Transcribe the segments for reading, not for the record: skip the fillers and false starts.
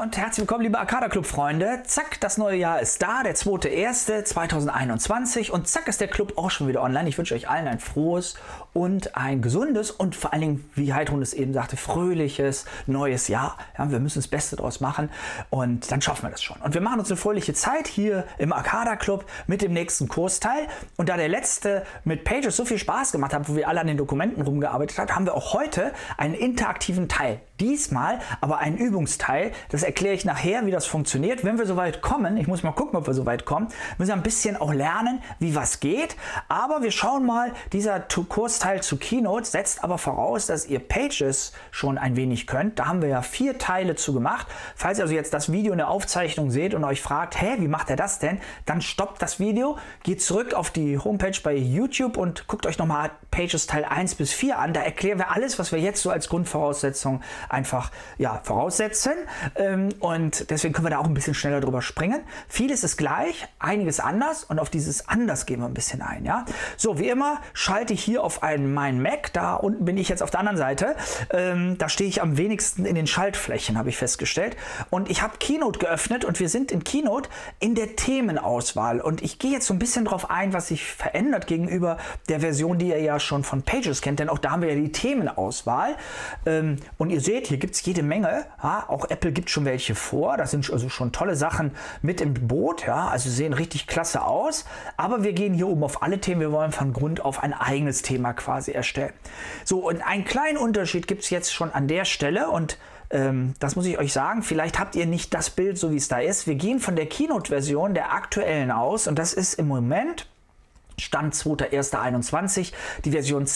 und herzlich willkommen, liebe Arcada Club Freunde. Zack, das neue Jahr ist da, der 2.1.2021 und zack ist der Club auch schon wieder online. Ich wünsche euch allen ein frohes und ein gesundes und vor allen Dingen, wie Heidrun es eben sagte, fröhliches neues Jahr. Ja, wir müssen das Beste draus machen und dann schaffen wir das schon. Und wir machen uns eine fröhliche Zeit hier im Arcada Club mit dem nächsten Kursteil. Und da der letzte mit Pages so viel Spaß gemacht hat, wo wir alle an den Dokumenten rumgearbeitet haben, haben wir auch heute einen interaktiven Teil. Diesmal aber ein Übungsteil. Das erkläre ich nachher, wie das funktioniert. Wenn wir soweit kommen, ich muss mal gucken, ob wir soweit kommen, müssen wir ein bisschen auch lernen, wie was geht. Aber wir schauen mal, dieser Kursteil zu Keynote setzt aber voraus, dass ihr Pages schon ein wenig könnt. Da haben wir ja 4 Teile zu gemacht. Falls ihr also jetzt das Video in der Aufzeichnung seht und euch fragt, hä, wie macht er das denn? Dann stoppt das Video, geht zurück auf die Homepage bei YouTube und guckt euch nochmal Pages Teil 1 bis 4 an. Da erklären wir alles, was wir jetzt so als Grundvoraussetzung einfach voraussetzen. Und deswegen können wir da auch ein bisschen schneller drüber springen. Vieles ist gleich, einiges anders und auf dieses anders gehen wir ein bisschen ein. Ja? So, wie immer schalte ich hier auf meinen Mac. Da unten bin ich jetzt auf der anderen Seite. Da stehe ich am wenigsten in den Schaltflächen, habe ich festgestellt. Und ich habe Keynote geöffnet und wir sind in Keynote in der Themenauswahl. Und ich gehe jetzt so ein bisschen drauf ein, was sich verändert gegenüber der Version, die ihr ja schon von Pages kennt. Denn auch da haben wir ja die Themenauswahl. Und ihr seht, hier gibt es jede Menge. Ja, auch Apple gibt schon welche vor. Da sind also schon tolle Sachen mit im Boot. Ja, also sehen richtig klasse aus. Aber wir gehen hier oben auf alle Themen. Wir wollen von Grund auf ein eigenes Thema quasi erstellen. So, und einen kleinen Unterschied gibt es jetzt schon an der Stelle. Und das muss ich euch sagen, vielleicht habt ihr nicht das Bild, so wie es da ist. Wir gehen von der Keynote-Version der aktuellen aus. Und das ist im Moment Stand 2.1.21, die Version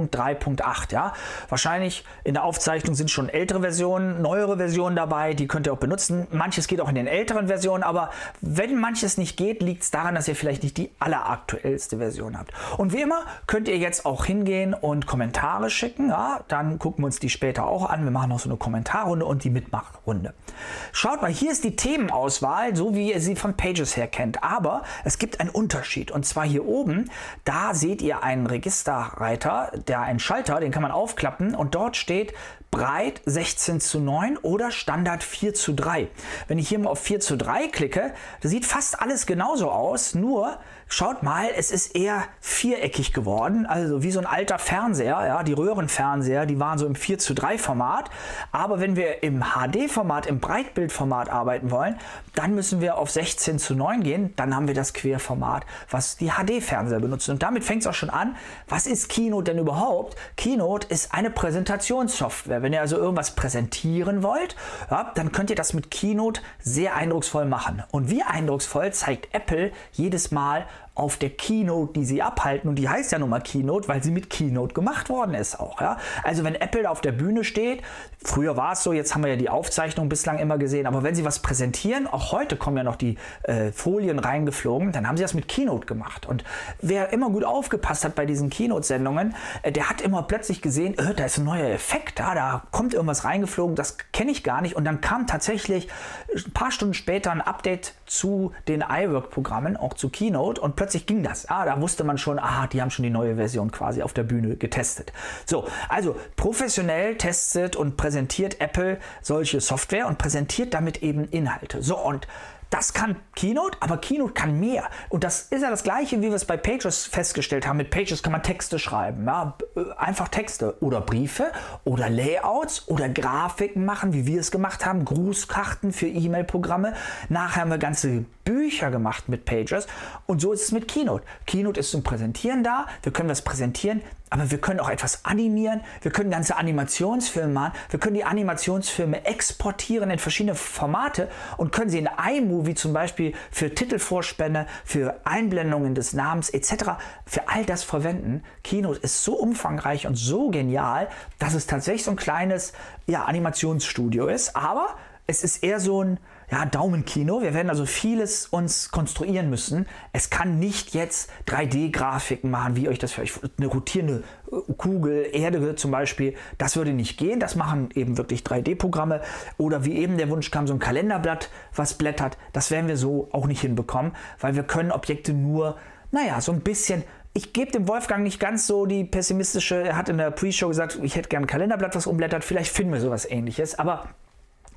10.3.8. Ja? Wahrscheinlich in der Aufzeichnung sind schon ältere Versionen, neuere Versionen dabei, die könnt ihr auch benutzen. Manches geht auch in den älteren Versionen, aber wenn manches nicht geht, liegt es daran, dass ihr vielleicht nicht die alleraktuellste Version habt. Und wie immer könnt ihr jetzt auch hingehen und Kommentare schicken. Ja? Dann gucken wir uns die später auch an. Wir machen noch so eine Kommentarrunde und die Mitmachrunde. Schaut mal, hier ist die Themenauswahl, so wie ihr sie von Pages her kennt. Aber es gibt einen Unterschied und zwar hier oben. Da seht ihr einen Registerreiter, einen Schalter, den kann man aufklappen und dort steht breit 16:9 oder Standard 4:3. Wenn ich hier mal auf 4:3 klicke, da sieht fast alles genauso aus, nur schaut mal, es ist eher viereckig geworden, also wie so ein alter Fernseher, ja, die Röhrenfernseher, die waren so im 4:3 Format, aber wenn wir im HD-Format, im Breitbildformat arbeiten wollen, dann müssen wir auf 16:9 gehen, dann haben wir das Querformat, was die HD-Fernseher benutzen. Und damit fängt es auch schon an, was ist Keynote denn überhaupt? Keynote ist eine Präsentationssoftware. Wenn ihr also irgendwas präsentieren wollt, ja, dann könnt ihr das mit Keynote sehr eindrucksvoll machen. Und wie eindrucksvoll zeigt Apple jedes Mal auf der Keynote, die sie abhalten, und die heißt ja nun mal Keynote, weil sie mit Keynote gemacht worden ist auch. Ja? Also wenn Apple auf der Bühne steht, früher war es so, jetzt haben wir ja die Aufzeichnung bislang immer gesehen, aber wenn sie was präsentieren, auch heute kommen ja noch die Folien reingeflogen, dann haben sie das mit Keynote gemacht. Und wer immer gut aufgepasst hat bei diesen Keynote-Sendungen, der hat immer plötzlich gesehen, da ist ein neuer Effekt, da kommt irgendwas reingeflogen, das kenne ich gar nicht. Und dann kam tatsächlich ein paar Stunden später ein Update zu den iWork-Programmen, auch zu Keynote, und plötzlich ging das. Da wusste man schon, die haben schon die neue Version quasi auf der Bühne getestet. So, also professionell testet und präsentiert Apple solche Software und präsentiert damit eben Inhalte. So, und das kann Keynote, aber Keynote kann mehr. Und das ist ja das Gleiche, wie wir es bei Pages festgestellt haben. Mit Pages kann man Texte schreiben. Ja? Einfach Texte oder Briefe oder Layouts oder Grafiken machen, wie wir es gemacht haben. Grußkarten für E-Mail-Programme. Nachher haben wir ganze Bücher gemacht mit Pages. Und so ist es mit Keynote. Keynote ist zum Präsentieren da. Wir können das präsentieren. Aber wir können auch etwas animieren, wir können ganze Animationsfilme machen, wir können die Animationsfilme exportieren in verschiedene Formate und können sie in iMovie zum Beispiel für Titelvorspänne, für Einblendungen des Namens etc. für all das verwenden. Keynote ist so umfangreich und so genial, dass es tatsächlich so ein kleines Animationsstudio ist, aber es ist eher so ein Daumenkino. Wir werden also vieles uns konstruieren müssen. Es kann nicht jetzt 3D-Grafiken machen, wie euch das vielleicht eine rotierende Kugel, Erde zum Beispiel. Das würde nicht gehen. Das machen eben wirklich 3D-Programme. Oder wie eben der Wunsch kam, so ein Kalenderblatt, was blättert. Das werden wir so auch nicht hinbekommen, weil wir können Objekte nur, so ein bisschen. Ich gebe dem Wolfgang nicht ganz so die pessimistische, er hat in der Pre-Show gesagt, ich hätte gerne ein Kalenderblatt, was umblättert. Vielleicht finden wir sowas Ähnliches, aber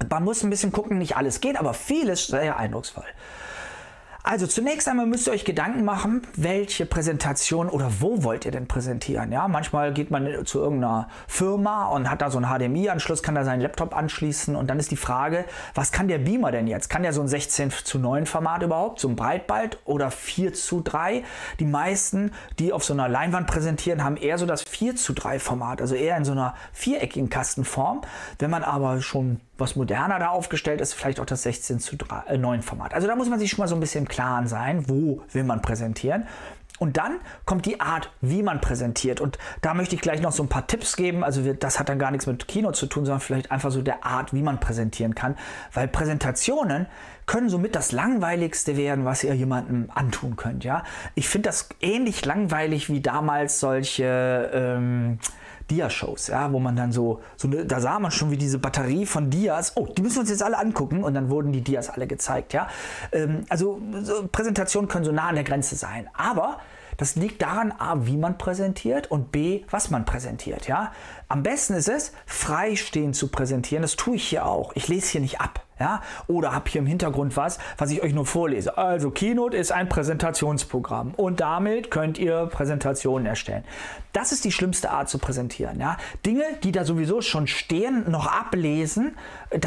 Man muss ein bisschen gucken, nicht alles geht, aber vieles sehr eindrucksvoll. Also zunächst einmal müsst ihr euch Gedanken machen, welche Präsentation oder wo wollt ihr denn präsentieren. Ja, manchmal geht man zu irgendeiner Firma und hat da so einen HDMI-Anschluss, kann da seinen Laptop anschließen und dann ist die Frage, was kann der Beamer denn jetzt? Kann der so ein 16:9 Format überhaupt, so ein Breitband oder 4:3? Die meisten, die auf so einer Leinwand präsentieren, haben eher so das 4:3 Format, also eher in so einer viereckigen Kastenform. Wenn man aber schon was moderner da aufgestellt ist, vielleicht auch das 16:9 Format. Also da muss man sich schon mal so ein bisschen im Klaren sein, wo will man präsentieren. Und dann kommt die Art, wie man präsentiert. Und da möchte ich gleich noch so ein paar Tipps geben. Also das hat dann gar nichts mit Keynote zu tun, sondern vielleicht einfach so der Art, wie man präsentieren kann. Weil Präsentationen können somit das Langweiligste werden, was ihr jemandem antun könnt. Ja? Ich finde das ähnlich langweilig wie damals solche Dia-Shows, ja, wo man dann da sah man schon, wie diese Batterie von Dias, oh, die müssen wir uns jetzt alle angucken und dann wurden die Dias alle gezeigt, ja. Also so Präsentationen können so nah an der Grenze sein, aber das liegt daran, A, wie man präsentiert und B, was man präsentiert, ja. Am besten ist es, freistehend zu präsentieren, das tue ich hier auch, ich lese hier nicht ab. Ja, oder habe hier im Hintergrund was ich euch nur vorlese. Also Keynote ist ein Präsentationsprogramm und damit könnt ihr Präsentationen erstellen. Das ist die schlimmste Art zu präsentieren. Ja? Dinge, die da sowieso schon stehen, noch ablesen,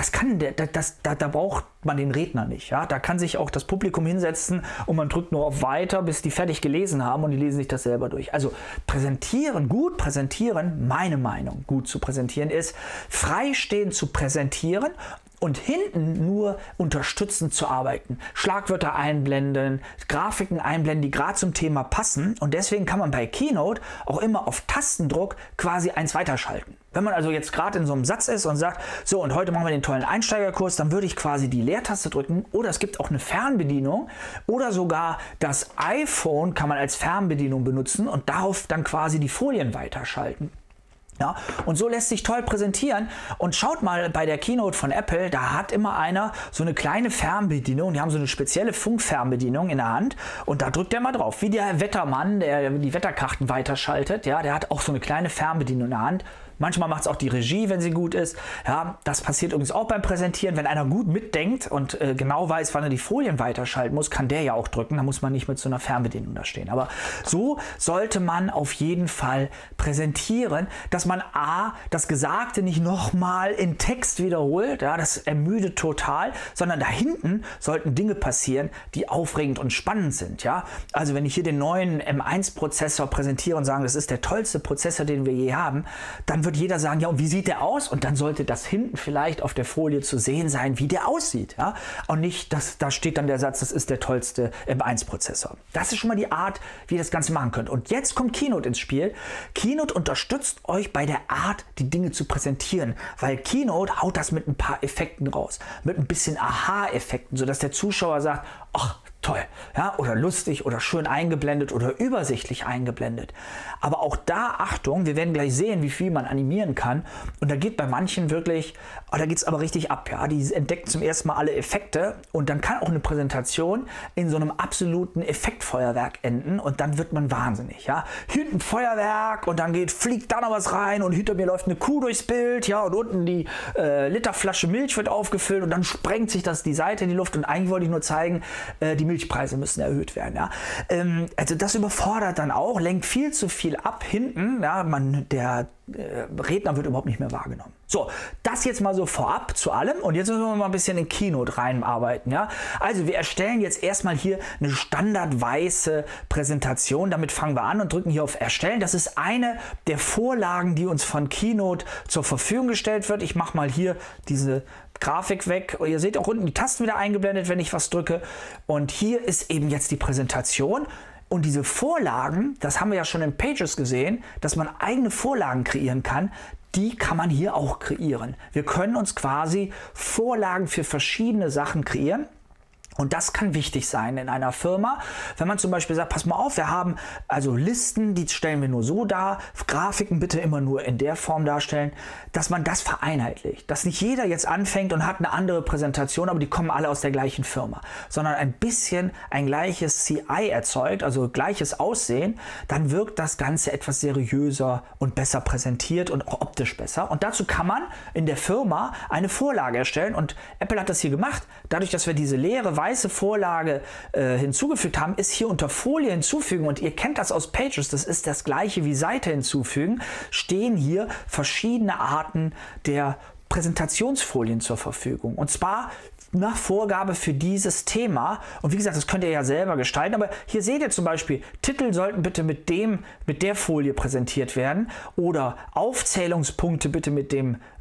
da braucht man den Redner nicht. Ja? Da kann sich auch das Publikum hinsetzen und man drückt nur auf Weiter, bis die fertig gelesen haben und die lesen sich das selber durch. Also gut präsentieren, meine Meinung, gut zu präsentieren ist, freistehend zu präsentieren und hinten nur unterstützend zu arbeiten. Schlagwörter einblenden, Grafiken einblenden, die gerade zum Thema passen. Und deswegen kann man bei Keynote auch immer auf Tastendruck quasi eins weiterschalten. Wenn man also jetzt gerade in so einem Satz ist und sagt, so und heute machen wir den tollen Einsteigerkurs, dann würde ich quasi die Leertaste drücken oder es gibt auch eine Fernbedienung oder sogar das iPhone kann man als Fernbedienung benutzen und darauf dann quasi die Folien weiterschalten. Ja, und so lässt sich toll präsentieren und schaut mal bei der Keynote von Apple, da hat immer einer so eine kleine Fernbedienung, die haben so eine spezielle Funkfernbedienung in der Hand und da drückt er mal drauf, wie der Wettermann, der die Wetterkarten weiterschaltet, ja, der hat auch so eine kleine Fernbedienung in der Hand. Manchmal macht es auch die Regie, wenn sie gut ist. Ja, das passiert übrigens auch beim Präsentieren. Wenn einer gut mitdenkt und genau weiß, wann er die Folien weiterschalten muss, kann der ja auch drücken. Da muss man nicht mit so einer Fernbedienung da stehen. Aber so sollte man auf jeden Fall präsentieren, dass man A, das Gesagte nicht nochmal in Text wiederholt. Ja, das ermüdet total. Sondern da hinten sollten Dinge passieren, die aufregend und spannend sind. Ja? Also wenn ich hier den neuen M1-Prozessor präsentiere und sage, das ist der tollste Prozessor, den wir je haben, dann wird jeder sagen, ja und wie sieht der aus? Und dann sollte das hinten vielleicht auf der Folie zu sehen sein, wie der aussieht. Ja? Und nicht, da steht dann der Satz, das ist der tollste M1-Prozessor. Das ist schon mal die Art, wie ihr das Ganze machen könnt. Und jetzt kommt Keynote ins Spiel. Keynote unterstützt euch bei der Art, die Dinge zu präsentieren, weil Keynote haut das mit ein paar Effekten raus, mit ein bisschen Aha-Effekten, sodass der Zuschauer sagt, ach, toll, ja, oder lustig oder schön eingeblendet oder übersichtlich eingeblendet. Aber auch da, Achtung, wir werden gleich sehen, wie viel man animieren kann. Und da geht bei manchen wirklich, da geht es aber richtig ab. Ja? Die entdecken zum ersten Mal alle Effekte und dann kann auch eine Präsentation in so einem absoluten Effektfeuerwerk enden und dann wird man wahnsinnig. Ja? Hinten Feuerwerk und dann fliegt da noch was rein und hinter mir läuft eine Kuh durchs Bild, ja, und unten die Literflasche Milch wird aufgefüllt und dann sprengt sich das die Seite in die Luft und eigentlich wollte ich nur zeigen, die Milchpreise müssen erhöht werden. Ja? Also das überfordert dann auch, lenkt viel zu viel ab hinten. Ja? Der Redner wird überhaupt nicht mehr wahrgenommen. So, das jetzt mal so vorab zu allem und jetzt müssen wir mal ein bisschen in Keynote reinarbeiten. Ja? Also wir erstellen jetzt erstmal hier eine standardweiße Präsentation. Damit fangen wir an und drücken hier auf Erstellen. Das ist eine der Vorlagen, die uns von Keynote zur Verfügung gestellt wird. Ich mache mal hier diese Grafik weg. Ihr seht auch unten die Tasten wieder eingeblendet, wenn ich was drücke. Und hier ist eben jetzt die Präsentation. Und diese Vorlagen, das haben wir ja schon in Pages gesehen, dass man eigene Vorlagen kreieren kann, die kann man hier auch kreieren. Wir können uns quasi Vorlagen für verschiedene Sachen kreieren. Und das kann wichtig sein in einer Firma, wenn man zum Beispiel sagt, pass mal auf, wir haben also Listen, die stellen wir nur so dar, Grafiken bitte immer nur in der Form darstellen, dass man das vereinheitlicht. Dass nicht jeder jetzt anfängt und hat eine andere Präsentation, aber die kommen alle aus der gleichen Firma, sondern ein bisschen ein gleiches CI erzeugt, also gleiches Aussehen, dann wirkt das Ganze etwas seriöser und besser präsentiert und auch optisch besser. Und dazu kann man in der Firma eine Vorlage erstellen und Apple hat das hier gemacht. Dadurch, dass wir diese leere weiße Vorlage hinzugefügt haben, ist hier unter Folie hinzufügen und ihr kennt das aus Pages, das ist das gleiche wie Seite hinzufügen, stehen hier verschiedene Arten der Präsentationsfolien zur Verfügung. Und zwar nach Vorgabe für dieses Thema. Und wie gesagt, das könnt ihr ja selber gestalten. Aber hier seht ihr zum Beispiel, Titel sollten bitte mit der Folie präsentiert werden oder Aufzählungspunkte bitte mit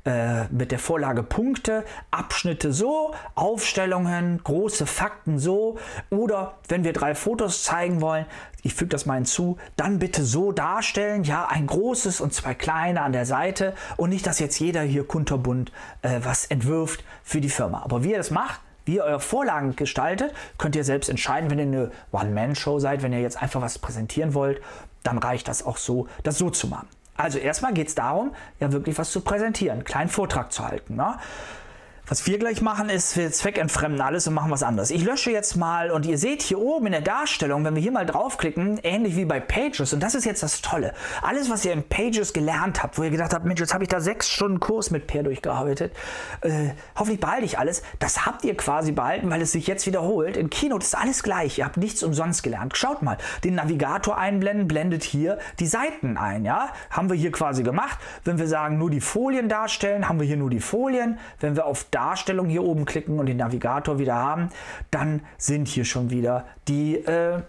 der Vorlage Punkte, Abschnitte so, Aufstellungen, große Fakten so oder wenn wir 3 Fotos zeigen wollen, ich füge das mal hinzu, dann bitte so darstellen, ja, ein großes und 2 kleine an der Seite und nicht, dass jetzt jeder hier kunterbunt was entwirft für die Firma. Aber wie ihr das macht, wie ihr eure Vorlagen gestaltet, könnt ihr selbst entscheiden, wenn ihr eine One-Man-Show seid, wenn ihr jetzt einfach was präsentieren wollt, dann reicht das auch so, das so zu machen. Also erstmal geht es darum, ja wirklich was zu präsentieren, einen kleinen Vortrag zu halten. Ne? Was wir gleich machen, ist, wir zweckentfremden alles und machen was anderes. Ich lösche jetzt mal und ihr seht hier oben in der Darstellung, wenn wir hier mal draufklicken, ähnlich wie bei Pages, und das ist jetzt das Tolle. Alles, was ihr in Pages gelernt habt, wo ihr gedacht habt, Mensch, jetzt habe ich da 6 Stunden Kurs mit Per durchgearbeitet, hoffentlich behalte ich alles, das habt ihr quasi behalten, weil es sich jetzt wiederholt. In Keynote ist alles gleich, ihr habt nichts umsonst gelernt. Schaut mal, den Navigator einblenden, blendet hier die Seiten ein. Ja? Haben wir hier quasi gemacht. Wenn wir sagen, nur die Folien darstellen, haben wir hier nur die Folien. Wenn wir auf Darstellung hier oben klicken und den Navigator wieder haben, dann sind hier schon wieder die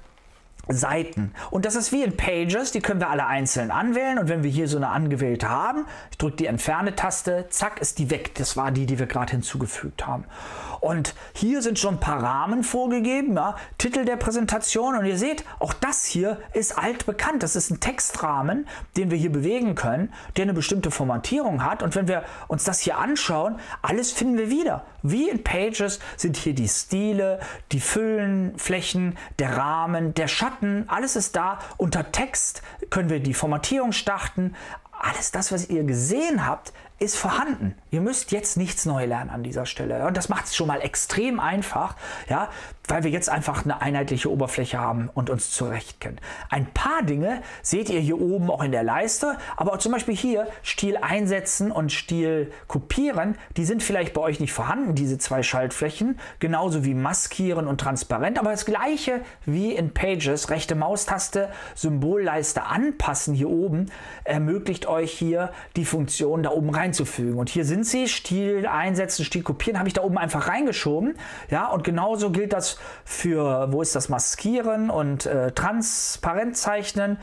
Seiten. Und das ist wie in Pages, die können wir alle einzeln anwählen und wenn wir hier so eine angewählte haben, ich drücke die Entferne-Taste, zack, ist die weg. Das war die, die wir gerade hinzugefügt haben. Und hier sind schon ein paar Rahmen vorgegeben, ja, Titel der Präsentation und ihr seht, auch das hier ist altbekannt. Das ist ein Textrahmen, den wir hier bewegen können, der eine bestimmte Formatierung hat und wenn wir uns das hier anschauen, alles finden wir wieder. Wie in Pages sind hier die Stile, die Füllenflächen, der Rahmen, der Schatten, alles ist da. Unter Text können wir die Formatierung starten. Alles das, was ihr gesehen habt, ist vorhanden. Ihr müsst jetzt nichts neu lernen an dieser Stelle. Und das macht es schon mal extrem einfach, ja, weil wir jetzt einfach eine einheitliche Oberfläche haben und uns zurechtkennen. Ein paar Dinge seht ihr hier oben auch in der Leiste, aber auch zum Beispiel hier Stil einsetzen und Stil kopieren, die sind vielleicht bei euch nicht vorhanden, diese 2 Schaltflächen, genauso wie maskieren und transparent, aber das gleiche wie in Pages, rechte Maustaste, Symbolleiste anpassen hier oben, ermöglicht euch hier die Funktion da oben reinzufügen. Und hier sind sie, Stil einsetzen, Stil kopieren, habe ich da oben einfach reingeschoben. Ja, und genauso gilt das für, wo ist das, Maskieren und transparent zeichnen.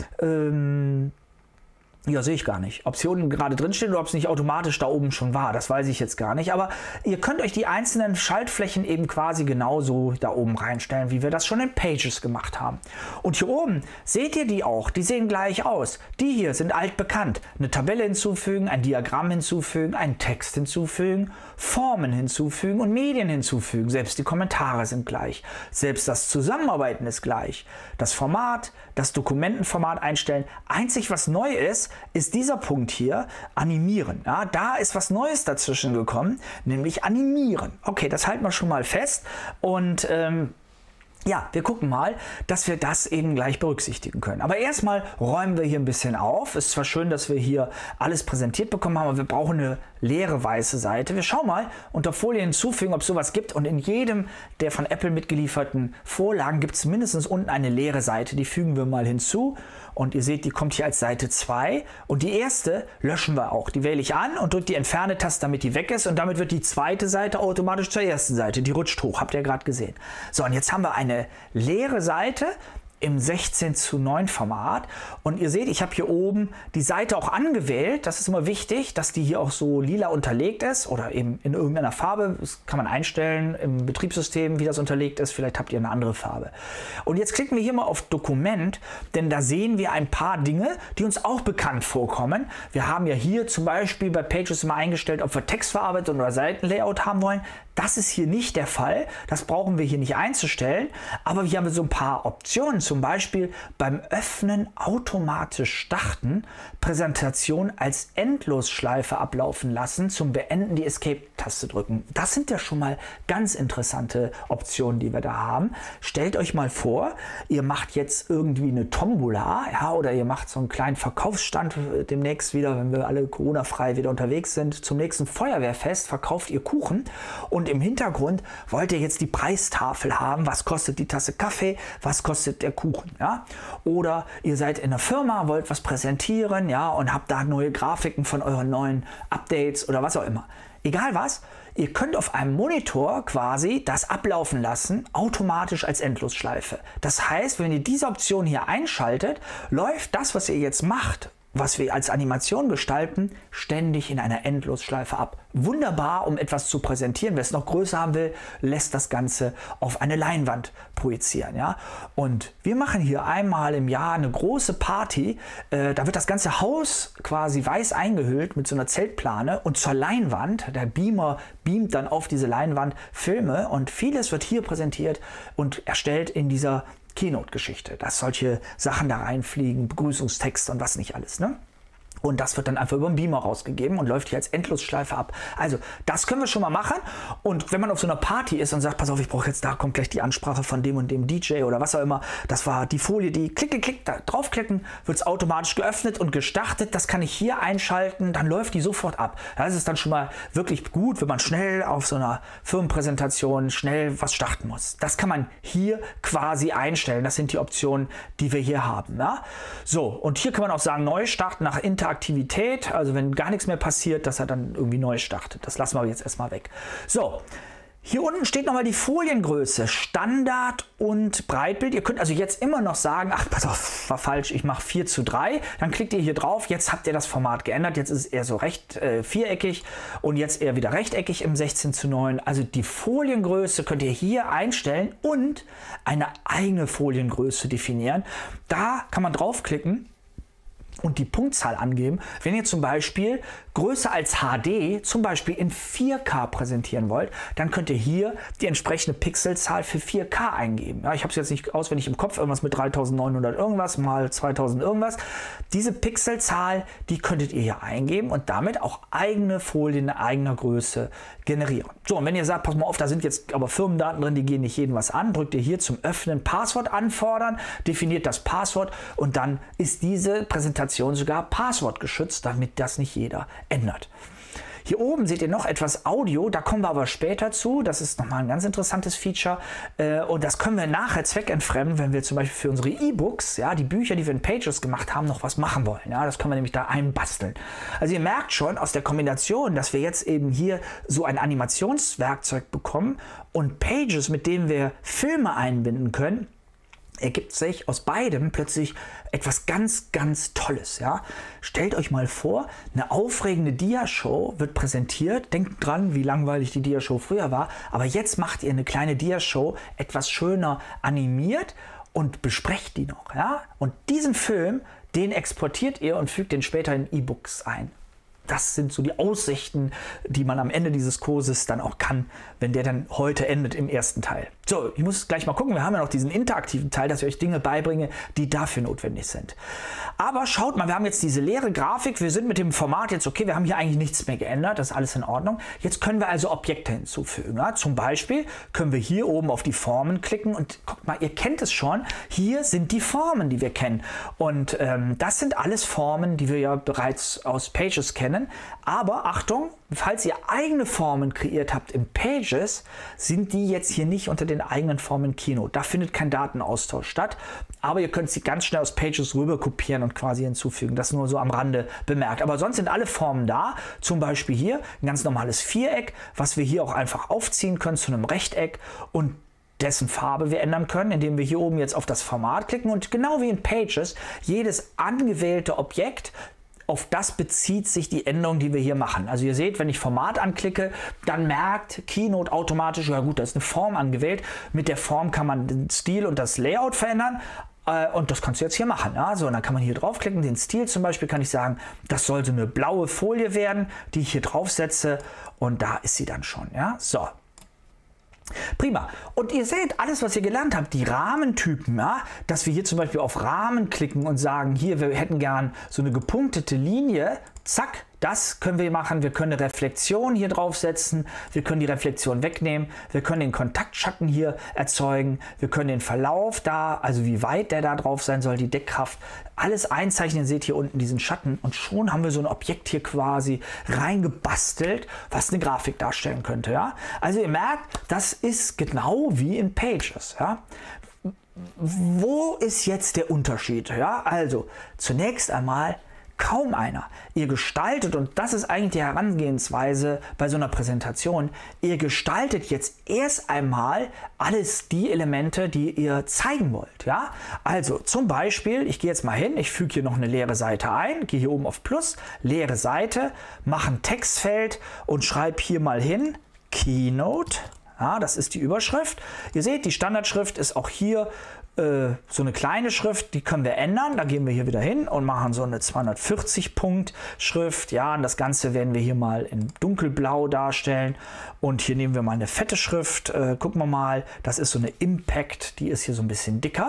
Ja, sehe ich gar nicht. Ob es hier unten gerade drin steht oder ob es nicht automatisch da oben schon war, das weiß ich jetzt gar nicht. Aber ihr könnt euch die einzelnen Schaltflächen eben quasi genauso da oben reinstellen, wie wir das schon in Pages gemacht haben. Und hier oben seht ihr die auch, die sehen gleich aus. Die hier sind altbekannt. Eine Tabelle hinzufügen, ein Diagramm hinzufügen, einen Text hinzufügen, Formen hinzufügen und Medien hinzufügen. Selbst die Kommentare sind gleich. Selbst das Zusammenarbeiten ist gleich. Das Format, das Dokumentenformat einstellen. Einzig was neu ist dieser Punkt hier, animieren. Ja, da ist was Neues dazwischen gekommen, nämlich animieren. Okay, das halten wir schon mal fest und ja, wir gucken mal, dass wir das eben gleich berücksichtigen können. Aber erstmal räumen wir hier ein bisschen auf. Es ist zwar schön, dass wir hier alles präsentiert bekommen haben, aber wir brauchen eine leere weiße Seite. Wir schauen mal unter Folie hinzufügen, ob es sowas gibt. Und in jedem der von Apple mitgelieferten Vorlagen gibt es mindestens unten eine leere Seite. Die fügen wir mal hinzu. Und ihr seht, die kommt hier als Seite 2. Und die erste löschen wir auch. Die wähle ich an und drücke die Entferne-Taste, damit die weg ist. Und damit wird die zweite Seite automatisch zur ersten Seite. Die rutscht hoch, habt ihr gerade gesehen. So, und jetzt haben wir eine leere Seite im 16:9 Format und ihr seht, ich habe hier oben die Seite auch angewählt. Das ist immer wichtig, dass die hier auch so lila unterlegt ist oder eben in irgendeiner Farbe. Das kann man einstellen im Betriebssystem, wie das unterlegt ist. Vielleicht habt ihr eine andere Farbe. Und jetzt klicken wir hier mal auf Dokument, denn da sehen wir ein paar Dinge, die uns auch bekannt vorkommen. Wir haben ja hier zum Beispiel bei Pages immer eingestellt, ob wir Textverarbeitung oder Seitenlayout haben wollen. Das ist hier nicht der Fall. Das brauchen wir hier nicht einzustellen. Aber hier haben wir so ein paar Optionen. Zum Beispiel beim Öffnen automatisch starten, Präsentation als Endlosschleife ablaufen lassen, zum Beenden die Escape-Taste drücken. Das sind ja schon mal ganz interessante Optionen, die wir da haben. Stellt euch mal vor, ihr macht jetzt irgendwie eine Tombola, ja, oder ihr macht so einen kleinen Verkaufsstand demnächst wieder, wenn wir alle Corona-frei wieder unterwegs sind. Zum nächsten Feuerwehrfest verkauft ihr Kuchen und im Hintergrund wollt ihr jetzt die Preistafel haben. Was kostet die Tasse Kaffee? Was kostet der Kuchen? Ja? Oder ihr seid in einer Firma, wollt was präsentieren, ja, und habt da neue Grafiken von euren neuen Updates oder was auch immer. Egal was, ihr könnt auf einem Monitor quasi das ablaufen lassen, automatisch als Endlosschleife. Das heißt, wenn ihr diese Option hier einschaltet, läuft das, was ihr jetzt macht, was wir als Animation gestalten, ständig in einer Endlosschleife ab. Wunderbar, um etwas zu präsentieren. Wer es noch größer haben will, lässt das Ganze auf eine Leinwand projizieren. Ja? Und wir machen hier einmal im Jahr eine große Party. Da wird das ganze Haus quasi weiß eingehüllt mit so einer Zeltplane und zur Leinwand. Der Beamer beamt dann auf diese Leinwand Filme und vieles wird hier präsentiert und erstellt in dieser Keynote-Geschichte, dass solche Sachen da reinfliegen, Begrüßungstexte und was nicht alles, ne? Und das wird dann einfach über den Beamer rausgegeben und läuft hier als Endlosschleife ab. Also das können wir schon mal machen. Und wenn man auf so einer Party ist und sagt, pass auf, ich brauche jetzt, da kommt gleich die Ansprache von dem und dem DJ oder was auch immer. Das war die Folie, die klick, da draufklicken, wird es automatisch geöffnet und gestartet. Das kann ich hier einschalten, dann läuft die sofort ab. Das ist dann schon mal wirklich gut, wenn man schnell auf so einer Firmenpräsentation schnell was starten muss. Das kann man hier quasi einstellen. Das sind die Optionen, die wir hier haben. Ja? So, und hier kann man auch sagen, neu starten nach Interaktivität, also wenn gar nichts mehr passiert, dass er dann irgendwie neu startet. Das lassen wir jetzt erstmal weg. So, hier unten steht nochmal die Foliengröße, Standard und Breitbild. Ihr könnt also jetzt immer noch sagen, ach, pass auf, war falsch, ich mache 4:3. Dann klickt ihr hier drauf, jetzt habt ihr das Format geändert, jetzt ist es eher so recht viereckig und jetzt eher wieder rechteckig im 16:9. Also die Foliengröße könnt ihr hier einstellen und eine eigene Foliengröße definieren. Da kann man draufklicken und die Punktzahl angeben. Wenn ihr zum Beispiel größer als HD, zum Beispiel in 4K präsentieren wollt, dann könnt ihr hier die entsprechende Pixelzahl für 4K eingeben. Ja, ich habe es jetzt nicht auswendig im Kopf, irgendwas mit 3900 irgendwas mal 2000 irgendwas. Diese Pixelzahl, die könntet ihr hier eingeben und damit auch eigene Folien in eigener Größe generieren. So, und wenn ihr sagt, pass mal auf, da sind jetzt aber Firmendaten drin, die gehen nicht jedem was an, drückt ihr hier zum Öffnen Passwort anfordern, definiert das Passwort und dann ist diese Präsentation sogar passwortgeschützt, damit das nicht jeder ändert. Hier oben seht ihr noch etwas Audio, da kommen wir aber später zu. Das ist nochmal ein ganz interessantes Feature und das können wir nachher zweckentfremden, wenn wir zum Beispiel für unsere E-Books, ja, die Bücher, die wir in Pages gemacht haben, noch was machen wollen. Ja, das können wir nämlich da einbasteln. Also ihr merkt schon aus der Kombination, dass wir jetzt eben hier so ein Animationswerkzeug bekommen und Pages, mit denen wir Filme einbinden können, ergibt sich aus beidem plötzlich etwas ganz, ganz Tolles. Ja? Stellt euch mal vor, eine aufregende Diashow wird präsentiert. Denkt dran, wie langweilig die Diashow früher war. Aber jetzt macht ihr eine kleine Diashow etwas schöner animiert und besprecht die noch. Ja? Und diesen Film, den exportiert ihr und fügt den später in E-Books ein. Das sind so die Aussichten, die man am Ende dieses Kurses dann auch kann, wenn der dann heute endet im ersten Teil. So, ich muss gleich mal gucken, wir haben ja noch diesen interaktiven Teil, dass ich euch Dinge beibringe, die dafür notwendig sind. Aber schaut mal, wir haben jetzt diese leere Grafik, wir sind mit dem Format jetzt okay, wir haben hier eigentlich nichts mehr geändert, das ist alles in Ordnung. Jetzt können wir also Objekte hinzufügen. Ja? Zum Beispiel können wir hier oben auf die Formen klicken und guckt mal, ihr kennt es schon, hier sind die Formen, die wir kennen. Und das sind alles Formen, die wir ja bereits aus Pages kennen. Aber Achtung, falls ihr eigene Formen kreiert habt in Pages, sind die jetzt hier nicht unter den eigenen Formen in Keynote. Da findet kein Datenaustausch statt, aber ihr könnt sie ganz schnell aus Pages rüber kopieren und quasi hinzufügen. Das nur so am Rande bemerkt. Aber sonst sind alle Formen da. Zum Beispiel hier ein ganz normales Viereck, was wir hier auch einfach aufziehen können zu einem Rechteck und dessen Farbe wir ändern können, indem wir hier oben jetzt auf das Format klicken und genau wie in Pages jedes angewählte Objekt, auf das bezieht sich die Änderung, die wir hier machen. Also ihr seht, wenn ich Format anklicke, dann merkt Keynote automatisch, ja gut, da ist eine Form angewählt. Mit der Form kann man den Stil und das Layout verändern. Und das kannst du jetzt hier machen. Ja? So, und dann kann man hier draufklicken. Den Stil zum Beispiel kann ich sagen, das soll so eine blaue Folie werden, die ich hier draufsetze. Und da ist sie dann schon. Ja? So. Prima. Und ihr seht, alles, was ihr gelernt habt, die Rahmentypen, ja, dass wir hier zum Beispiel auf Rahmen klicken und sagen, hier, wir hätten gern so eine gepunktete Linie, zack, das können wir machen. Wir können eine Reflexion hier draufsetzen, wir können die Reflexion wegnehmen, wir können den Kontaktschatten hier erzeugen, wir können den Verlauf da, also wie weit der da drauf sein soll, die Deckkraft, alles einzeichnen. Ihr seht hier unten diesen Schatten und schon haben wir so ein Objekt hier quasi reingebastelt, was eine Grafik darstellen könnte. Ja? Also ihr merkt, das ist genau wie in Pages. Ja? Wo ist jetzt der Unterschied? Ja? Also zunächst einmal kaum einer. Ihr gestaltet, und das ist eigentlich die Herangehensweise bei so einer Präsentation, ihr gestaltet jetzt erst einmal alles die Elemente, die ihr zeigen wollt. Ja? Also zum Beispiel, ich gehe jetzt mal hin, ich füge hier noch eine leere Seite ein, gehe hier oben auf Plus, leere Seite, mache ein Textfeld und schreibe hier mal hin, Keynote. Ja, das ist die Überschrift. Ihr seht, die Standardschrift ist auch hier so eine kleine Schrift, die können wir ändern. Da gehen wir hier wieder hin und machen so eine 240-Punkt-Schrift. Ja, und das Ganze werden wir hier mal in dunkelblau darstellen. Und hier nehmen wir mal eine fette Schrift. Gucken wir mal, das ist so eine Impact, die ist hier so ein bisschen dicker.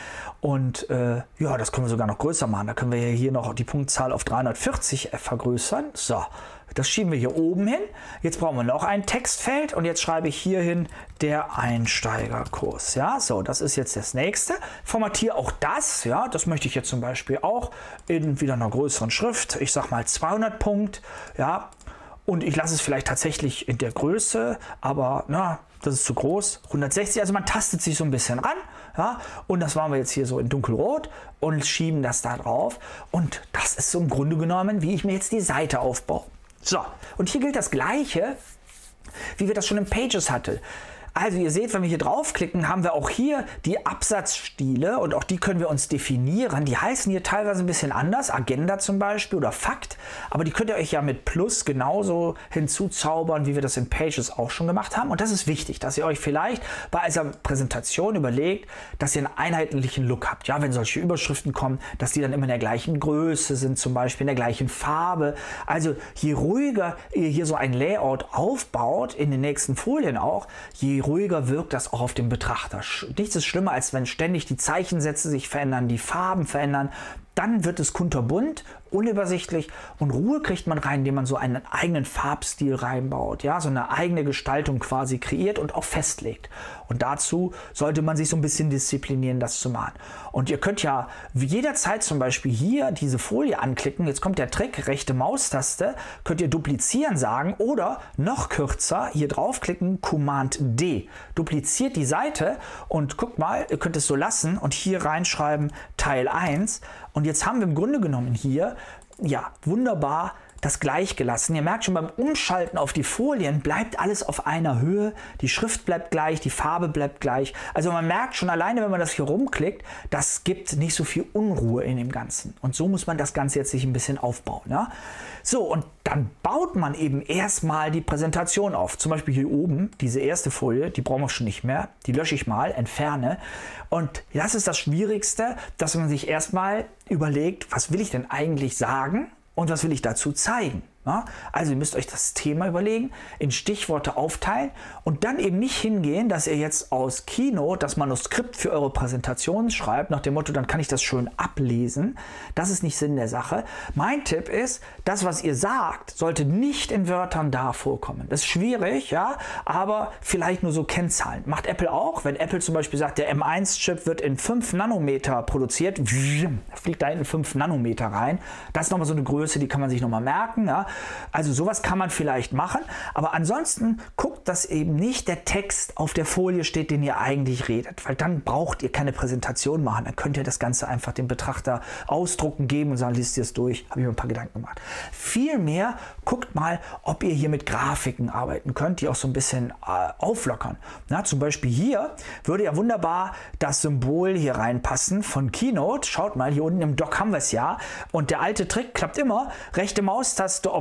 Und ja, das können wir sogar noch größer machen. Da können wir hier noch die Punktzahl auf 340 vergrößern. So, das schieben wir hier oben hin. Jetzt brauchen wir noch ein Textfeld und jetzt schreibe ich hier hin der Einsteigerkurs. Ja, so, das ist jetzt das nächste. Formatiere auch das. Ja, das möchte ich jetzt zum Beispiel auch in wieder einer größeren Schrift. Ich sag mal 200 Punkt. Ja, und ich lasse es vielleicht tatsächlich in der Größe, aber na, das ist zu groß. 160, also man tastet sich so ein bisschen ran. Ja, und das machen wir jetzt hier so in dunkelrot und schieben das da drauf. Und das ist so im Grunde genommen, wie ich mir jetzt die Seite aufbaue. So, und hier gilt das Gleiche, wie wir das schon in Pages hatten. Also ihr seht, wenn wir hier draufklicken, haben wir auch hier die Absatzstile und auch die können wir uns definieren. Die heißen hier teilweise ein bisschen anders, Agenda zum Beispiel oder Fakt, aber die könnt ihr euch ja mit Plus genauso hinzuzaubern, wie wir das in Pages auch schon gemacht haben. Und das ist wichtig, dass ihr euch vielleicht bei dieser Präsentation überlegt, dass ihr einen einheitlichen Look habt. Ja, wenn solche Überschriften kommen, dass die dann immer in der gleichen Größe sind, zum Beispiel in der gleichen Farbe. Also je ruhiger ihr hier so ein Layout aufbaut, in den nächsten Folien auch, je ruhiger wirkt das auch auf den Betrachter. Nichts ist schlimmer, als wenn ständig die Zeichensätze sich verändern, die Farben verändern. Dann wird es kunterbunt, unübersichtlich und Ruhe kriegt man rein, indem man so einen eigenen Farbstil reinbaut, ja, so eine eigene Gestaltung quasi kreiert und auch festlegt. Und dazu sollte man sich so ein bisschen disziplinieren, das zu machen. Und ihr könnt ja jederzeit zum Beispiel hier diese Folie anklicken, jetzt kommt der Trick, rechte Maustaste, könnt ihr duplizieren sagen oder noch kürzer hier draufklicken, Command D. Dupliziert die Seite und guckt mal, ihr könnt es so lassen und hier reinschreiben Teil 1. Und jetzt haben wir im Grunde genommen hier, ja, wunderbar das gleich gelassen. Ihr merkt schon, beim Umschalten auf die Folien bleibt alles auf einer Höhe. Die Schrift bleibt gleich, die Farbe bleibt gleich. Also man merkt schon alleine, wenn man das hier rumklickt, das gibt nicht so viel Unruhe in dem Ganzen. Und so muss man das Ganze jetzt sich ein bisschen aufbauen. Ja? So, und dann baut man eben erstmal die Präsentation auf. Zum Beispiel hier oben, diese erste Folie, die brauchen wir schon nicht mehr. Die lösche ich mal, entferne. Und das ist das Schwierigste, dass man sich erstmal überlegt, was will ich denn eigentlich sagen? Und was will ich dazu zeigen? Ja? Also ihr müsst euch das Thema überlegen, in Stichworte aufteilen und dann eben nicht hingehen, dass ihr jetzt aus Keynote das Manuskript für eure Präsentation schreibt, nach dem Motto, dann kann ich das schön ablesen. Das ist nicht Sinn der Sache. Mein Tipp ist, das, was ihr sagt, sollte nicht in Wörtern da vorkommen. Das ist schwierig, ja, aber vielleicht nur so Kennzahlen. Macht Apple auch, wenn Apple zum Beispiel sagt, der M1-Chip wird in 5 Nanometer produziert, fliegt da hinten 5 Nanometer rein. Das ist nochmal so eine Größe, die kann man sich nochmal merken, ja. Also sowas kann man vielleicht machen, aber ansonsten guckt, dass eben nicht der Text auf der Folie steht, den ihr eigentlich redet, weil dann braucht ihr keine Präsentation machen, dann könnt ihr das Ganze einfach dem Betrachter ausdrucken, geben und sagen, liest ihr es durch, habe ich mir ein paar Gedanken gemacht. Vielmehr guckt mal, ob ihr hier mit Grafiken arbeiten könnt, die auch so ein bisschen auflockern. Na, zum Beispiel hier würde ja wunderbar das Symbol hier reinpassen von Keynote. Schaut mal, hier unten im Dock haben wir es ja und der alte Trick klappt immer, rechte Maustaste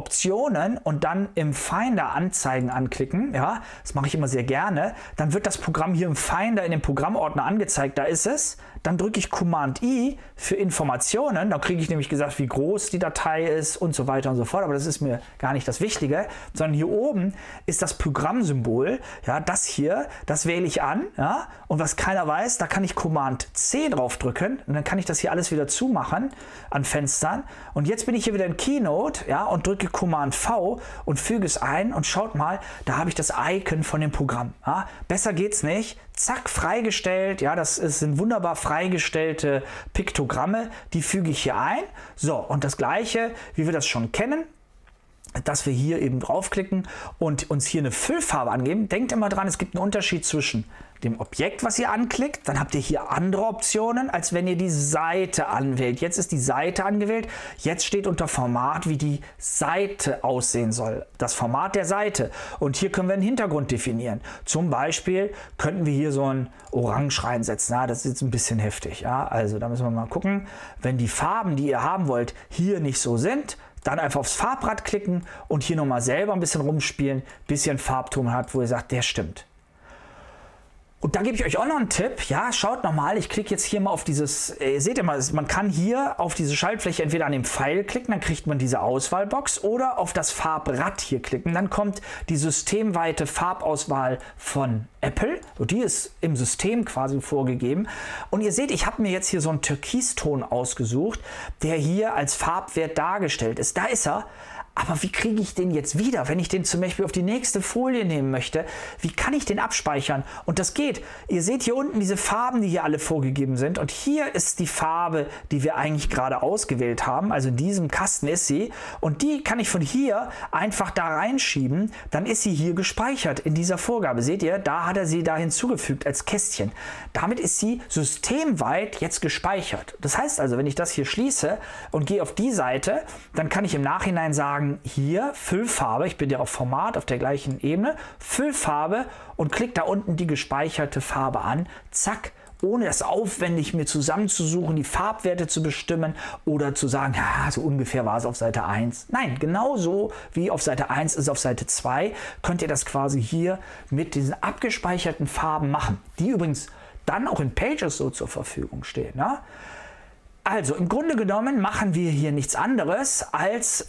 Optionen und dann im Finder Anzeigen anklicken, ja, das mache ich immer sehr gerne, dann wird das Programm hier im Finder in dem Programmordner angezeigt, da ist es. Dann drücke ich Command-I für Informationen, da kriege ich nämlich gesagt, wie groß die Datei ist und so weiter und so fort, aber das ist mir gar nicht das Wichtige, sondern hier oben ist das Programmsymbol, ja, das hier, das wähle ich an, ja, und was keiner weiß, da kann ich Command-C drauf drücken und dann kann ich das hier alles wieder zumachen an Fenstern und jetzt bin ich hier wieder in Keynote, ja, und drücke Command-V und füge es ein und schaut mal, da habe ich das Icon von dem Programm, ja. Besser geht's nicht. Zack, freigestellt, ja, sind wunderbar freigestellte Piktogramme, die füge ich hier ein. So, und das gleiche, wie wir das schon kennen, dass wir hier eben draufklicken und uns hier eine Füllfarbe angeben. Denkt immer dran, es gibt einen Unterschied zwischen dem Objekt, was ihr anklickt, dann habt ihr hier andere Optionen, als wenn ihr die Seite anwählt. Jetzt ist die Seite angewählt, jetzt steht unter Format, wie die Seite aussehen soll. Das Format der Seite. Und hier können wir einen Hintergrund definieren. Zum Beispiel könnten wir hier so ein Orange reinsetzen. Ja, das ist jetzt ein bisschen heftig. Ja, also da müssen wir mal gucken, wenn die Farben, die ihr haben wollt, hier nicht so sind, dann einfach aufs Farbrad klicken und hier nochmal selber ein bisschen rumspielen, bis ihr einen Farbton habt, wo ihr sagt, der stimmt. Und da gebe ich euch auch noch einen Tipp. Ja, schaut nochmal, ich klicke jetzt hier mal auf dieses, seht ihr mal, man kann hier auf diese Schaltfläche entweder an dem Pfeil klicken, dann kriegt man diese Auswahlbox oder auf das Farbrad hier klicken. Dann kommt die systemweite Farbauswahl von Apple. Und die ist im System quasi vorgegeben. Und ihr seht, ich habe mir jetzt hier so einen Türkiston ausgesucht, der hier als Farbwert dargestellt ist. Da ist er. Aber wie kriege ich den jetzt wieder, wenn ich den zum Beispiel auf die nächste Folie nehmen möchte? Wie kann ich den abspeichern? Und das geht. Ihr seht hier unten diese Farben, die hier alle vorgegeben sind. Und hier ist die Farbe, die wir eigentlich gerade ausgewählt haben. Also in diesem Kasten ist sie. Und die kann ich von hier einfach da reinschieben. Dann ist sie hier gespeichert in dieser Vorgabe. Seht ihr, da hat er sie da hinzugefügt als Kästchen. Damit ist sie systemweit jetzt gespeichert. Das heißt also, wenn ich das hier schließe und gehe auf die Seite, dann kann ich im Nachhinein sagen, hier Füllfarbe, ich bin ja auf Format auf der gleichen Ebene, Füllfarbe und klicke da unten die gespeicherte Farbe an, zack, ohne das aufwendig mir zusammenzusuchen, die Farbwerte zu bestimmen oder zu sagen, ja, so ungefähr war es auf Seite 1. Nein, genauso wie auf Seite 1 ist auf Seite 2, könnt ihr das quasi hier mit diesen abgespeicherten Farben machen, die übrigens dann auch in Pages so zur Verfügung stehen. Ne? Also im Grunde genommen machen wir hier nichts anderes als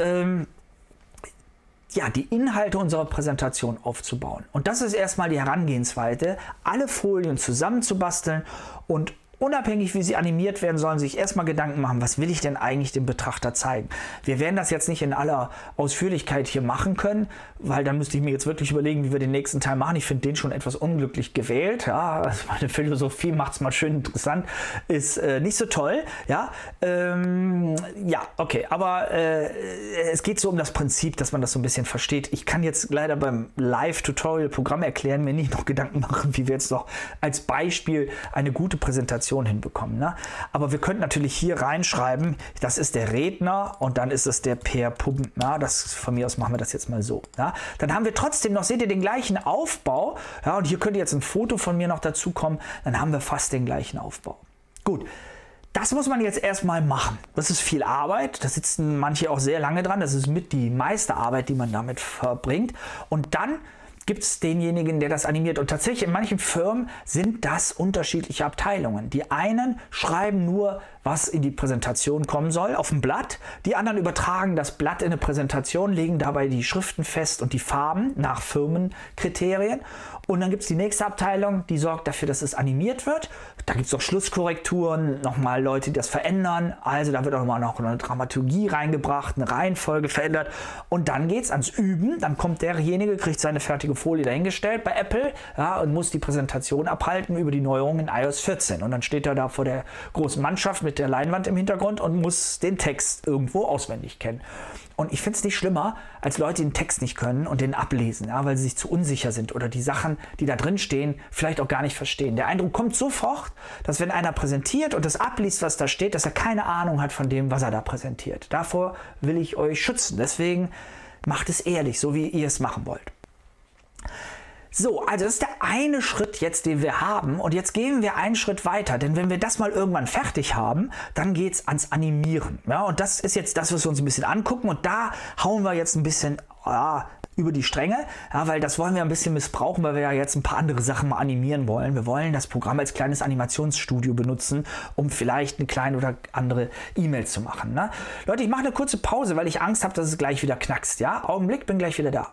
ja, die Inhalte unserer Präsentation aufzubauen. Und das ist erstmal die Herangehensweise, alle Folien zusammenzubasteln und unabhängig wie sie animiert werden sollen, sich erstmal Gedanken machen, was will ich denn eigentlich dem Betrachter zeigen. Wir werden das jetzt nicht in aller Ausführlichkeit hier machen können, weil dann müsste ich mir jetzt wirklich überlegen, wie wir den nächsten Teil machen. Ich finde den schon etwas unglücklich gewählt. Ja, also meine Philosophie macht es mal schön interessant, ist nicht so toll. Ja, ja, okay, aber es geht so um das Prinzip, dass man das so ein bisschen versteht. Ich kann jetzt leider beim Live-Tutorial-Programm erklären, mir nicht noch Gedanken machen, wie wir jetzt noch als Beispiel eine gute Präsentation hinbekommen. Ne? Aber wir könnten natürlich hier reinschreiben, das ist der Redner und dann ist es der Per Pump. Ja? Von mir aus machen wir das jetzt mal so. Ja? Dann haben wir trotzdem noch, seht ihr, den gleichen Aufbau. Ja? Und hier könnte jetzt ein Foto von mir noch dazu kommen. Dann haben wir fast den gleichen Aufbau. Gut. Das muss man jetzt erstmal machen. Das ist viel Arbeit. Da sitzen manche auch sehr lange dran. Das ist mit die meiste Arbeit, die man damit verbringt. Und dann gibt es denjenigen, der das animiert. Und tatsächlich in manchen Firmen sind das unterschiedliche Abteilungen. Die einen schreiben nur, was in die Präsentation kommen soll, auf ein Blatt. Die anderen übertragen das Blatt in eine Präsentation, legen dabei die Schriften fest und die Farben nach Firmenkriterien. Und dann gibt es die nächste Abteilung, die sorgt dafür, dass es animiert wird. Da gibt es auch Schlusskorrekturen, nochmal Leute, die das verändern. Also da wird auch mal noch eine Dramaturgie reingebracht, eine Reihenfolge verändert. Und dann geht es ans Üben. Dann kommt derjenige, kriegt seine fertige Folie dahingestellt bei Apple, ja, und muss die Präsentation abhalten über die Neuerungen in iOS 14. Und dann steht er da vor der großen Mannschaft mit der Leinwand im Hintergrund und muss den Text irgendwo auswendig kennen. Und ich finde es nicht schlimmer, als Leute, die den Text nicht können und den ablesen, ja, weil sie sich zu unsicher sind oder die Sachen, die da drin stehen, vielleicht auch gar nicht verstehen. Der Eindruck kommt sofort, dass wenn einer präsentiert und das abliest, was da steht, dass er keine Ahnung hat von dem, was er da präsentiert. Davor will ich euch schützen. Deswegen macht es ehrlich, so wie ihr es machen wollt. So, also das ist der eine Schritt jetzt, den wir haben, und jetzt gehen wir einen Schritt weiter, denn wenn wir das mal irgendwann fertig haben, dann geht es ans Animieren. Ja, und das ist jetzt das, was wir uns ein bisschen angucken, und da hauen wir jetzt ein bisschen über die Stränge, ja, weil das wollen wir ein bisschen missbrauchen, weil wir ja jetzt ein paar andere Sachen mal animieren wollen. Wir wollen das Programm als kleines Animationsstudio benutzen, um vielleicht eine kleine oder andere E-Mail zu machen. Ne? Leute, ich mache eine kurze Pause, weil ich Angst habe, dass es gleich wieder knackst. Ja? Augenblick, bin gleich wieder da.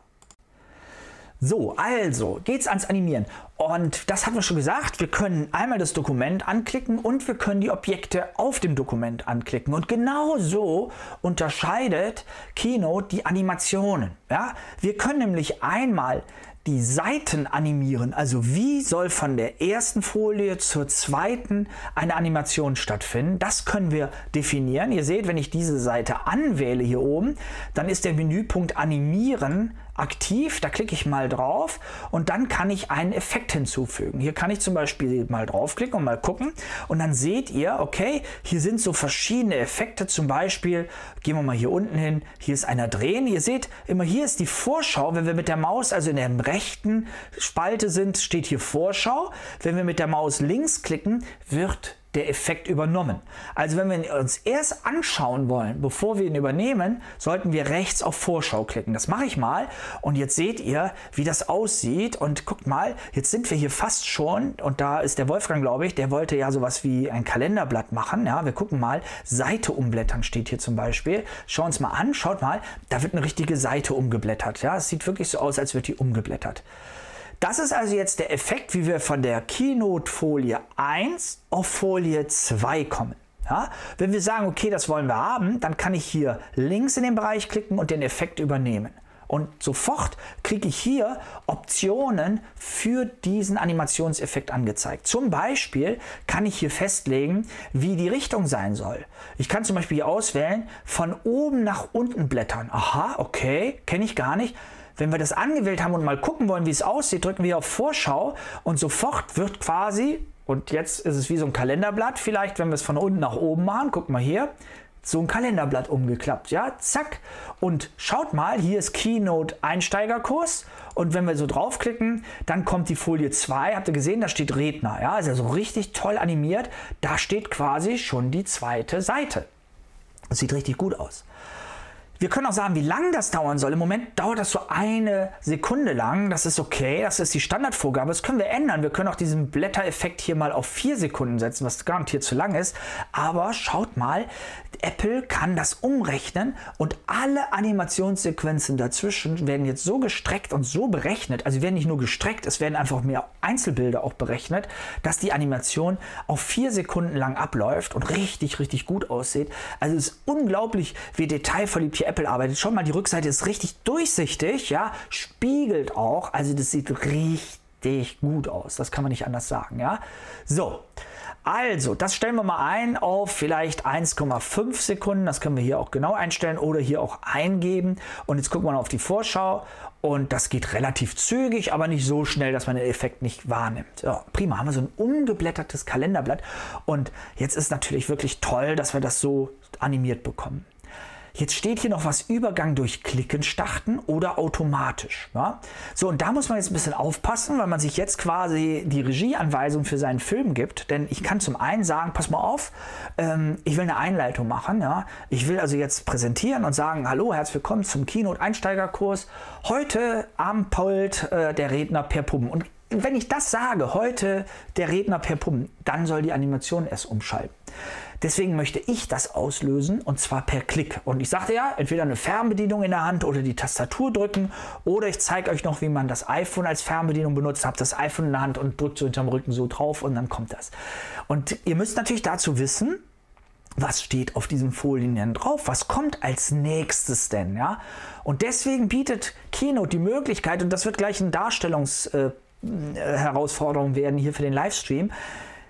So, also geht's ans Animieren. Und das haben wir schon gesagt, wir können einmal das Dokument anklicken und wir können die Objekte auf dem Dokument anklicken. Und genau so unterscheidet Keynote die Animationen. Ja? Wir können nämlich einmal die Seiten animieren, also wie soll von der ersten Folie zur zweiten eine Animation stattfinden. Das können wir definieren. Ihr seht, wenn ich diese Seite anwähle hier oben, dann ist der Menüpunkt Animieren aktiv. Da klicke ich mal drauf und dann kann ich einen Effekt hinzufügen. Hier kann ich zum Beispiel mal draufklicken und mal gucken und dann seht ihr, okay, hier sind so verschiedene Effekte. Zum Beispiel, gehen wir mal hier unten hin, hier ist einer drehen. Ihr seht, immer hier ist die Vorschau. Wenn wir mit der Maus also in der rechten Spalte sind, steht hier Vorschau. Wenn wir mit der Maus links klicken, wird der Effekt übernommen. Also wenn wir ihn uns erst anschauen wollen, bevor wir ihn übernehmen, sollten wir rechts auf Vorschau klicken. Das mache ich mal und jetzt seht ihr, wie das aussieht und guckt mal, jetzt sind wir hier fast schon und da ist der Wolfgang, glaube ich, der wollte ja sowas wie ein Kalenderblatt machen. Ja, wir gucken mal, Seite umblättern steht hier zum Beispiel. Schauen uns mal an, schaut mal, da wird eine richtige Seite umgeblättert. Ja, es sieht wirklich so aus, als wird die umgeblättert. Das ist also jetzt der Effekt, wie wir von der Keynote-Folie 1 auf Folie 2 kommen. Ja? Wenn wir sagen, okay, das wollen wir haben, dann kann ich hier links in den Bereich klicken und den Effekt übernehmen. Und sofort kriege ich hier Optionen für diesen Animationseffekt angezeigt. Zum Beispiel kann ich hier festlegen, wie die Richtung sein soll. Ich kann zum Beispiel hier auswählen, von oben nach unten blättern. Aha, okay, kenne ich gar nicht. Wenn wir das angewählt haben und mal gucken wollen, wie es aussieht, drücken wir auf Vorschau und sofort wird quasi, und jetzt ist es wie so ein Kalenderblatt, vielleicht wenn wir es von unten nach oben machen, guck mal hier, so ein Kalenderblatt umgeklappt, ja, zack. Und schaut mal, hier ist Keynote Einsteigerkurs und wenn wir so draufklicken, dann kommt die Folie 2, habt ihr gesehen, da steht Redner, ja, ist also richtig toll animiert, da steht quasi schon die zweite Seite. Das sieht richtig gut aus. Wir können auch sagen, wie lange das dauern soll. Im Moment dauert das so 1 Sekunde lang. Das ist okay, das ist die Standardvorgabe. Das können wir ändern. Wir können auch diesen Blättereffekt hier mal auf 4 Sekunden setzen, was garantiert zu lang ist. Aber schaut mal, Apple kann das umrechnen und alle Animationssequenzen dazwischen werden jetzt so gestreckt und so berechnet. Also werden nicht nur gestreckt, es werden einfach mehr Einzelbilder auch berechnet, dass die Animation auf 4 Sekunden lang abläuft und richtig, richtig gut aussieht. Also es ist unglaublich, wie detailverliebt hier Apple arbeitet. Schau mal, die Rückseite ist richtig durchsichtig, ja, spiegelt auch, also das sieht richtig gut aus, das kann man nicht anders sagen, ja. So, also, das stellen wir mal ein auf vielleicht 1,5 Sekunden, das können wir hier auch genau einstellen oder hier auch eingeben und jetzt gucken wir mal auf die Vorschau und das geht relativ zügig, aber nicht so schnell, dass man den Effekt nicht wahrnimmt. So, prima, haben wir so ein umgeblättertes Kalenderblatt und jetzt ist natürlich wirklich toll, dass wir das so animiert bekommen. Jetzt steht hier noch was, Übergang durch Klicken starten oder automatisch. Ja? So, und da muss man jetzt ein bisschen aufpassen, weil man sich jetzt quasi die Regieanweisung für seinen Film gibt. Denn ich kann zum einen sagen, pass mal auf, ich will eine Einleitung machen. Ja? Ich will also jetzt präsentieren und sagen, hallo, herzlich willkommen zum Keynote Einsteigerkurs. Heute am Pult der Redner per Puppen. Und wenn ich das sage, heute der Redner per Puppen, dann soll die Animation erst umschalten. Deswegen möchte ich das auslösen und zwar per Klick. Und ich sagte ja, entweder eine Fernbedienung in der Hand oder die Tastatur drücken oder ich zeige euch noch, wie man das iPhone als Fernbedienung benutzt. Habt das iPhone in der Hand und drückt so hinterm Rücken so drauf und dann kommt das. Und ihr müsst natürlich dazu wissen, was steht auf diesen Folien denn drauf? Was kommt als nächstes denn? Ja? Und deswegen bietet Keynote die Möglichkeit, und das wird gleich eine Darstellungsherausforderung werden hier für den Livestream,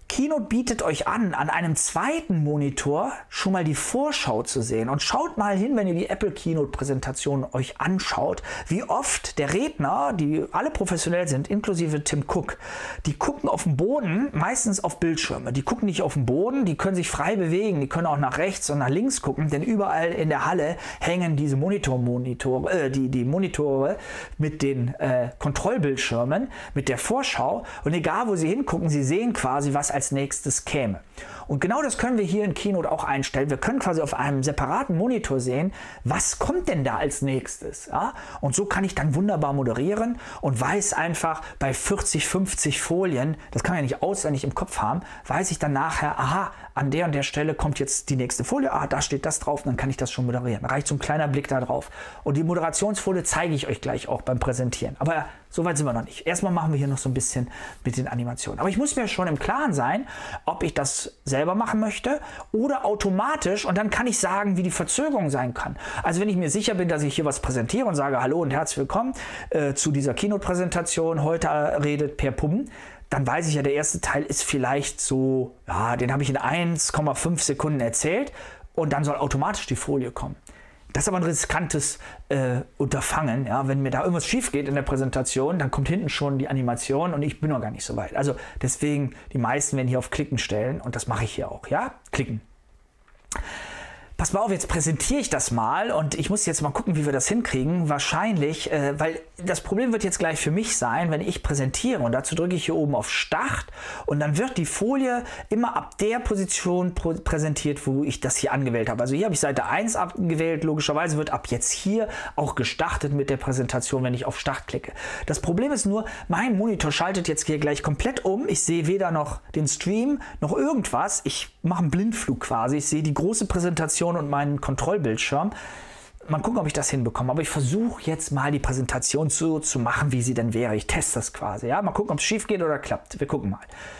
Keynote bietet euch an einem zweiten Monitor schon mal die Vorschau zu sehen. Und schaut mal hin, wenn ihr die Apple Keynote-Präsentation euch anschaut, wie oft der Redner, die alle professionell sind, inklusive Tim Cook, die gucken auf den Boden, meistens auf Bildschirme. Die gucken nicht auf den Boden, die können sich frei bewegen, die können auch nach rechts und nach links gucken, denn überall in der Halle hängen diese die Monitore mit den Kontrollbildschirmen, mit der Vorschau. Und egal, wo sie hingucken, sie sehen quasi, was als nächstes käme. Und genau das können wir hier in Keynote auch einstellen. Wir können quasi auf einem separaten Monitor sehen, was kommt denn da als nächstes. Ja? Und so kann ich dann wunderbar moderieren und weiß einfach bei 40, 50 Folien, das kann man ja nicht auswendig im Kopf haben, weiß ich dann nachher, aha, an der und der Stelle kommt jetzt die nächste Folie, da steht das drauf, und dann kann ich das schon moderieren. Da reicht so ein kleiner Blick da drauf. Und die Moderationsfolie zeige ich euch gleich auch beim Präsentieren. Aber so weit sind wir noch nicht. Erstmal machen wir hier noch so ein bisschen mit den Animationen. Aber ich muss mir schon im Klaren sein, ob ich das selber machen möchte oder automatisch, und dann kann ich sagen, wie die Verzögerung sein kann. Also wenn ich mir sicher bin, dass ich hier was präsentiere und sage, hallo und herzlich willkommen zu dieser Keynote-Präsentation, heute redet Per Puben, dann weiß ich ja, der erste Teil ist vielleicht so, ja, den habe ich in 1,5 Sekunden erzählt und dann soll automatisch die Folie kommen. Das ist aber ein riskantes Unterfangen. Ja? Wenn mir da irgendwas schief geht in der Präsentation, dann kommt hinten schon die Animation und ich bin noch gar nicht so weit. Also deswegen, die meisten werden hier auf Klicken stellen und das mache ich hier auch. Ja? Klicken. Pass mal auf, jetzt präsentiere ich das mal und ich muss jetzt mal gucken, wie wir das hinkriegen. Wahrscheinlich, weil das Problem wird jetzt gleich für mich sein, wenn ich präsentiere, und dazu drücke ich hier oben auf Start und dann wird die Folie immer ab der Position präsentiert, wo ich das hier angewählt habe. Also hier habe ich Seite 1 abgewählt, logischerweise wird ab jetzt hier auch gestartet mit der Präsentation, wenn ich auf Start klicke. Das Problem ist nur, mein Monitor schaltet jetzt hier gleich komplett um. Ich sehe weder noch den Stream noch irgendwas. Ich mache einen Blindflug quasi. Ich sehe die große Präsentation und meinen Kontrollbildschirm. Mal gucken, ob ich das hinbekomme. Aber ich versuche jetzt mal die Präsentation so zu machen, wie sie denn wäre. Ich teste das quasi. Ja? Mal gucken, ob es schief geht oder klappt. Wir gucken mal.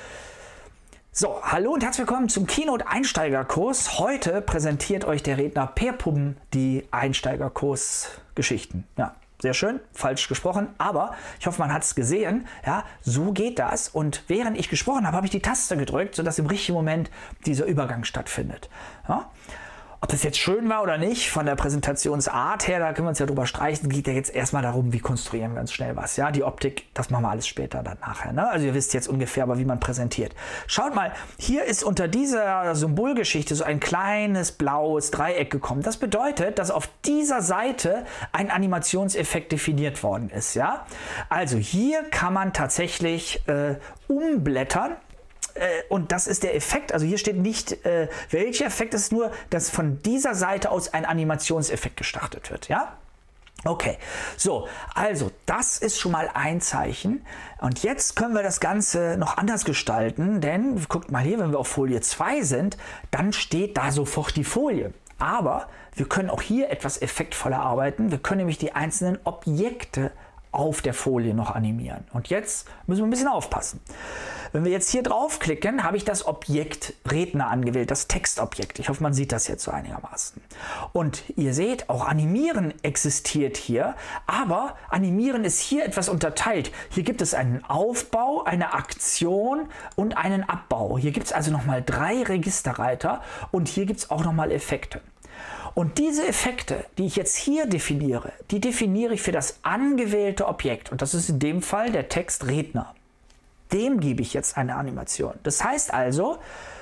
So, hallo und herzlich willkommen zum Keynote Einsteigerkurs. Heute präsentiert euch der Redner Per Puben die Einsteigerkurs-Geschichten. Ja, sehr schön, falsch gesprochen, aber ich hoffe, man hat es gesehen. Ja, so geht das. Und während ich gesprochen habe, habe ich die Taste gedrückt, sodass im richtigen Moment dieser Übergang stattfindet. Ja? Ob das jetzt schön war oder nicht, von der Präsentationsart her, da können wir uns ja drüber streichen, geht ja jetzt erstmal darum, wie konstruieren wir ganz schnell was. Ja, die Optik, das machen wir alles später dann nachher. Ne? Also ihr wisst jetzt ungefähr, aber wie man präsentiert. Schaut mal, hier ist unter dieser Symbolgeschichte so ein kleines blaues Dreieck gekommen. Das bedeutet, dass auf dieser Seite ein Animationseffekt definiert worden ist. Ja? Also hier kann man tatsächlich umblättern. Und das ist der Effekt, also hier steht nicht, welcher Effekt, es ist nur, dass von dieser Seite aus ein Animationseffekt gestartet wird, ja? Okay, so, also das ist schon mal ein Zeichen und jetzt können wir das Ganze noch anders gestalten, denn guckt mal hier, wenn wir auf Folie 2 sind, dann steht da sofort die Folie. Aber wir können auch hier etwas effektvoller arbeiten, wir können nämlich die einzelnen Objekte auf der Folie noch animieren. Und jetzt müssen wir ein bisschen aufpassen. Wenn wir jetzt hier draufklicken, habe ich das Objekt Redner angewählt, das Textobjekt. Ich hoffe, man sieht das jetzt so einigermaßen. Und ihr seht, auch Animieren existiert hier, aber Animieren ist hier etwas unterteilt. Hier gibt es einen Aufbau, eine Aktion und einen Abbau. Hier gibt es also nochmal 3 Registerreiter und hier gibt es auch nochmal Effekte. Und diese Effekte, die ich jetzt hier definiere, die definiere ich für das angewählte Objekt. Und das ist in dem Fall der Text Redner. Dem gebe ich jetzt eine Animation. Das heißt also,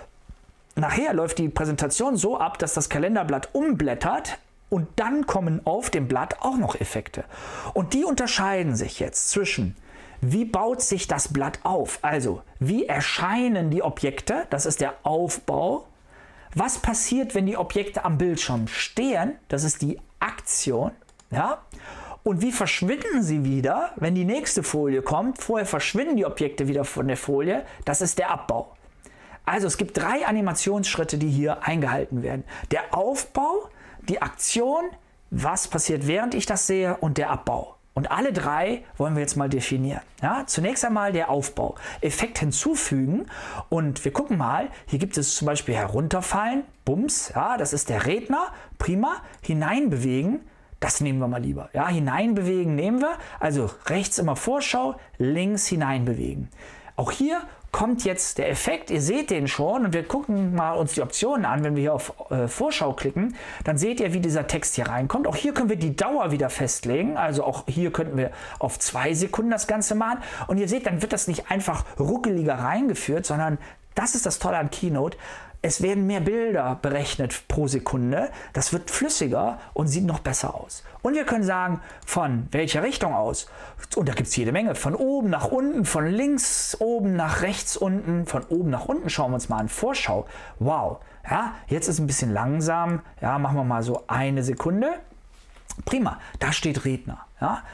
nachher läuft die Präsentation so ab, dass das Kalenderblatt umblättert und dann kommen auf dem Blatt auch noch Effekte. Und die unterscheiden sich jetzt zwischen, wie baut sich das Blatt auf? Also, wie erscheinen die Objekte? Das ist der Aufbau. Was passiert, wenn die Objekte am Bildschirm stehen? Das ist die Aktion. Ja? Und wie verschwinden sie wieder, wenn die nächste Folie kommt? Vorher verschwinden die Objekte wieder von der Folie. Das ist der Abbau. Also es gibt 3 Animationsschritte, die hier eingehalten werden. Der Aufbau, die Aktion, was passiert, während ich das sehe, und der Abbau. Und alle 3 wollen wir jetzt mal definieren. Ja, zunächst einmal der Aufbau. Effekt hinzufügen und wir gucken mal, hier gibt es zum Beispiel herunterfallen, Bums, ja, das ist der Redner, prima, hineinbewegen, das nehmen wir mal lieber. Ja, hineinbewegen nehmen wir, also rechts immer Vorschau, links hineinbewegen. Auch hier kommt jetzt der Effekt, ihr seht den schon und wir gucken mal uns die Optionen an, wenn wir hier auf Vorschau klicken, dann seht ihr, wie dieser Text hier reinkommt. Auch hier können wir die Dauer wieder festlegen, also auch hier könnten wir auf 2 Sekunden das Ganze machen und ihr seht, dann wird das nicht einfach ruckeliger reingeführt, sondern das ist das Tolle an Keynote. Es werden mehr Bilder berechnet pro Sekunde. Das wird flüssiger und sieht noch besser aus. Und wir können sagen, von welcher Richtung aus. Und da gibt es jede Menge. Von oben nach unten, von links oben nach rechts unten, von oben nach unten. Schauen wir uns mal an. Vorschau. Wow. Ja, jetzt ist es ein bisschen langsam. Ja, machen wir mal so 1 Sekunde. Prima. Da steht Redner. Ja.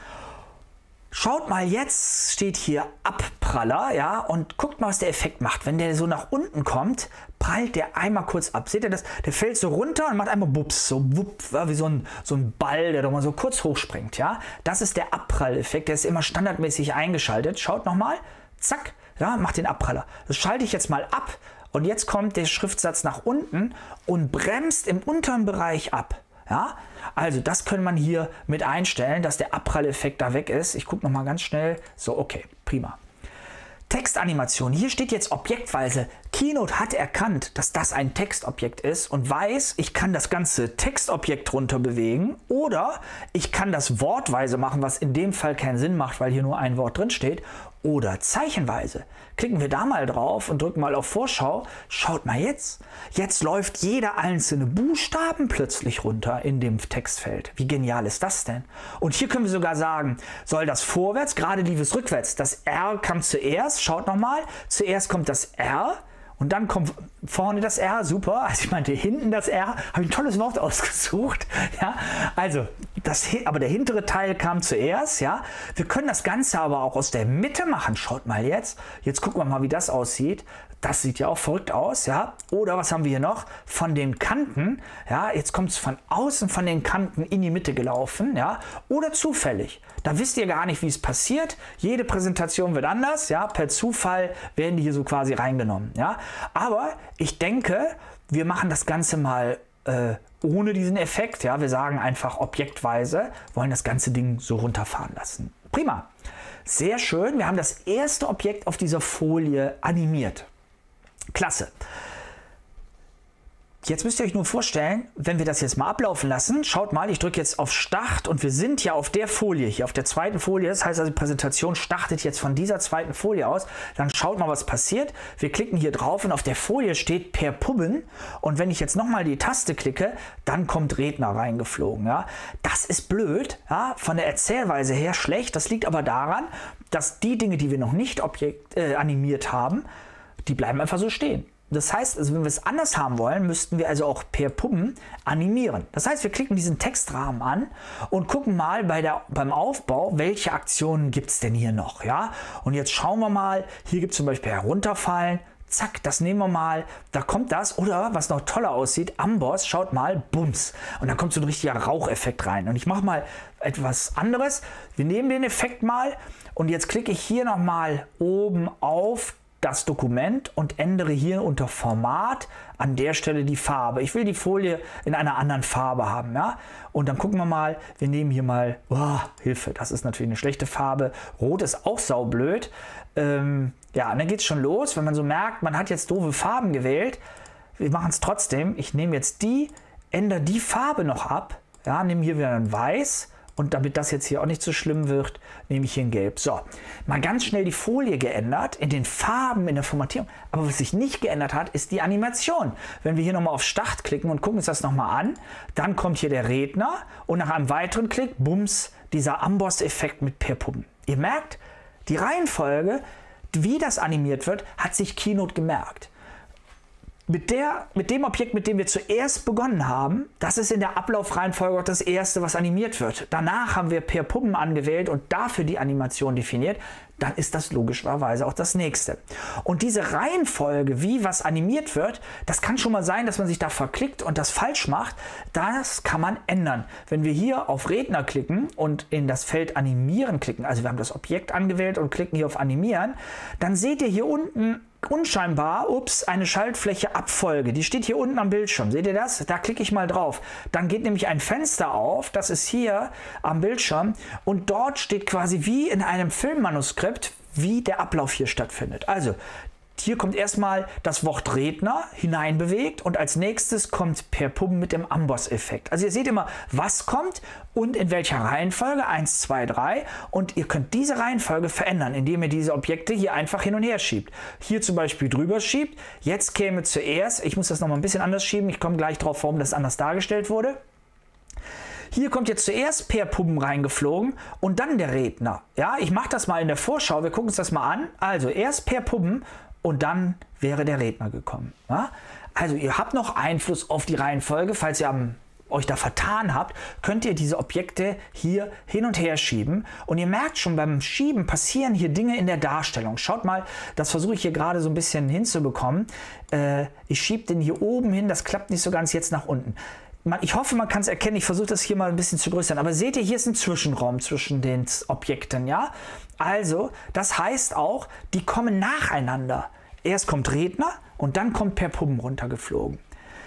Schaut mal, jetzt steht hier Abpraller, ja, und guckt mal, was der Effekt macht. Wenn der so nach unten kommt, prallt der einmal kurz ab. Seht ihr das? Der fällt so runter und macht einmal bups, so wupp, wie so ein Ball, der doch mal so kurz hochspringt, ja. Das ist der Abpralleffekt, der ist immer standardmäßig eingeschaltet. Schaut nochmal, zack, ja, macht den Abpraller. Das schalte ich jetzt mal ab und jetzt kommt der Schriftsatz nach unten und bremst im unteren Bereich ab. Ja, also das kann man hier mit einstellen, dass der Abpralleffekt da weg ist. Ich gucke nochmal ganz schnell. So, okay, prima. Textanimation. Hier steht jetzt objektweise. Keynote hat erkannt, dass das ein Textobjekt ist und weiß, ich kann das ganze Textobjekt runter bewegen oder ich kann das wortweise machen, was in dem Fall keinen Sinn macht, weil hier nur ein Wort drin steht, oder zeichenweise. Klicken wir da mal drauf und drücken mal auf Vorschau. Schaut mal jetzt. Jetzt läuft jeder einzelne Buchstaben plötzlich runter in dem Textfeld. Wie genial ist das denn? Und hier können wir sogar sagen, soll das vorwärts, gerade lief es rückwärts. Das R kam zuerst. Schaut nochmal. Zuerst kommt das R. Und dann kommt vorne das R, super. Also ich meinte hinten das R, habe ich ein tolles Wort ausgesucht. Ja, also aber der hintere Teil kam zuerst. Ja, wir können das Ganze aber auch aus der Mitte machen. Schaut mal jetzt. Jetzt gucken wir mal, wie das aussieht. Das sieht ja auch verrückt aus, ja. Oder was haben wir hier noch? Von den Kanten, ja. Jetzt kommt es von außen von den Kanten in die Mitte gelaufen, ja. Oder zufällig. Da wisst ihr gar nicht, wie es passiert. Jede Präsentation wird anders, ja. Per Zufall werden die hier so quasi reingenommen, ja. Aber ich denke, wir machen das Ganze mal ohne diesen Effekt, ja. Wir sagen einfach objektweise, wollen das ganze Ding so runterfahren lassen. Prima. Sehr schön. Wir haben das erste Objekt auf dieser Folie animiert. Klasse. Jetzt müsst ihr euch nur vorstellen, wenn wir das jetzt mal ablaufen lassen, schaut mal, ich drücke jetzt auf Start und wir sind ja auf der Folie hier, auf der zweiten Folie, das heißt also die Präsentation startet jetzt von dieser zweiten Folie aus, dann schaut mal, was passiert. Wir klicken hier drauf und auf der Folie steht per Pubben und wenn ich jetzt nochmal die Taste klicke, dann kommt Redner reingeflogen. Ja. Das ist blöd, ja, von der Erzählweise her schlecht, das liegt aber daran, dass die Dinge, die wir noch nicht animiert haben, die bleiben einfach so stehen. Das heißt, also wenn wir es anders haben wollen, müssten wir also auch per Puppen animieren. Das heißt, wir klicken diesen Textrahmen an und gucken mal beim Aufbau, welche Aktionen gibt es denn hier noch. Ja? Und jetzt schauen wir mal, hier gibt es zum Beispiel herunterfallen. Zack, das nehmen wir mal, da kommt das. Oder, was noch toller aussieht, Amboss, schaut mal, bums. Und da kommt so ein richtiger Raucheffekt rein. Und ich mache mal etwas anderes. Wir nehmen den Effekt mal und jetzt klicke ich hier nochmal oben auf das Dokument und ändere hier unter Format an der Stelle die Farbe. Ich will die Folie in einer anderen Farbe haben. Ja? Und dann gucken wir mal, wir nehmen hier mal, Hilfe, das ist natürlich eine schlechte Farbe. Rot ist auch saublöd. Ja, und dann geht es schon los, wenn man so merkt, man hat jetzt doofe Farben gewählt. Wir machen es trotzdem. Ich nehme jetzt ändere die Farbe noch ab. Ja, nehme hier wieder ein Weiß. Und damit das jetzt hier auch nicht so schlimm wird, nehme ich hier ein Gelb. So, mal ganz schnell die Folie geändert, in den Farben, in der Formatierung. Aber was sich nicht geändert hat, ist die Animation. Wenn wir hier nochmal auf Start klicken und gucken uns das nochmal an, dann kommt hier der Redner und nach einem weiteren Klick, bums, dieser Amboss-Effekt mit per Puppen. Ihr merkt, die Reihenfolge, wie das animiert wird, hat sich Keynote gemerkt. Mit dem Objekt, mit dem wir zuerst begonnen haben, das ist in der Ablaufreihenfolge auch das erste, was animiert wird. Danach haben wir per Puppen angewählt und dafür die Animation definiert. Dann ist das logischerweise auch das nächste. Und diese Reihenfolge, wie was animiert wird, das kann schon mal sein, dass man sich da verklickt und das falsch macht. Das kann man ändern. Wenn wir hier auf Redner klicken und in das Feld Animieren klicken, also wir haben das Objekt angewählt und klicken hier auf Animieren, dann seht ihr hier unten unscheinbar, eine Schaltfläche Abfolge. Die steht hier unten am Bildschirm. Seht ihr das? Da klicke ich mal drauf. Dann geht nämlich ein Fenster auf. Das ist hier am Bildschirm. Und dort steht quasi wie in einem Filmmanuskript, wie der Ablauf hier stattfindet. Also, hier kommt erstmal das Wort Redner hineinbewegt und als nächstes kommt per Pubben mit dem Amboss-Effekt. Also ihr seht immer, was kommt und in welcher Reihenfolge, 1, 2, 3 und ihr könnt diese Reihenfolge verändern, indem ihr diese Objekte hier einfach hin und her schiebt. Hier zum Beispiel drüber schiebt, jetzt käme zuerst, ich muss das nochmal ein bisschen anders schieben, ich komme gleich drauf, warum das anders dargestellt wurde. Hier kommt jetzt zuerst per Pubben reingeflogen und dann der Redner. Ja, ich mache das mal in der Vorschau, wir gucken uns das mal an. Also erst per Pubben und dann wäre der Redner gekommen. Ja? Also ihr habt noch Einfluss auf die Reihenfolge. Falls ihr euch da vertan habt, könnt ihr diese Objekte hier hin und her schieben. Und ihr merkt schon, beim Schieben passieren hier Dinge in der Darstellung. Schaut mal, das versuche ich hier gerade so ein bisschen hinzubekommen. Ich schiebe den hier oben hin, das klappt nicht so ganz jetzt nach unten. Ich hoffe, man kann es erkennen. Ich versuche das hier mal ein bisschen zu größern. Aber seht ihr, hier ist ein Zwischenraum zwischen den Objekten. Ja? Also, das heißt auch, die kommen nacheinander. Erst kommt Redner und dann kommt per Pubben runtergeflogen.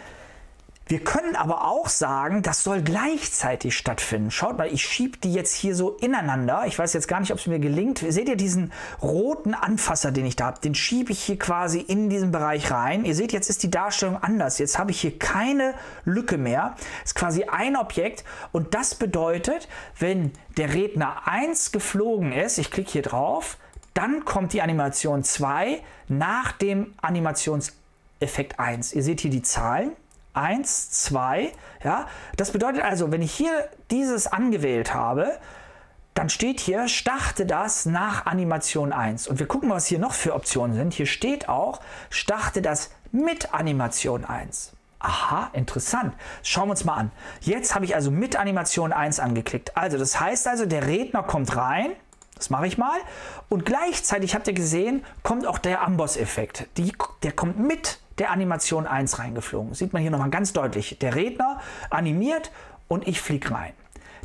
Wir können aber auch sagen, das soll gleichzeitig stattfinden. Schaut mal, ich schiebe die jetzt hier so ineinander. Ich weiß jetzt gar nicht, ob es mir gelingt. Seht ihr diesen roten Anfasser, den ich da habe? Den schiebe ich hier quasi in diesen Bereich rein. Ihr seht, jetzt ist die Darstellung anders. Jetzt habe ich hier keine Lücke mehr. Es ist quasi ein Objekt und das bedeutet, wenn der Redner 1 geflogen ist, ich klicke hier drauf, dann kommt die Animation 2 nach dem Animationseffekt 1. Ihr seht hier die Zahlen. 1, 2, ja. Das bedeutet also, wenn ich hier dieses angewählt habe, dann steht hier, starte das nach Animation 1. Und wir gucken mal, was hier noch für Optionen sind. Hier steht auch, starte das mit Animation 1. Aha, interessant. Schauen wir uns mal an. Jetzt habe ich also mit Animation 1 angeklickt. Also das heißt also, der Redner kommt rein. Das mache ich mal. Und gleichzeitig, habt ihr gesehen, kommt auch der Amboss-Effekt. Der kommt mit der Animation 1 reingeflogen. Sieht man hier nochmal ganz deutlich. Der Redner animiert und ich fliege rein.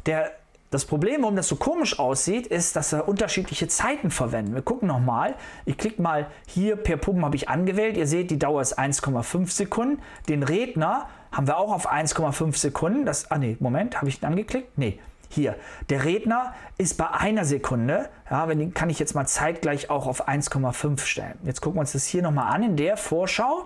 Das Problem, warum das so komisch aussieht, ist, dass wir unterschiedliche Zeiten verwenden. Wir gucken nochmal. Ich klicke mal hier, per Pubben habe ich angewählt. Ihr seht, die Dauer ist 1,5 Sekunden. Den Redner haben wir auch auf 1,5 Sekunden. Moment, habe ich den angeklickt? Nee. Hier, der Redner ist bei 1 Sekunde, ja, den kann ich jetzt mal zeitgleich auch auf 1,5 stellen. Jetzt gucken wir uns das hier nochmal an in der Vorschau.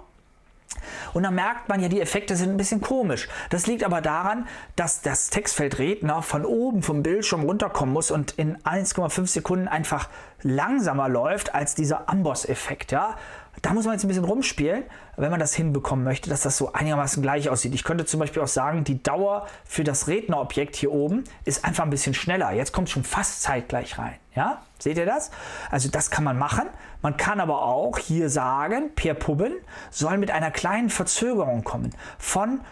Und dann merkt man ja, die Effekte sind ein bisschen komisch. Das liegt aber daran, dass das Textfeld Redner von oben vom Bildschirm runterkommen muss und in 1,5 Sekunden einfach langsamer läuft als dieser Amboss-Effekt. Ja? Da muss man jetzt ein bisschen rumspielen, wenn man das hinbekommen möchte, dass das so einigermaßen gleich aussieht. Ich könnte zum Beispiel auch sagen, die Dauer für das Rednerobjekt hier oben ist einfach ein bisschen schneller. Jetzt kommt schon fast zeitgleich rein. Ja? Seht ihr das? Also das kann man machen. Man kann aber auch hier sagen, per Pubben soll mit einer kleinen Verzögerung kommen von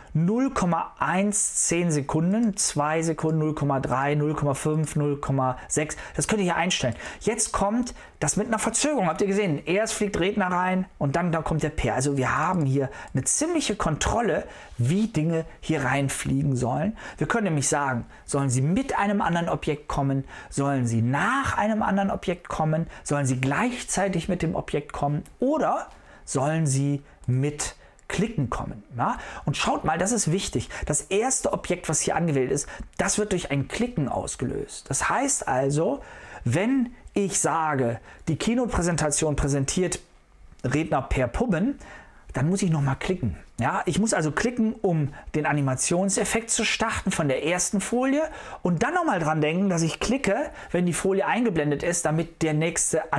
0,10 Sekunden, 2 Sekunden, 0,3, 0,5, 0,6. Das könnt ihr hier einstellen. Jetzt kommt das mit einer Verzögerung. Habt ihr gesehen? Erst fliegt Redner rein und dann kommt der Per. Also wir haben hier eine ziemliche Kontrolle, wie Dinge hier reinfliegen sollen. Wir können nämlich sagen, sollen sie mit einem anderen Objekt kommen, sollen sie nach einem anderen Objekt kommen, sollen sie gleichzeitig mit dem Objekt kommen oder sollen sie mit Klicken kommen. Ja? Und schaut mal, das ist wichtig. Das erste Objekt, was hier angewählt ist, das wird durch ein Klicken ausgelöst. Das heißt also, wenn ich sage, die Keynote-Präsentation präsentiert Redner per Pubben, dann muss ich nochmal klicken. Ja, ich muss also klicken, um den Animationseffekt zu starten von der ersten Folie und dann nochmal dran denken, dass ich klicke, wenn die Folie eingeblendet ist, damit die nächste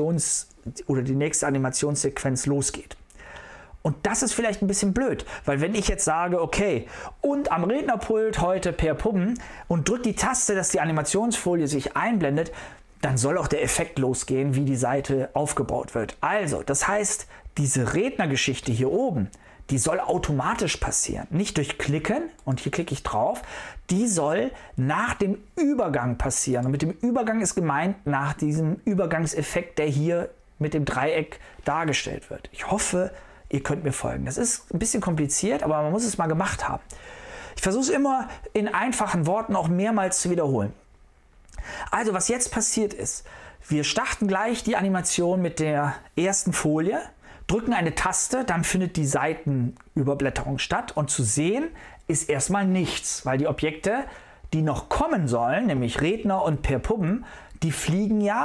Animationssequenz losgeht. Und das ist vielleicht ein bisschen blöd, weil wenn ich jetzt sage, okay, und am Rednerpult heute per Pubben und drücke die Taste, dass die Animationsfolie sich einblendet, dann soll auch der Effekt losgehen, wie die Seite aufgebaut wird. Also, das heißt, diese Rednergeschichte hier oben, die soll automatisch passieren. Nicht durch Klicken, und hier klicke ich drauf, die soll nach dem Übergang passieren. Und mit dem Übergang ist gemeint, nach diesem Übergangseffekt, der hier mit dem Dreieck dargestellt wird. Ich hoffe, ihr könnt mir folgen. Das ist ein bisschen kompliziert, aber man muss es mal gemacht haben. Ich versuche es immer in einfachen Worten auch mehrmals zu wiederholen. Also, was jetzt passiert ist, wir starten gleich die Animation mit der ersten Folie, drücken eine Taste, dann findet die Seitenüberblätterung statt und zu sehen ist erstmal nichts, weil die Objekte, die noch kommen sollen, nämlich Redner und per Pubben, die fliegen ja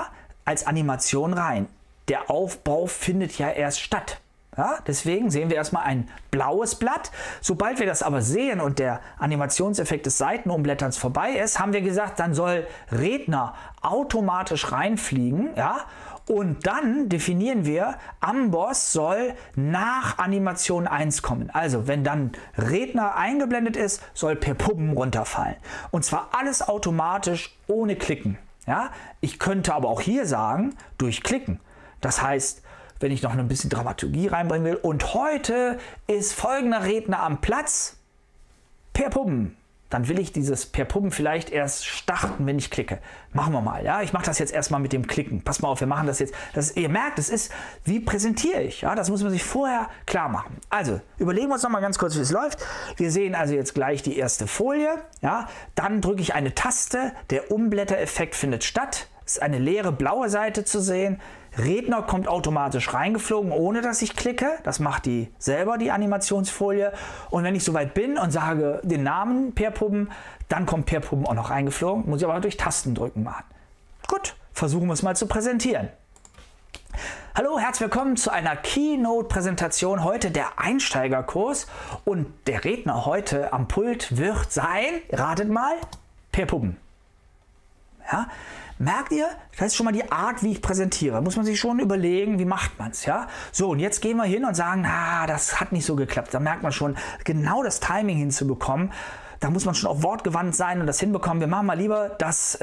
als Animation rein. Der Aufbau findet ja erst statt. Ja, deswegen sehen wir erstmal ein blaues Blatt. Sobald wir das aber sehen und der Animationseffekt des Seitenumblätterns vorbei ist, haben wir gesagt, dann soll Redner automatisch reinfliegen. Ja? Und dann definieren wir, Amboss soll nach Animation 1 kommen. Also wenn dann Redner eingeblendet ist, soll per Puppen runterfallen. Und zwar alles automatisch ohne Klicken. Ja? Ich könnte aber auch hier sagen, durch Klicken. Das heißt, wenn ich noch ein bisschen Dramaturgie reinbringen will. Und heute ist folgender Redner am Platz per Puppen. Dann will ich dieses per Puppen vielleicht erst starten, wenn ich klicke. Machen wir mal. Ja? Ich mache das jetzt erstmal mit dem Klicken. Pass mal auf, wir machen das jetzt. Ihr merkt, es ist, wie präsentiere ich? Ja? Das muss man sich vorher klar machen. Also, überlegen wir uns noch mal ganz kurz, wie es läuft. Wir sehen also jetzt gleich die erste Folie. Ja? Dann drücke ich eine Taste. Der Umblättereffekt findet statt. Es ist eine leere blaue Seite zu sehen. Redner kommt automatisch reingeflogen, ohne dass ich klicke. Das macht die selber, die Animationsfolie. Und wenn ich soweit bin und sage den Namen per Puppen, dann kommt per Puppen auch noch reingeflogen. Muss ich aber durch Tasten drücken machen. Gut, versuchen wir es mal zu präsentieren. Hallo, herzlich willkommen zu einer Keynote-Präsentation. Heute der Einsteigerkurs. Und der Redner heute am Pult wird sein, ratet mal, per Puppen. Ja? Merkt ihr? Das ist schon mal die Art, wie ich präsentiere. Muss man sich schon überlegen, wie macht man es. Ja? So, und jetzt gehen wir hin und sagen, das hat nicht so geklappt. Da merkt man schon, genau das Timing hinzubekommen. Da muss man schon auch wortgewandt sein und das hinbekommen. Wir machen mal lieber das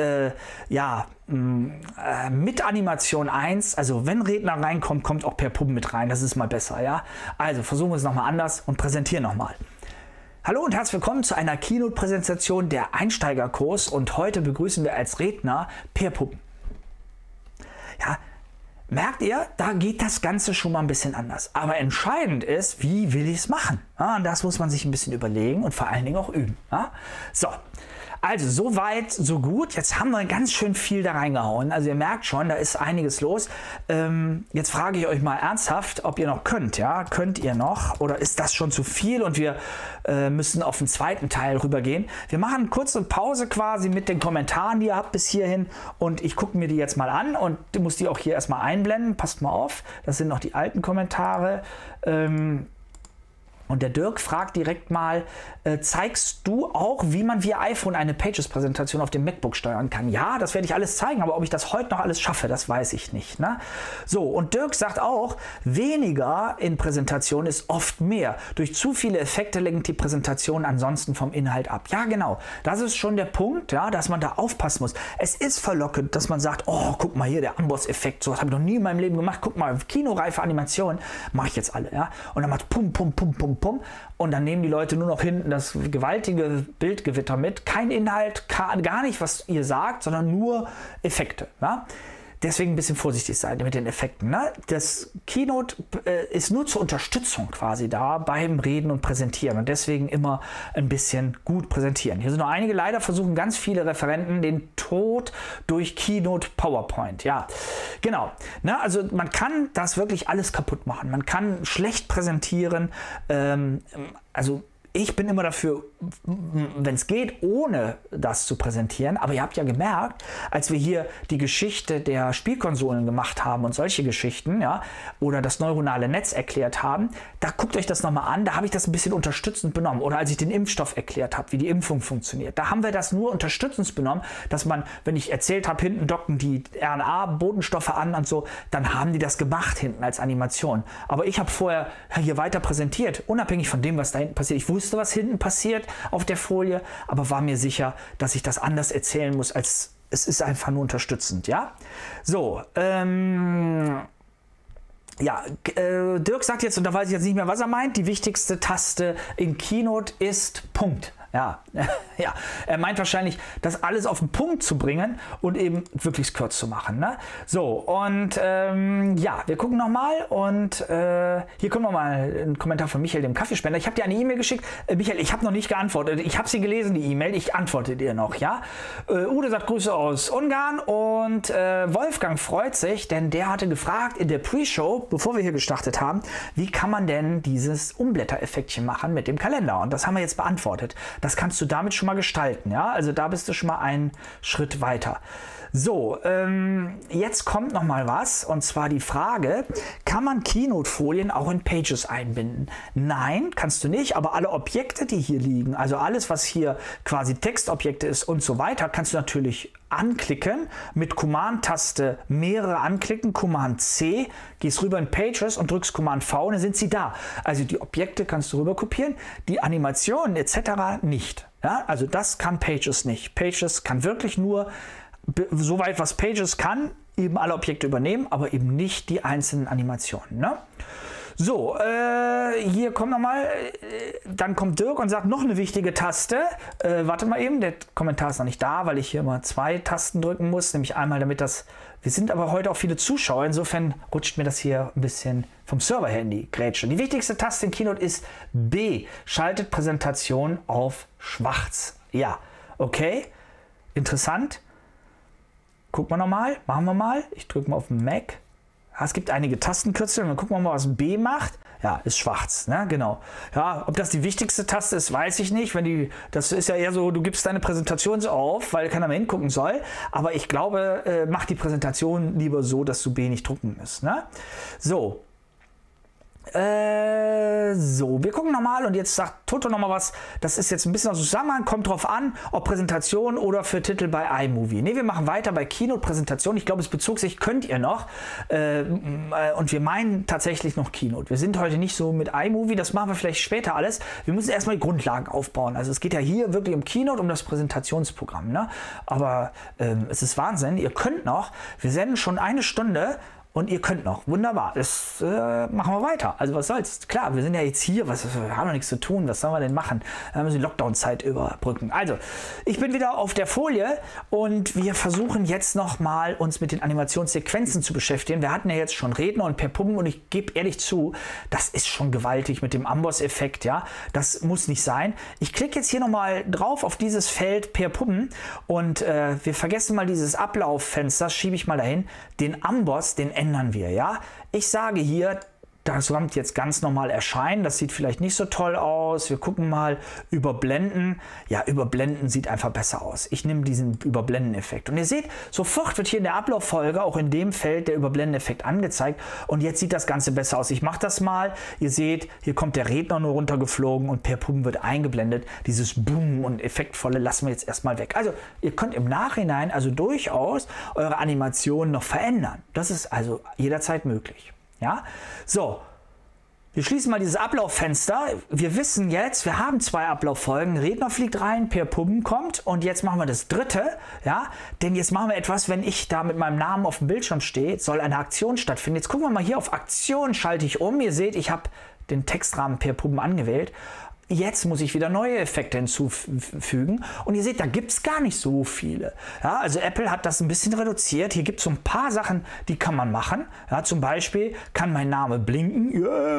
mit Animation 1. Also wenn Redner reinkommt, kommt auch per Puppen mit rein. Das ist mal besser. Ja? Also versuchen wir es nochmal anders und präsentieren nochmal. Hallo und herzlich willkommen zu einer Keynote-Präsentation der Einsteigerkurs und heute begrüßen wir als Redner per Puppen. Ja, merkt ihr, da geht das Ganze schon mal ein bisschen anders. Aber entscheidend ist, wie will ich es machen? Ja, und das muss man sich ein bisschen überlegen und vor allen Dingen auch üben. Ja? So. Also, so weit, so gut. Jetzt haben wir ganz schön viel da reingehauen. Also, ihr merkt schon, da ist einiges los. Jetzt frage ich euch mal ernsthaft, ob ihr noch könnt. Ja? Könnt ihr noch? Oder ist das schon zu viel und wir müssen auf den zweiten Teil rübergehen? Wir machen eine kurze Pause quasi mit den Kommentaren, die ihr habt bis hierhin. Und ich gucke mir die jetzt mal an und muss die auch hier erstmal einblenden. Passt mal auf. Das sind noch die alten Kommentare. Und der Dirk fragt direkt mal, zeigst du auch, wie man via iPhone eine Pages-Präsentation auf dem MacBook steuern kann? Ja, das werde ich alles zeigen, aber ob ich das heute noch alles schaffe, das weiß ich nicht. Ne? So, und Dirk sagt auch, weniger in Präsentation ist oft mehr. Durch zu viele Effekte lenkt die Präsentation ansonsten vom Inhalt ab. Ja, genau. Das ist schon der Punkt, ja, dass man da aufpassen muss. Es ist verlockend, dass man sagt, oh, guck mal hier, der Amboss-Effekt, so was habe ich noch nie in meinem Leben gemacht. Guck mal, kinoreife Animation, mache ich jetzt alle. Ja? Und dann macht pum, pum, pum, pum, pum. Und dann nehmen die Leute nur noch hinten das gewaltige Bildgewitter mit. Kein Inhalt, gar nicht, was ihr sagt, sondern nur Effekte. Ja? Deswegen ein bisschen vorsichtig sein mit den Effekten. Ne? Das Keynote ist nur zur Unterstützung quasi da beim Reden und Präsentieren. Und deswegen immer ein bisschen gut präsentieren. Hier sind noch einige, leider versuchen ganz viele Referenten den Tod durch Keynote PowerPoint. Ja, genau. Ne? Also man kann das wirklich alles kaputt machen. Man kann schlecht präsentieren. Ich bin immer dafür, wenn es geht, ohne das zu präsentieren. Aber ihr habt ja gemerkt, als wir hier die Geschichte der Spielkonsolen gemacht haben und solche Geschichten, ja, oder das neuronale Netz erklärt haben, da guckt euch das nochmal an, da habe ich das ein bisschen unterstützend benommen. Oder als ich den Impfstoff erklärt habe, wie die Impfung funktioniert, da haben wir das nur unterstützend benommen, dass man, wenn ich erzählt habe, hinten docken die RNA-Botenstoffe an und so, dann haben die das gemacht hinten als Animation. Aber ich habe vorher hier weiter präsentiert, unabhängig von dem, was da hinten passiert. Ich wusste, was hinten passiert auf der Folie, aber war mir sicher, dass ich das anders erzählen muss, als es ist einfach nur unterstützend, ja? So, Dirk sagt jetzt, und da weiß ich jetzt nicht mehr, was er meint, die wichtigste Taste in Keynote ist Punkt. Ja, ja, er meint wahrscheinlich, das alles auf den Punkt zu bringen und eben wirklich kurz zu machen. Ne? So, und wir gucken nochmal und hier kommt nochmal ein Kommentar von Michael, dem Kaffeespender. Ich habe dir eine E-Mail geschickt. Michael, ich habe noch nicht geantwortet. Ich habe sie gelesen, die E-Mail. Ich antworte dir noch, ja. Ude sagt Grüße aus Ungarn und Wolfgang freut sich, denn der hatte gefragt in der Pre-Show, bevor wir hier gestartet haben, wie kann man denn dieses Umblättereffektchen machen mit dem Kalender? Und das haben wir jetzt beantwortet. Das kannst du damit schon mal gestalten, ja? Also da bist du schon mal einen Schritt weiter. So, jetzt kommt noch mal was, und zwar die Frage, kann man Keynote-Folien auch in Pages einbinden? Nein, kannst du nicht, aber alle Objekte, die hier liegen, also alles, was hier quasi Textobjekte ist und so weiter, kannst du natürlich anklicken, mit Command-Taste mehrere anklicken, Command-C, gehst rüber in Pages und drückst Command-V und dann sind sie da. Also die Objekte kannst du rüber kopieren, die Animationen etc. nicht. Ja, also das kann Pages nicht. Pages kann wirklich nur, soweit was Pages kann, eben alle Objekte übernehmen, aber eben nicht die einzelnen Animationen. Ne? So, hier kommt nochmal, dann kommt Dirk und sagt noch eine wichtige Taste. Warte mal eben, der Kommentar ist noch nicht da, weil ich hier mal 2 Tasten drücken muss, nämlich einmal damit das, wir sind aber heute auch viele Zuschauer, insofern rutscht mir das hier ein bisschen vom Server her in die Grätsche. Die wichtigste Taste in Keynote ist B, schaltet Präsentation auf schwarz. Ja, okay, interessant. Gucken wir nochmal, machen wir mal, ich drücke mal auf den Mac. Es gibt einige Tastenkürzel und dann gucken wir mal, was B macht. Ja, ist schwarz, ne? Genau. Ja, ob das die wichtigste Taste ist, weiß ich nicht. Das ist ja eher so, du gibst deine Präsentation so auf, weil keiner mehr hingucken soll. Aber ich glaube, mach die Präsentation lieber so, dass du B nicht drucken musst, ne? So. Wir gucken nochmal und jetzt sagt Toto nochmal was. Das ist jetzt ein bisschen aus dem Zusammenhang, kommt drauf an, ob Präsentation oder für Titel bei iMovie. Ne, wir machen weiter bei Keynote-Präsentation. Ich glaube, es bezog sich, könnt ihr noch. Und wir meinen tatsächlich noch Keynote. Wir sind heute nicht so mit iMovie, das machen wir vielleicht später alles. Wir müssen erstmal die Grundlagen aufbauen. Also es geht ja hier wirklich um Keynote, um das Präsentationsprogramm. Ne? Aber es ist Wahnsinn, ihr könnt noch. Wir senden schon 1 Stunde. Und ihr könnt noch. Wunderbar. Das machen wir weiter. Also was soll's. Klar, wir sind ja jetzt hier. Wir haben noch nichts zu tun. Was sollen wir denn machen? Wir müssen die Lockdown-Zeit überbrücken. Also, ich bin wieder auf der Folie und wir versuchen jetzt nochmal uns mit den Animationssequenzen zu beschäftigen. Wir hatten ja jetzt schon Redner und Per Puppen und ich gebe ehrlich zu, das ist schon gewaltig mit dem Amboss-Effekt. Ja? Das muss nicht sein. Ich klicke jetzt hier nochmal drauf auf dieses Feld Per Puppen und wir vergessen mal dieses Ablauffenster. Schiebe ich mal dahin. Den Amboss, den ändern wir, ja. Ich sage hier, das kommt jetzt ganz normal erscheinen. Das sieht vielleicht nicht so toll aus. Wir gucken mal, überblenden. Ja, überblenden sieht einfach besser aus. Ich nehme diesen Überblenden-Effekt. Und ihr seht, sofort wird hier in der Ablauffolge auch in dem Feld der Überblenden-Effekt angezeigt. Und jetzt sieht das Ganze besser aus. Ich mache das mal. Ihr seht, hier kommt der Redner nur runtergeflogen und Per Puppen wird eingeblendet. Dieses Boom und Effektvolle lassen wir jetzt erstmal weg. Also ihr könnt im Nachhinein also durchaus eure Animationen noch verändern. Das ist also jederzeit möglich. Ja, so, wir schließen mal dieses Ablauffenster. Wir wissen jetzt, wir haben 2 Ablauffolgen. Redner fliegt rein, Per Puppen kommt und jetzt machen wir das dritte. Ja, denn jetzt machen wir etwas, wenn ich da mit meinem Namen auf dem Bildschirm stehe, soll eine Aktion stattfinden. Jetzt gucken wir mal hier auf Aktion, schalte ich um. Ihr seht, ich habe den Textrahmen Per Puppen angewählt. Jetzt muss ich wieder neue Effekte hinzufügen und ihr seht, da gibt es gar nicht so viele. Ja, also Apple hat das ein bisschen reduziert. Hier gibt es so ein paar Sachen, die kann man machen. Ja, zum Beispiel kann mein Name blinken,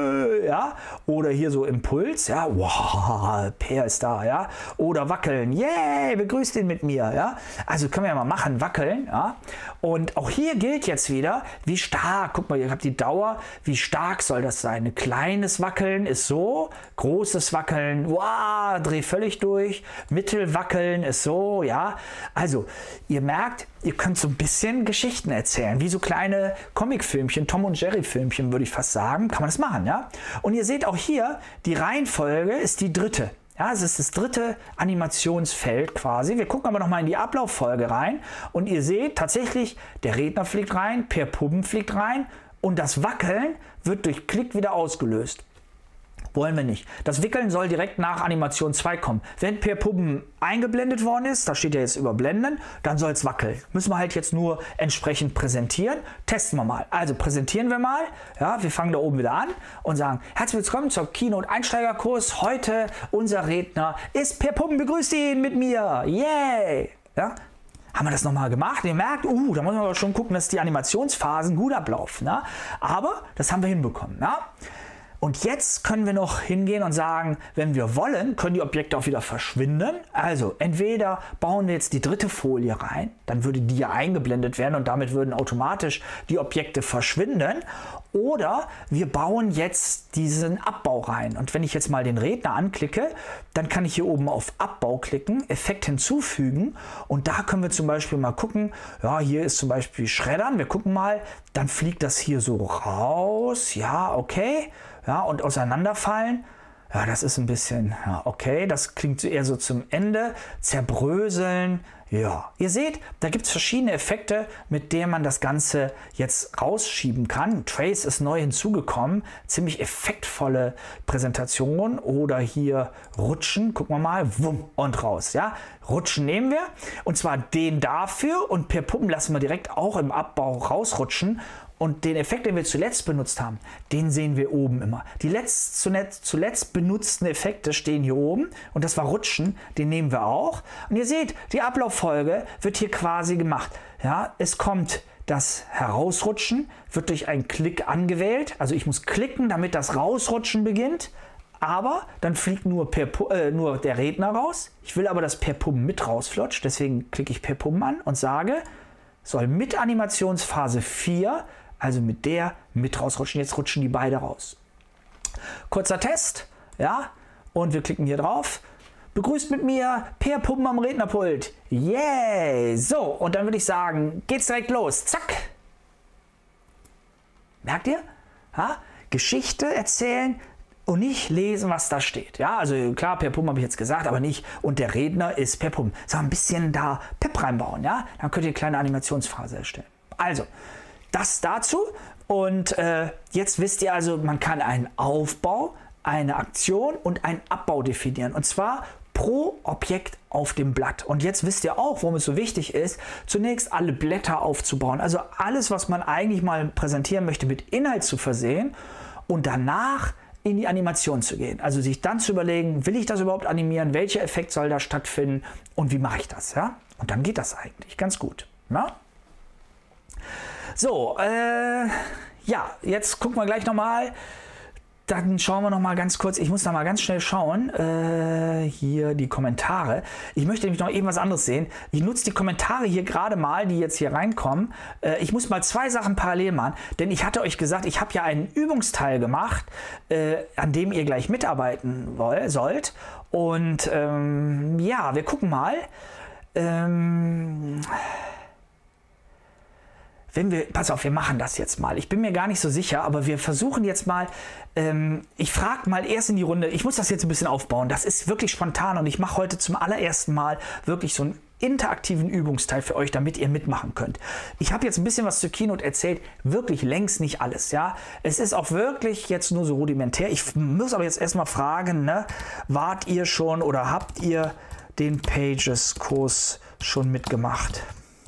ja, oder hier so Impuls, ja, wow, Per ist da, ja, oder wackeln, yay, begrüßt ihn mit mir, ja. Also können wir ja mal machen, wackeln, ja. Und auch hier gilt jetzt wieder, wie stark, guck mal, ihr habt die Dauer, wie stark soll das sein? Ein kleines Wackeln ist so, großes Wackeln, wow, dreh völlig durch, Mittelwackeln ist so, ja. Also, ihr merkt, ihr könnt so ein bisschen Geschichten erzählen, wie so kleine Comicfilmchen, Tom und Jerry Filmchen, würde ich fast sagen, kann man das machen, ja. Und ihr seht auch hier, die Reihenfolge ist die dritte. Ja, es ist das dritte Animationsfeld quasi. Wir gucken aber noch mal in die Ablauffolge rein und ihr seht tatsächlich, der Redner fliegt rein, Per Puppen fliegt rein und das Wackeln wird durch Klick wieder ausgelöst. Wollen wir nicht. Das Wickeln soll direkt nach Animation 2 kommen. Wenn Per Puppen eingeblendet worden ist, da steht ja jetzt überblenden, dann soll es wackeln. Müssen wir halt jetzt nur entsprechend präsentieren. Testen wir mal. Also präsentieren wir mal. Ja, wir fangen da oben wieder an und sagen, herzlich willkommen zur Keynote Einsteigerkurs. Heute unser Redner ist Per Puppen. Begrüßt ihn mit mir. Yay! Ja. Haben wir das nochmal gemacht? Ihr merkt, da muss man aber schon gucken, dass die Animationsphasen gut ablaufen. Ne? Aber das haben wir hinbekommen. Ne? Und jetzt können wir noch hingehen und sagen, wenn wir wollen, können die Objekte auch wieder verschwinden. Also entweder bauen wir jetzt die dritte Folie rein, dann würde die ja eingeblendet werden und damit würden automatisch die Objekte verschwinden. Oder wir bauen jetzt diesen Abbau rein. Und wenn ich jetzt mal den Redner anklicke, dann kann ich hier oben auf Abbau klicken, Effekt hinzufügen. Und da können wir zum Beispiel mal gucken, ja, hier ist zum Beispiel Schreddern. Wir gucken mal, dann fliegt das hier so raus. Ja, okay. Ja, und auseinanderfallen. Ja, das ist ein bisschen, ja, okay, das klingt eher so zum Ende. Zerbröseln. Ja, ihr seht, da gibt es verschiedene Effekte, mit denen man das Ganze jetzt rausschieben kann. Trace ist neu hinzugekommen, ziemlich effektvolle Präsentation. Oder hier Rutschen, gucken wir mal, wumm, und raus. Ja, Rutschen nehmen wir, und zwar den dafür, und per Puppen lassen wir direkt auch im Abbau rausrutschen. Und den Effekt, den wir zuletzt benutzt haben, den sehen wir oben immer. Die zuletzt benutzten Effekte stehen hier oben. Und das war Rutschen, den nehmen wir auch. Und ihr seht, die Ablauffolge wird hier quasi gemacht. Ja, es kommt das Herausrutschen, wird durch einen Klick angewählt. Also ich muss klicken, damit das Rausrutschen beginnt. Aber dann fliegt nur der Redner raus. Ich will aber, dass per Puppen mit rausflutscht. Deswegen klicke ich per Puppen an und sage, soll mit Animationsphase 4, also mit der mit rausrutschen. Jetzt rutschen die beide raus. Kurzer Test, ja, und wir klicken hier drauf. Begrüßt mit mir Per Puppen am Rednerpult. Yay! So, und dann würde ich sagen, geht's direkt los. Zack! Merkt ihr? Ja? Geschichte erzählen und nicht lesen, was da steht. Ja, also klar, Per Puppen habe ich jetzt gesagt, aber nicht. Und der Redner ist Per Puppen. So ein bisschen da Pep reinbauen, ja? Dann könnt ihr eine kleine Animationsphase erstellen. Also, das dazu. Und jetzt wisst ihr also, man kann einen Aufbau, eine Aktion und einen Abbau definieren. Und zwar pro Objekt auf dem Blatt. Und jetzt wisst ihr auch, warum es so wichtig ist, zunächst alle Blätter aufzubauen. Also alles, was man eigentlich mal präsentieren möchte, mit Inhalt zu versehen und danach in die Animation zu gehen. Also sich dann zu überlegen, will ich das überhaupt animieren? Welcher Effekt soll da stattfinden? Und wie mache ich das? Ja? Und dann geht das eigentlich ganz gut. Ja? So, ja, jetzt gucken wir gleich nochmal. Dann schauen wir noch mal ganz kurz. Ich muss noch mal ganz schnell schauen. Hier die Kommentare. Ich möchte nämlich noch eben was anderes sehen. Ich nutze die Kommentare hier gerade mal, die jetzt hier reinkommen. Ich muss mal zwei Sachen parallel machen, denn ich hatte euch gesagt, ich habe ja einen Übungsteil gemacht, an dem ihr gleich mitarbeiten sollt. Und ja, wir gucken mal. Pass auf, wir machen das jetzt mal. Ich bin mir gar nicht so sicher, aber wir versuchen jetzt mal, ich frage mal erst in die Runde, ich muss das jetzt ein bisschen aufbauen, das ist wirklich spontan und ich mache heute zum allerersten Mal wirklich so einen interaktiven Übungsteil für euch, damit ihr mitmachen könnt. Ich habe jetzt ein bisschen was zur Keynote erzählt, wirklich längst nicht alles, ja. Es ist auch wirklich jetzt nur so rudimentär. Ich muss aber jetzt erstmal fragen, ne, wart ihr schon oder habt ihr den Pages-Kurs schon mitgemacht?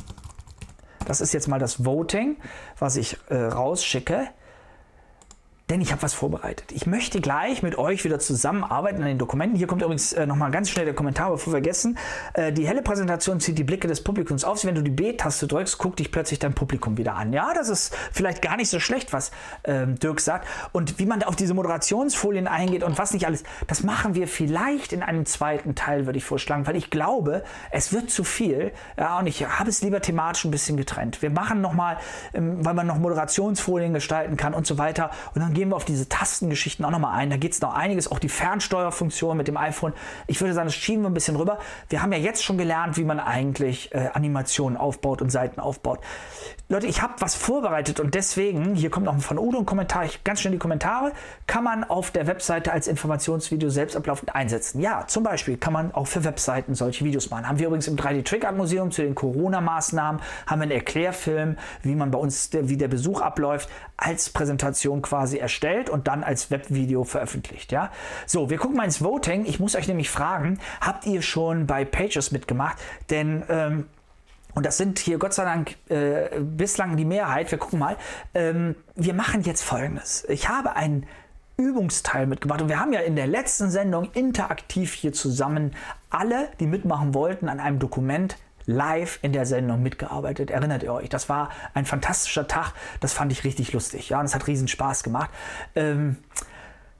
Das ist jetzt mal das Voting, was ich rausschicke. Denn ich habe was vorbereitet. Ich möchte gleich mit euch wieder zusammenarbeiten an den Dokumenten. Hier kommt übrigens nochmal ganz schnell der Kommentar, bevor wir vergessen. Die helle Präsentation zieht die Blicke des Publikums auf. Wenn du die B-Taste drückst, guckt dich plötzlich dein Publikum wieder an. Ja, das ist vielleicht gar nicht so schlecht, was Dirk sagt. Und wie man da auf diese Moderationsfolien eingeht und was nicht alles, das machen wir vielleicht in einem zweiten Teil, würde ich vorschlagen, weil ich glaube, es wird zu viel. Ja, und ich habe es lieber thematisch ein bisschen getrennt. Wir machen nochmal, weil man noch Moderationsfolien gestalten kann und so weiter. Und dann gehen wir auf diese Tastengeschichten auch nochmal ein. Da geht es noch einiges, auch die Fernsteuerfunktion mit dem iPhone. Ich würde sagen, das schieben wir ein bisschen rüber. Wir haben ja jetzt schon gelernt, wie man eigentlich Animationen aufbaut und Seiten aufbaut. Leute, ich habe was vorbereitet und deswegen, hier kommt noch von Udo ein Kommentar, ganz schnell die Kommentare, kann man auf der Webseite als Informationsvideo selbst ablaufend einsetzen. Ja, zum Beispiel kann man auch für Webseiten solche Videos machen. Haben wir übrigens im 3D-Trick-Art-Museum zu den Corona-Maßnahmen, haben wir einen Erklärfilm, wie man bei uns, wie der Besuch abläuft, als Präsentation quasi erstellt und dann als Webvideo veröffentlicht. Ja? So, wir gucken mal ins Voting. Ich muss euch nämlich fragen, habt ihr schon bei Pages mitgemacht? Denn und das sind hier Gott sei Dank bislang die Mehrheit. Wir gucken mal. Wir machen jetzt Folgendes. Ich habe einen Übungsteil mitgemacht und wir haben ja in der letzten Sendung interaktiv hier zusammen alle, die mitmachen wollten, an einem Dokument live in der Sendung mitgearbeitet. Erinnert ihr euch? Das war ein fantastischer Tag. Das fand ich richtig lustig. Ja, und es hat riesen Spaß gemacht.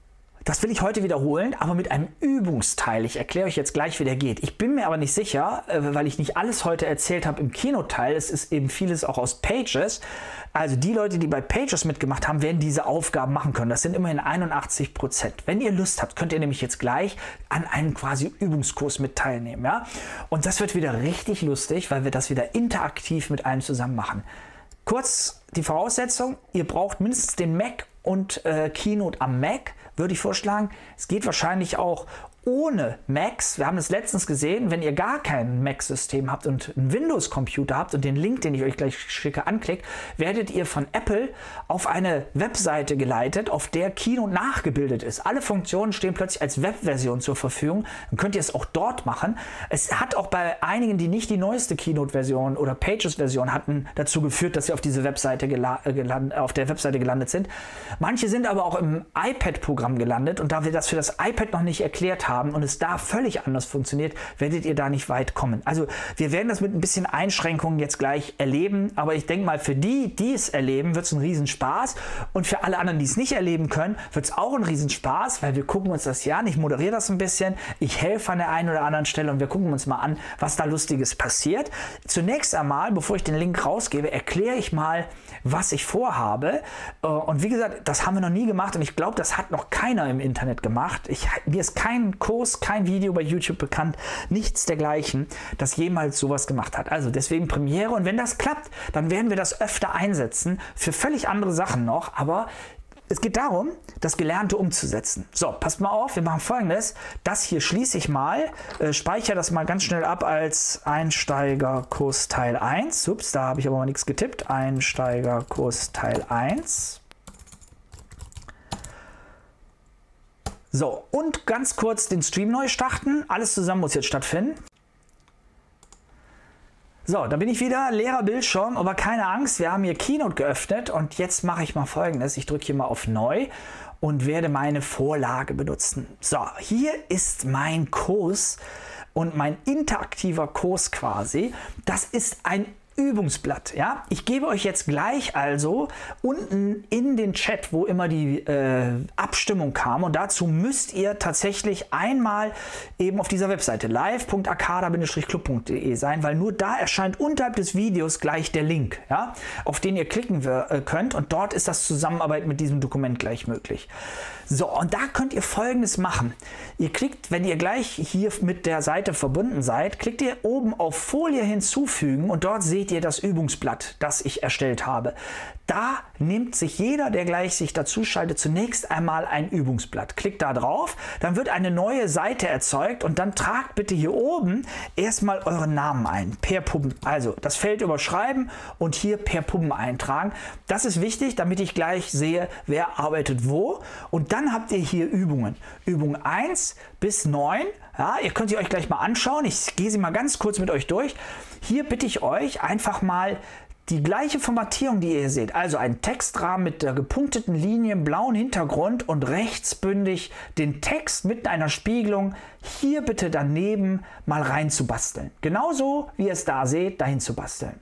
Das will ich heute wiederholen, aber mit einem Übungsteil. Ich erkläre euch jetzt gleich, wie der geht. Ich bin mir aber nicht sicher, weil ich nicht alles heute erzählt habe im Keynote-Teil. Es ist eben vieles auch aus Pages. Also die Leute, die bei Pages mitgemacht haben, werden diese Aufgaben machen können. Das sind immerhin 81%. Wenn ihr Lust habt, könnt ihr nämlich jetzt gleich an einem quasi Übungskurs mit teilnehmen. Ja? Und das wird wieder richtig lustig, weil wir das wieder interaktiv mit allen zusammen machen. Kurz die Voraussetzung, ihr braucht mindestens den Mac und Keynote am Mac, würde ich vorschlagen. Es geht wahrscheinlich auch ohne Macs. Wir haben es letztens gesehen, wenn ihr gar kein Mac-System habt und einen Windows-Computer habt und den Link, den ich euch gleich schicke, anklickt, werdet ihr von Apple auf eine Webseite geleitet, auf der Keynote nachgebildet ist. Alle Funktionen stehen plötzlich als Webversion zur Verfügung. Dann könnt ihr es auch dort machen. Es hat auch bei einigen, die nicht die neueste Keynote-Version oder Pages-Version hatten, dazu geführt, dass sie auf diese Webseite gelandet sind. Manche sind aber auch im iPad-Programm gelandet und da wir das für das iPad noch nicht erklärt haben und es da völlig anders funktioniert, werdet ihr da nicht weit kommen. Also wir werden das mit ein bisschen Einschränkungen jetzt gleich erleben, aber ich denke mal, für die, die es erleben, wird es ein Riesenspaß und für alle anderen, die es nicht erleben können, wird es auch ein Riesenspaß, weil wir gucken uns das hier an. Ich moderiere das ein bisschen, ich helfe an der einen oder anderen Stelle und wir gucken uns mal an, was da Lustiges passiert. Zunächst einmal, bevor ich den Link rausgebe, erkläre ich mal, was ich vorhabe. Und wie gesagt, das haben wir noch nie gemacht und ich glaube, das hat noch keiner im Internet gemacht. Mir ist kein Kurs, kein Video bei YouTube bekannt, nichts dergleichen, das jemals sowas gemacht hat. Also deswegen Premiere und wenn das klappt, dann werden wir das öfter einsetzen für völlig andere Sachen noch, aber es geht darum, das Gelernte umzusetzen. So, passt mal auf, wir machen Folgendes. Das hier schließe ich mal, speichere das mal ganz schnell ab als Einsteigerkurs Teil 1. Ups, da habe ich aber mal nichts getippt. Einsteigerkurs Teil 1. So, und ganz kurz den Stream neu starten. Alles zusammen muss jetzt stattfinden. So, da bin ich wieder, leerer Bildschirm, aber keine Angst, wir haben hier Keynote geöffnet und jetzt mache ich mal Folgendes. Ich drücke hier mal auf Neu und werde meine Vorlage benutzen. So, hier ist mein Kurs und mein interaktiver Kurs quasi. Das ist ein Übungsblatt, ja. Ich gebe euch jetzt gleich also unten in den Chat, wo immer die Abstimmung kam und dazu müsst ihr tatsächlich einmal eben auf dieser Webseite live.arcada-club.de sein, weil nur da erscheint unterhalb des Videos gleich der Link, ja, auf den ihr klicken könnt und dort ist das Zusammenarbeiten mit diesem Dokument gleich möglich. So, und da könnt ihr Folgendes machen. Ihr klickt, wenn ihr gleich hier mit der Seite verbunden seid, klickt ihr oben auf Folie hinzufügen und dort seht ihr das Übungsblatt, das ich erstellt habe. Da nimmt sich jeder, der gleich sich dazu schaltet, zunächst einmal ein Übungsblatt. Klickt da drauf, dann wird eine neue Seite erzeugt und dann tragt bitte hier oben erstmal euren Namen ein, per Puppen. Also das Feld überschreiben und hier per Puppen eintragen. Das ist wichtig, damit ich gleich sehe, wer arbeitet wo. Und dann habt ihr hier Übungen. Übung 1 bis 9. Ja, ihr könnt sie euch gleich mal anschauen. Ich gehe sie mal ganz kurz mit euch durch. Hier bitte ich euch einfach mal die gleiche Formatierung, die ihr hier seht, also ein Textrahmen mit der gepunkteten Linie im blauen Hintergrund und rechtsbündig den Text mit einer Spiegelung hier bitte daneben mal rein zu basteln. Genauso wie ihr es da seht, dahin zu basteln.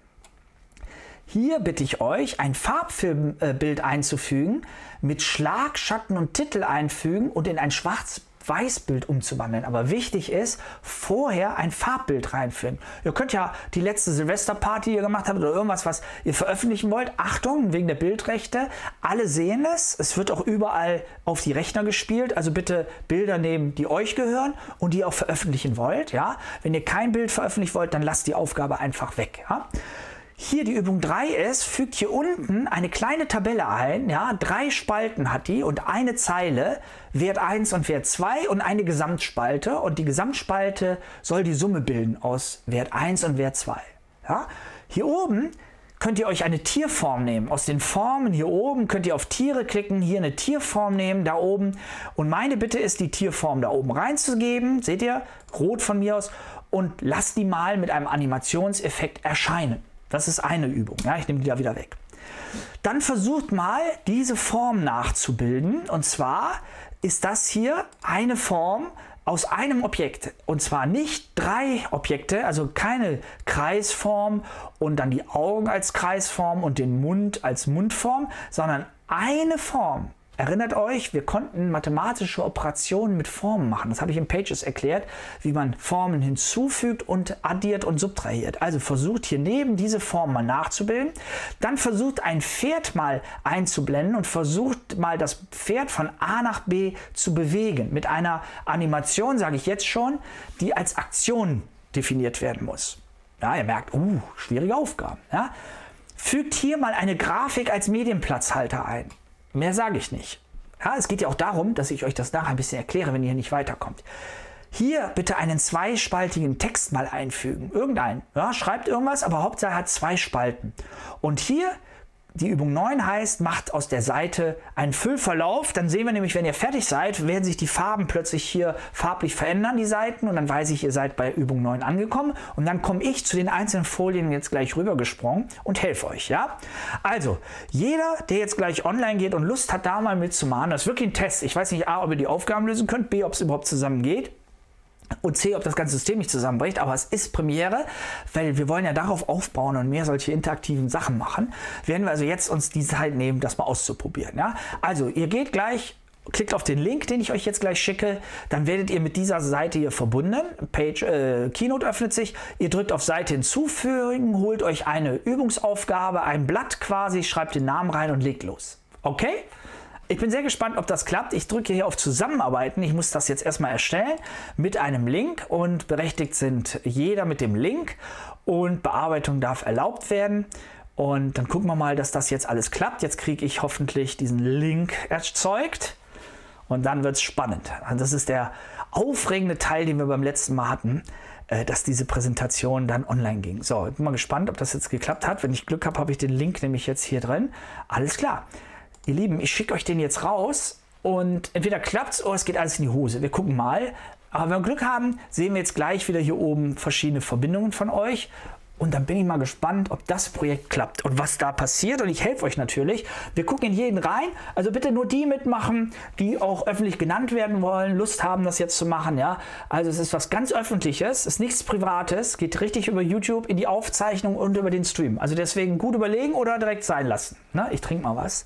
Hier bitte ich euch, ein Farbfilmbild einzufügen, mit Schlag, Schatten und Titel einfügen und in ein Schwarz-Weiß-Bild umzuwandeln. Aber wichtig ist, vorher ein Farbbild reinfügen. Ihr könnt ja die letzte Silvesterparty, die ihr gemacht habt oder irgendwas, was ihr veröffentlichen wollt. Achtung, wegen der Bildrechte. Alle sehen es. Es wird auch überall auf die Rechner gespielt. Also bitte Bilder nehmen, die euch gehören und die ihr auch veröffentlichen wollt. Ja? Wenn ihr kein Bild veröffentlichen wollt, dann lasst die Aufgabe einfach weg. Ja? Hier die Übung 3 ist, fügt hier unten eine kleine Tabelle ein, ja, 3 Spalten hat die und eine Zeile, Wert 1 und Wert 2 und eine Gesamtspalte und die Gesamtspalte soll die Summe bilden aus Wert 1 und Wert 2. Ja. Hier oben könnt ihr euch eine Tierform nehmen. Aus den Formen hier oben könnt ihr auf Tiere klicken, hier eine Tierform nehmen, da oben und meine Bitte ist, die Tierform da oben reinzugeben, seht ihr, rot von mir aus und lasst die mal mit einem Animationseffekt erscheinen. Das ist eine Übung. Ja, ich nehme die da wieder weg. Dann versucht mal, diese Form nachzubilden. Und zwar ist das hier eine Form aus einem Objekt. Und zwar nicht 3 Objekte, also keine Kreisform und dann die Augen als Kreisform und den Mund als Mundform, sondern eine Form. Erinnert euch, wir konnten mathematische Operationen mit Formen machen. Das habe ich in Pages erklärt, wie man Formen hinzufügt und addiert und subtrahiert. Also versucht hier neben diese Form mal nachzubilden. Dann versucht ein Pferd mal einzublenden und versucht mal das Pferd von A nach B zu bewegen. Mit einer Animation, sage ich jetzt schon, die als Aktion definiert werden muss. Ja, ihr merkt, schwierige Aufgaben. Ja? Fügt hier mal eine Grafik als Medienplatzhalter ein. Mehr sage ich nicht. Ja, es geht ja auch darum, dass ich euch das nachher ein bisschen erkläre, wenn ihr nicht weiterkommt. Hier bitte einen zweispaltigen Text mal einfügen. Irgendeinen. Ja, schreibt irgendwas, aber Hauptsache hat 2 Spalten. Und hier, die Übung 9 heißt, macht aus der Seite einen Füllverlauf. Dann sehen wir nämlich, wenn ihr fertig seid, werden sich die Farben plötzlich hier farblich verändern, die Seiten. Und dann weiß ich, ihr seid bei Übung 9 angekommen. Und dann komme ich zu den einzelnen Folien jetzt gleich rübergesprungen und helfe euch. Ja? Also, jeder, der jetzt gleich online geht und Lust hat, da mal mitzumachen, das ist wirklich ein Test. Ich weiß nicht, A, ob ihr die Aufgaben lösen könnt, B, ob es überhaupt zusammen geht. Und C, ob das ganze System nicht zusammenbricht, aber es ist Premiere, weil wir wollen ja darauf aufbauen und mehr solche interaktiven Sachen machen. Werden wir also jetzt uns die Zeit nehmen, das mal auszuprobieren. Ja? Also ihr geht gleich, klickt auf den Link, den ich euch jetzt gleich schicke, dann werdet ihr mit dieser Seite hier verbunden. Keynote öffnet sich, ihr drückt auf Seite hinzufügen, holt euch eine Übungsaufgabe, ein Blatt quasi, schreibt den Namen rein und legt los. Okay? Ich bin sehr gespannt, ob das klappt. Ich drücke hier auf Zusammenarbeiten. Ich muss das jetzt erstmal erstellen mit einem Link und berechtigt sind jeder mit dem Link und Bearbeitung darf erlaubt werden. Und dann gucken wir mal, dass das jetzt alles klappt. Jetzt kriege ich hoffentlich diesen Link erzeugt und dann wird es spannend. Also das ist der aufregende Teil, den wir beim letzten Mal hatten, dass diese Präsentation dann online ging. So, ich bin mal gespannt, ob das jetzt geklappt hat. Wenn ich Glück habe, habe ich den Link nämlich jetzt hier drin. Alles klar. Ihr Lieben, ich schicke euch den jetzt raus und entweder klappt es oder es geht alles in die Hose. Wir gucken mal. Aber wenn wir Glück haben, sehen wir jetzt gleich wieder hier oben verschiedene Verbindungen von euch. Und dann bin ich mal gespannt, ob das Projekt klappt und was da passiert. Und ich helfe euch natürlich. Wir gucken in jeden rein. Also bitte nur die mitmachen, die auch öffentlich genannt werden wollen, Lust haben, das jetzt zu machen. Ja? Also es ist was ganz Öffentliches, es ist nichts Privates, geht richtig über YouTube in die Aufzeichnung und über den Stream. Also deswegen gut überlegen oder direkt sein lassen. Na, ich trinke mal was.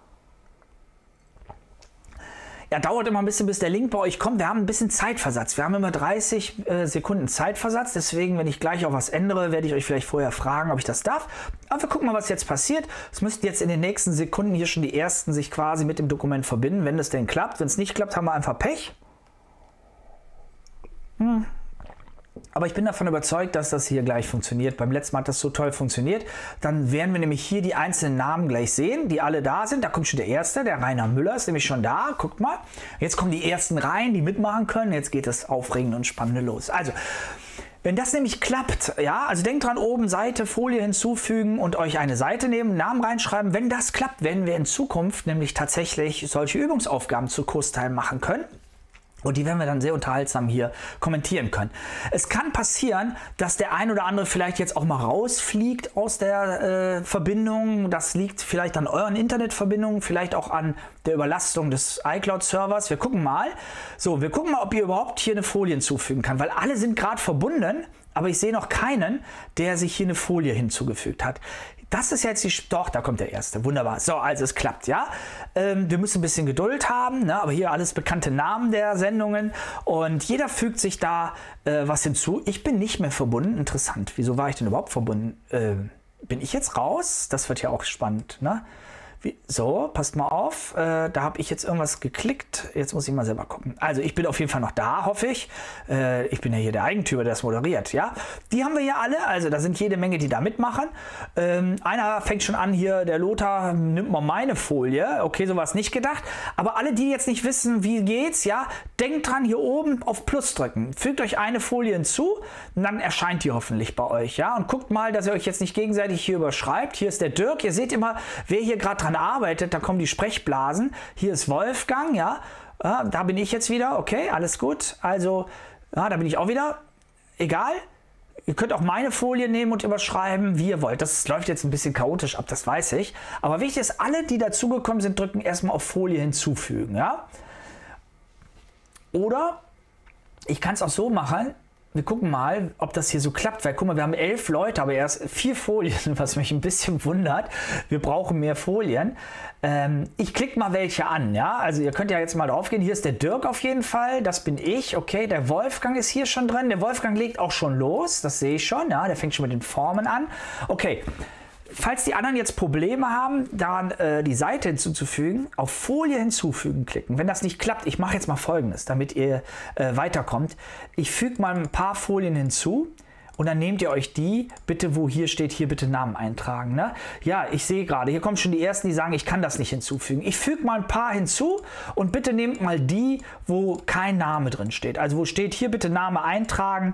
Ja, dauert immer ein bisschen, bis der Link bei euch kommt. Wir haben ein bisschen Zeitversatz. Wir haben immer 30 Sekunden Zeitversatz. Deswegen, wenn ich gleich auch was ändere, werde ich euch vielleicht vorher fragen, ob ich das darf. Aber wir gucken mal, was jetzt passiert. Es müssten jetzt in den nächsten Sekunden hier schon die ersten sich quasi mit dem Dokument verbinden, wenn es denn klappt. Wenn es nicht klappt, haben wir einfach Pech. Aber ich bin davon überzeugt, dass das hier gleich funktioniert. Beim letzten Mal hat das so toll funktioniert. Dann werden wir nämlich hier die einzelnen Namen gleich sehen, die alle da sind. Da kommt schon der erste, der Rainer Müller ist nämlich schon da. Guckt mal. Jetzt kommen die ersten rein, die mitmachen können. Jetzt geht das Aufregende und Spannende los. Also, wenn das nämlich klappt, ja, also denkt dran, oben Seite, Folie hinzufügen und euch eine Seite nehmen, Namen reinschreiben. Wenn das klappt, werden wir in Zukunft nämlich tatsächlich solche Übungsaufgaben zu Kursteilen machen können. Und die werden wir dann sehr unterhaltsam hier kommentieren können. Es kann passieren, dass der ein oder andere vielleicht jetzt auch mal rausfliegt aus der Verbindung. Das liegt vielleicht an euren Internetverbindungen, vielleicht auch an der Überlastung des iCloud-Servers. Wir gucken mal. So, wir gucken mal, ob ihr überhaupt hier eine Folie hinzufügen kann, weil alle sind gerade verbunden, aber ich sehe noch keinen, der sich hier eine Folie hinzugefügt hat. Das ist jetzt die... Doch, da kommt der erste. Wunderbar. So, also es klappt, ja. Wir müssen ein bisschen Geduld haben, ne? Aber hier alles bekannte Namen der Sendungen. Und jeder fügt sich da was hinzu. Ich bin nicht mehr verbunden. Interessant. Wieso war ich denn überhaupt verbunden? Bin ich jetzt raus? Das wird ja auch spannend, ne? So, passt mal auf, da habe ich jetzt irgendwas geklickt. Jetzt muss ich mal selber gucken. Also ich bin auf jeden Fall noch da, hoffe ich. Ich bin ja hier der Eigentümer, der das moderiert. Ja? Die haben wir hier alle, also da sind jede Menge, die da mitmachen. Einer fängt schon an hier, der Lothar nimmt mal meine Folie. Okay, so war es nicht gedacht. Aber alle, die jetzt nicht wissen, wie geht's, ja, denkt dran, hier oben auf Plus drücken. Fügt euch eine Folie hinzu und dann erscheint die hoffentlich bei euch. Ja? Und guckt mal, dass ihr euch jetzt nicht gegenseitig hier überschreibt. Hier ist der Dirk. Ihr seht immer, wer hier gerade dran arbeitet, da kommen die Sprechblasen. Hier ist Wolfgang, ja, da bin ich jetzt wieder, okay, alles gut. Also, ja, da bin ich auch wieder. Egal, ihr könnt auch meine Folie nehmen und überschreiben, wie ihr wollt. Das läuft jetzt ein bisschen chaotisch ab, das weiß ich. Aber wichtig ist, alle, die dazugekommen sind, drücken erstmal auf Folie hinzufügen, ja. Oder ich kann es auch so machen, wir gucken mal, ob das hier so klappt, weil guck mal, wir haben 11 Leute, aber erst 4 Folien, was mich ein bisschen wundert. Wir brauchen mehr Folien. Ich klicke mal welche an, ja, also ihr könnt ja jetzt mal drauf gehen. Hier ist der Dirk auf jeden Fall, das bin ich, okay, der Wolfgang ist hier schon drin, der Wolfgang legt auch schon los, das sehe ich schon, ja, der fängt schon mit den Formen an. Okay, falls die anderen jetzt Probleme haben, dann die Seite hinzuzufügen, auf Folie hinzufügen klicken. Wenn das nicht klappt, ich mache jetzt mal Folgendes, damit ihr weiterkommt. Ich füge mal ein paar Folien hinzu und dann nehmt ihr euch die, bitte, wo hier steht, hier bitte Namen eintragen. Ne? Ja, ich sehe gerade, hier kommen schon die ersten, die sagen, ich kann das nicht hinzufügen. Ich füge mal ein paar hinzu und bitte nehmt mal die, wo kein Name drin steht. Also wo steht, hier bitte Name eintragen.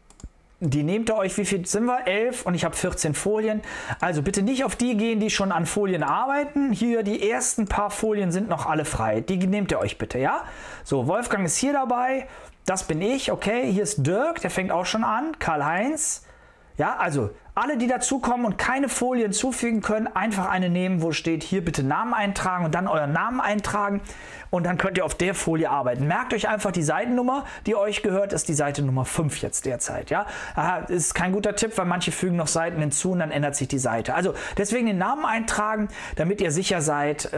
Die nehmt ihr euch, wie viel sind wir? 11 und ich habe 14 Folien. Also bitte nicht auf die gehen, die schon an Folien arbeiten. Hier die ersten paar Folien sind noch alle frei. Die nehmt ihr euch bitte, ja? So, Wolfgang ist hier dabei. Das bin ich, okay. Hier ist Dirk, der fängt auch schon an. Karl-Heinz. Ja, also alle, die dazukommen und keine Folien zufügen können, einfach eine nehmen, wo steht, hier bitte Namen eintragen und dann euren Namen eintragen und dann könnt ihr auf der Folie arbeiten. Merkt euch einfach die Seitennummer, die euch gehört, ist die Seite Nummer 5 jetzt derzeit. Ja, ist kein guter Tipp, weil manche fügen noch Seiten hinzu und dann ändert sich die Seite. Also deswegen den Namen eintragen, damit ihr sicher seid,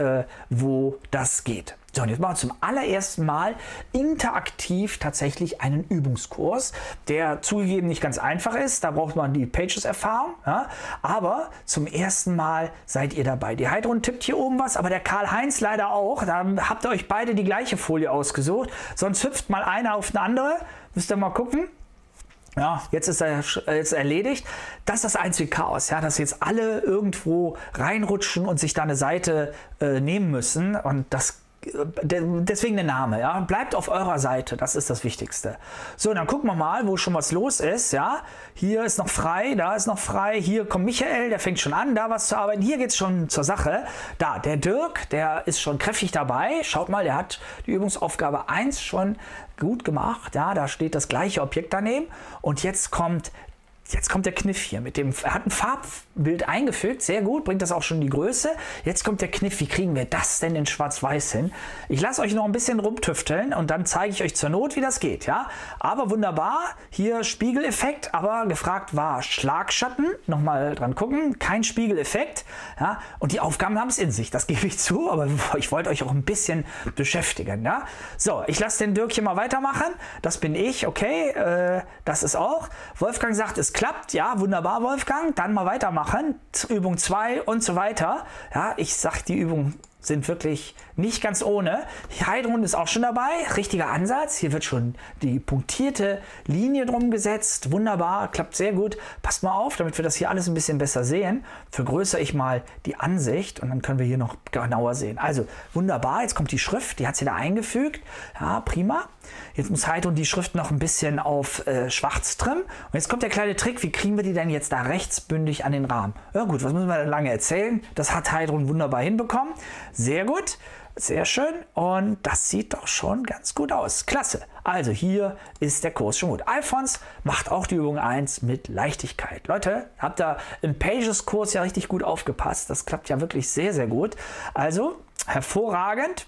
wo das geht. So, und jetzt machen wir zum allerersten Mal interaktiv tatsächlich einen Übungskurs, der zugegeben nicht ganz einfach ist. Da braucht man die Pages-Erfahrung, ja? Aber zum ersten Mal seid ihr dabei. Die Heidrun tippt hier oben was, aber der Karl-Heinz leider auch. Da habt ihr euch beide die gleiche Folie ausgesucht. Sonst hüpft mal einer auf eine andere. Müsst ihr mal gucken. Ja, jetzt ist er jetzt erledigt. Das ist das einzige Chaos, ja, dass jetzt alle irgendwo reinrutschen und sich da eine Seite nehmen müssen. Und das deswegen der Name, ja, bleibt auf eurer Seite, das ist das Wichtigste. So, dann gucken wir mal, wo schon was los ist, ja, hier ist noch frei, da ist noch frei, hier kommt Michael, der fängt schon an, da was zu arbeiten, hier geht es schon zur Sache, da, der Dirk, der ist schon kräftig dabei, schaut mal, der hat die Übungsaufgabe 1 schon gut gemacht, ja, da steht das gleiche Objekt daneben und jetzt kommt der Kniff hier mit dem, er hat ein Farbbild eingefügt, sehr gut, bringt das auch schon die Größe. Jetzt kommt der Kniff, wie kriegen wir das denn in Schwarz-Weiß hin? Ich lasse euch noch ein bisschen rumtüfteln und dann zeige ich euch zur Not, wie das geht, ja. Aber wunderbar, hier Spiegeleffekt, aber gefragt war Schlagschatten, nochmal dran gucken, kein Spiegeleffekt, ja. Und die Aufgaben haben es in sich, das gebe ich zu, aber ich wollte euch auch ein bisschen beschäftigen, ja. So, ich lasse den Dirk hier mal weitermachen, das bin ich, okay, das ist auch. Wolfgang sagt, es klappt, ja, wunderbar, Wolfgang, dann mal weitermachen, Übung 2 und so weiter. Ja, ich sag, die Übungen sind wirklich nicht ganz ohne. Heidrun ist auch schon dabei, richtiger Ansatz. Hier wird schon die punktierte Linie drum gesetzt. Wunderbar, klappt sehr gut. Passt mal auf, damit wir das hier alles ein bisschen besser sehen. Vergrößere ich mal die Ansicht und dann können wir hier noch genauer sehen. Also wunderbar, jetzt kommt die Schrift, die hat sie da eingefügt. Ja, prima. Jetzt muss Heidrun die Schrift noch ein bisschen auf schwarz trimmen. Und jetzt kommt der kleine Trick, wie kriegen wir die denn jetzt da rechtsbündig an den Rahmen? Ja gut, was müssen wir denn lange erzählen? Das hat Heidrun wunderbar hinbekommen. Sehr gut, sehr schön und das sieht doch schon ganz gut aus. Klasse. Also hier ist der Kurs schon gut. Alfons macht auch die Übung 1 mit Leichtigkeit. Leute, habt ihr im Pages-Kurs ja richtig gut aufgepasst. Das klappt ja wirklich sehr, sehr gut. Also hervorragend.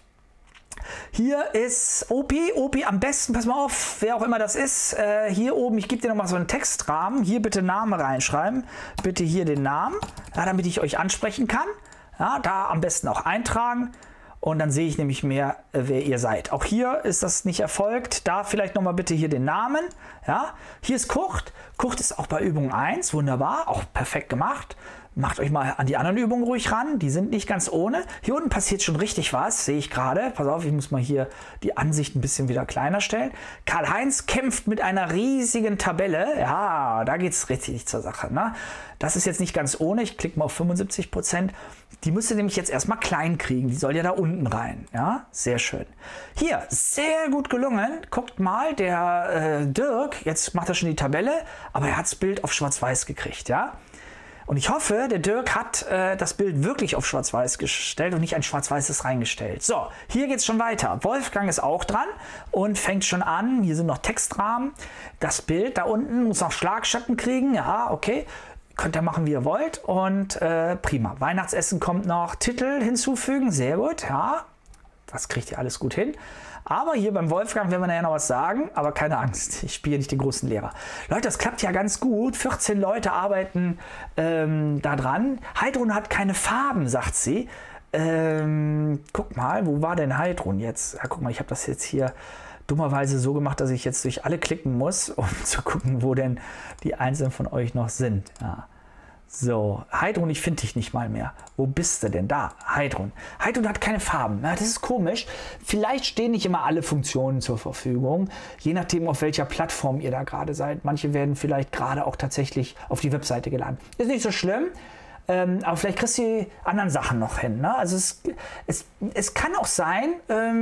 Hier ist Opi. Opi am besten, pass mal auf, wer auch immer das ist. Hier oben, ich gebe dir nochmal so einen Textrahmen. Hier bitte Namen reinschreiben. Bitte hier den Namen, ja, damit ich euch ansprechen kann. Ja, da am besten auch eintragen und dann sehe ich nämlich mehr, wer ihr seid. Auch hier ist das nicht erfolgt. Da vielleicht nochmal bitte hier den Namen. Ja, hier ist Kurt. Kurt ist auch bei Übung 1. Wunderbar, auch perfekt gemacht. Macht euch mal an die anderen Übungen ruhig ran. Die sind nicht ganz ohne. Hier unten passiert schon richtig was, sehe ich gerade. Pass auf, ich muss mal hier die Ansicht ein bisschen wieder kleiner stellen. Karl-Heinz kämpft mit einer riesigen Tabelle. Ja, da geht es richtig zur Sache. Ne? Das ist jetzt nicht ganz ohne. Ich klicke mal auf 75%. Die müsst ihr nämlich jetzt erstmal klein kriegen. Die soll ja da unten rein. Ja, sehr schön. Hier, sehr gut gelungen. Guckt mal, der Dirk, jetzt macht er schon die Tabelle, aber er hat das Bild auf Schwarz-Weiß gekriegt. Ja. Und ich hoffe, der Dirk hat das Bild wirklich auf Schwarz-Weiß gestellt und nicht ein Schwarz-Weißes reingestellt. So, hier geht es schon weiter. Wolfgang ist auch dran und fängt schon an. Hier sind noch Textrahmen. Das Bild da unten muss noch Schlagschatten kriegen. Ja, okay. Könnt ihr machen, wie ihr wollt. Und prima. Weihnachtsessen kommt noch. Titel hinzufügen. Sehr gut. Ja. Das kriegt ihr alles gut hin. Aber hier beim Wolfgang werden wir nachher noch was sagen, aber keine Angst, ich spiele nicht den großen Lehrer. Leute, das klappt ja ganz gut. 14 Leute arbeiten da dran. Heidrun hat keine Farben, sagt sie. Guck mal, wo war denn Heidrun jetzt? Ja, guck mal, ich habe das jetzt hier dummerweise so gemacht, dass ich jetzt durch alle klicken muss, um zu gucken, wo denn die einzelnen von euch noch sind. Ja. So, Heidrun, ich finde dich nicht mal mehr. Wo bist du denn? Da, Heidrun. Heidrun hat keine Farben. Na, das ist komisch. Vielleicht stehen nicht immer alle Funktionen zur Verfügung, je nachdem, auf welcher Plattform ihr da gerade seid. Manche werden vielleicht gerade auch tatsächlich auf die Webseite geladen. Ist nicht so schlimm, aber vielleicht kriegst du die anderen Sachen noch hin. Ne? Also es kann auch sein,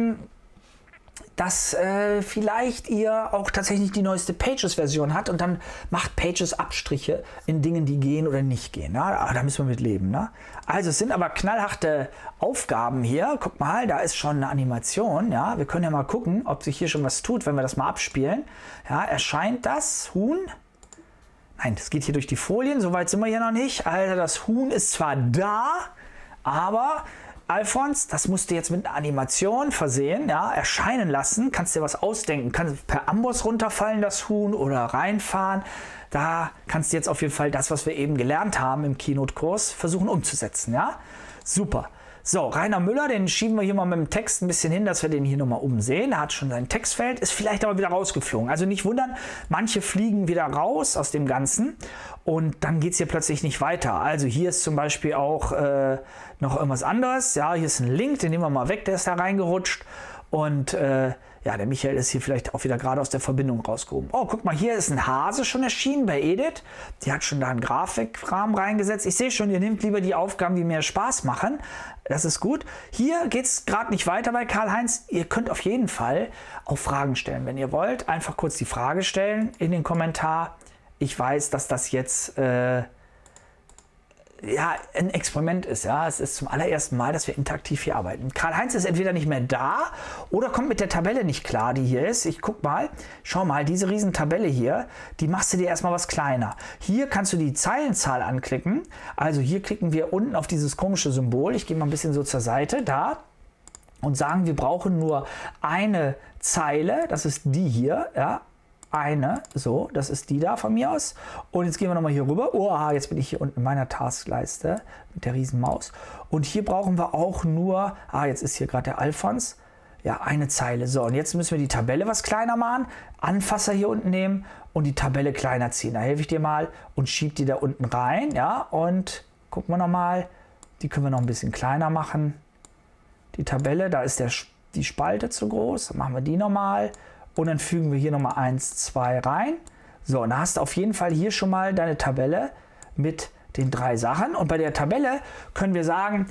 dass vielleicht ihr auch tatsächlich die neueste Pages-Version habt und dann macht Pages Abstriche in Dingen, die gehen oder nicht gehen. Ne? Aber da müssen wir mit leben. Ne? Also es sind aber knallharte Aufgaben hier. Guck mal, da ist schon eine Animation. Ja? Wir können ja mal gucken, ob sich hier schon was tut, wenn wir das mal abspielen. Ja, erscheint das Huhn? Nein, das geht hier durch die Folien. So weit sind wir hier noch nicht. Also das Huhn ist zwar da, aber... Alfons, das musst du jetzt mit einer Animation versehen, ja, erscheinen lassen, kannst dir was ausdenken, kannst per Amboss runterfallen, das Huhn, oder reinfahren. Da kannst du jetzt auf jeden Fall das, was wir eben gelernt haben im Keynote-Kurs, versuchen umzusetzen, ja. Super. So, Rainer Müller, den schieben wir hier mal mit dem Text ein bisschen hin, dass wir den hier nochmal umsehen. Er hat schon sein Textfeld, ist vielleicht aber wieder rausgeflogen. Also nicht wundern, manche fliegen wieder raus aus dem Ganzen und dann geht es hier plötzlich nicht weiter. Also hier ist zum Beispiel auch noch irgendwas anderes. Ja, hier ist ein Link, den nehmen wir mal weg, der ist da reingerutscht. Und ja, der Michael ist hier vielleicht auch wieder gerade aus der Verbindung rausgehoben. Oh, guck mal, hier ist ein Hase schon erschienen bei Edith. Die hat schon da einen Grafikrahmen reingesetzt. Ich sehe schon, ihr nehmt lieber die Aufgaben, die mehr Spaß machen. Das ist gut. Hier geht es gerade nicht weiter bei Karl-Heinz. Ihr könnt auf jeden Fall auch Fragen stellen, wenn ihr wollt. Einfach kurz die Frage stellen in den Kommentar. Ich weiß, dass das jetzt... ja, ein Experiment ist. Ja, es ist zum allerersten Mal, dass wir interaktiv hier arbeiten. Karl-Heinz ist entweder nicht mehr da oder kommt mit der Tabelle nicht klar, die hier ist. Ich guck mal, schau mal, diese riesen Tabelle hier, die machst du dir erstmal was kleiner. Hier kannst du die Zeilenzahl anklicken. Also hier klicken wir unten auf dieses komische Symbol. Ich gehe mal ein bisschen so zur Seite, da. Und sagen, wir brauchen nur eine Zeile. Das ist die hier, ja. Eine, so, das ist die da von mir aus. Und jetzt gehen wir nochmal hier rüber. Oh, jetzt bin ich hier unten in meiner Taskleiste mit der riesen Maus. Und hier brauchen wir auch nur, jetzt ist hier gerade der Alfons. Ja, eine Zeile. So, und jetzt müssen wir die Tabelle was kleiner machen. Anfasser hier unten nehmen und die Tabelle kleiner ziehen. Da helfe ich dir mal und schieb die da unten rein. Ja, und gucken wir nochmal. Die können wir noch ein bisschen kleiner machen. Die Tabelle, da ist die Spalte zu groß. Dann machen wir die nochmal. Und dann fügen wir hier nochmal 1, 2 rein. So, und dann hast du auf jeden Fall hier schon mal deine Tabelle mit den 3 Sachen. Und bei der Tabelle können wir sagen,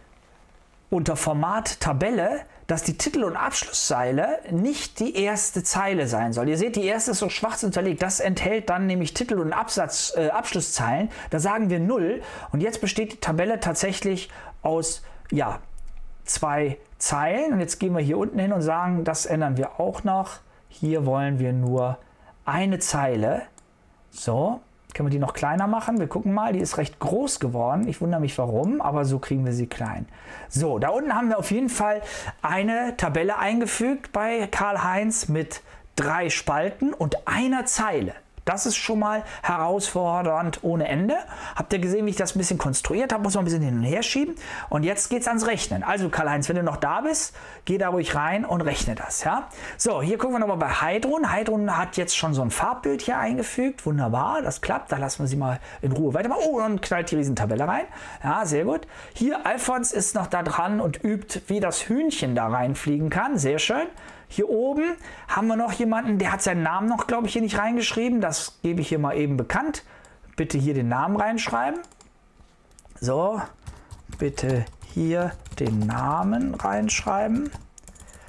unter Format Tabelle, dass die Titel- und Abschlusszeile nicht die erste Zeile sein soll. Ihr seht, die erste ist so schwarz unterlegt. Das enthält dann nämlich Titel- und Abschlusszeilen. Da sagen wir 0. Und jetzt besteht die Tabelle tatsächlich aus, ja, 2 Zeilen. Und jetzt gehen wir hier unten hin und sagen, das ändern wir auch noch. Hier wollen wir nur eine Zeile. So, können wir die noch kleiner machen? Wir gucken mal, die ist recht groß geworden. Ich wundere mich warum, aber so kriegen wir sie klein. So, da unten haben wir auf jeden Fall eine Tabelle eingefügt bei Karl-Heinz mit 3 Spalten und einer Zeile. Das ist schon mal herausfordernd ohne Ende. Habt ihr gesehen, wie ich das ein bisschen konstruiert habe? Muss man ein bisschen hin und her schieben. Und jetzt geht es ans Rechnen. Also Karl-Heinz, wenn du noch da bist, geh da ruhig rein und rechne das. Ja? So, hier gucken wir nochmal bei Heidrun. Heidrun hat jetzt schon so ein Farbbild hier eingefügt. Wunderbar, das klappt. Da lassen wir sie mal in Ruhe weitermachen. Oh, und knallt die Riesentabelle rein. Ja, sehr gut. Hier, Alfons ist noch da dran und übt, wie das Hühnchen da reinfliegen kann. Sehr schön. Hier oben haben wir noch jemanden, der hat seinen Namen noch, glaube ich, hier nicht reingeschrieben. Das gebe ich hier mal eben bekannt. Bitte hier den Namen reinschreiben. So, bitte hier den Namen reinschreiben.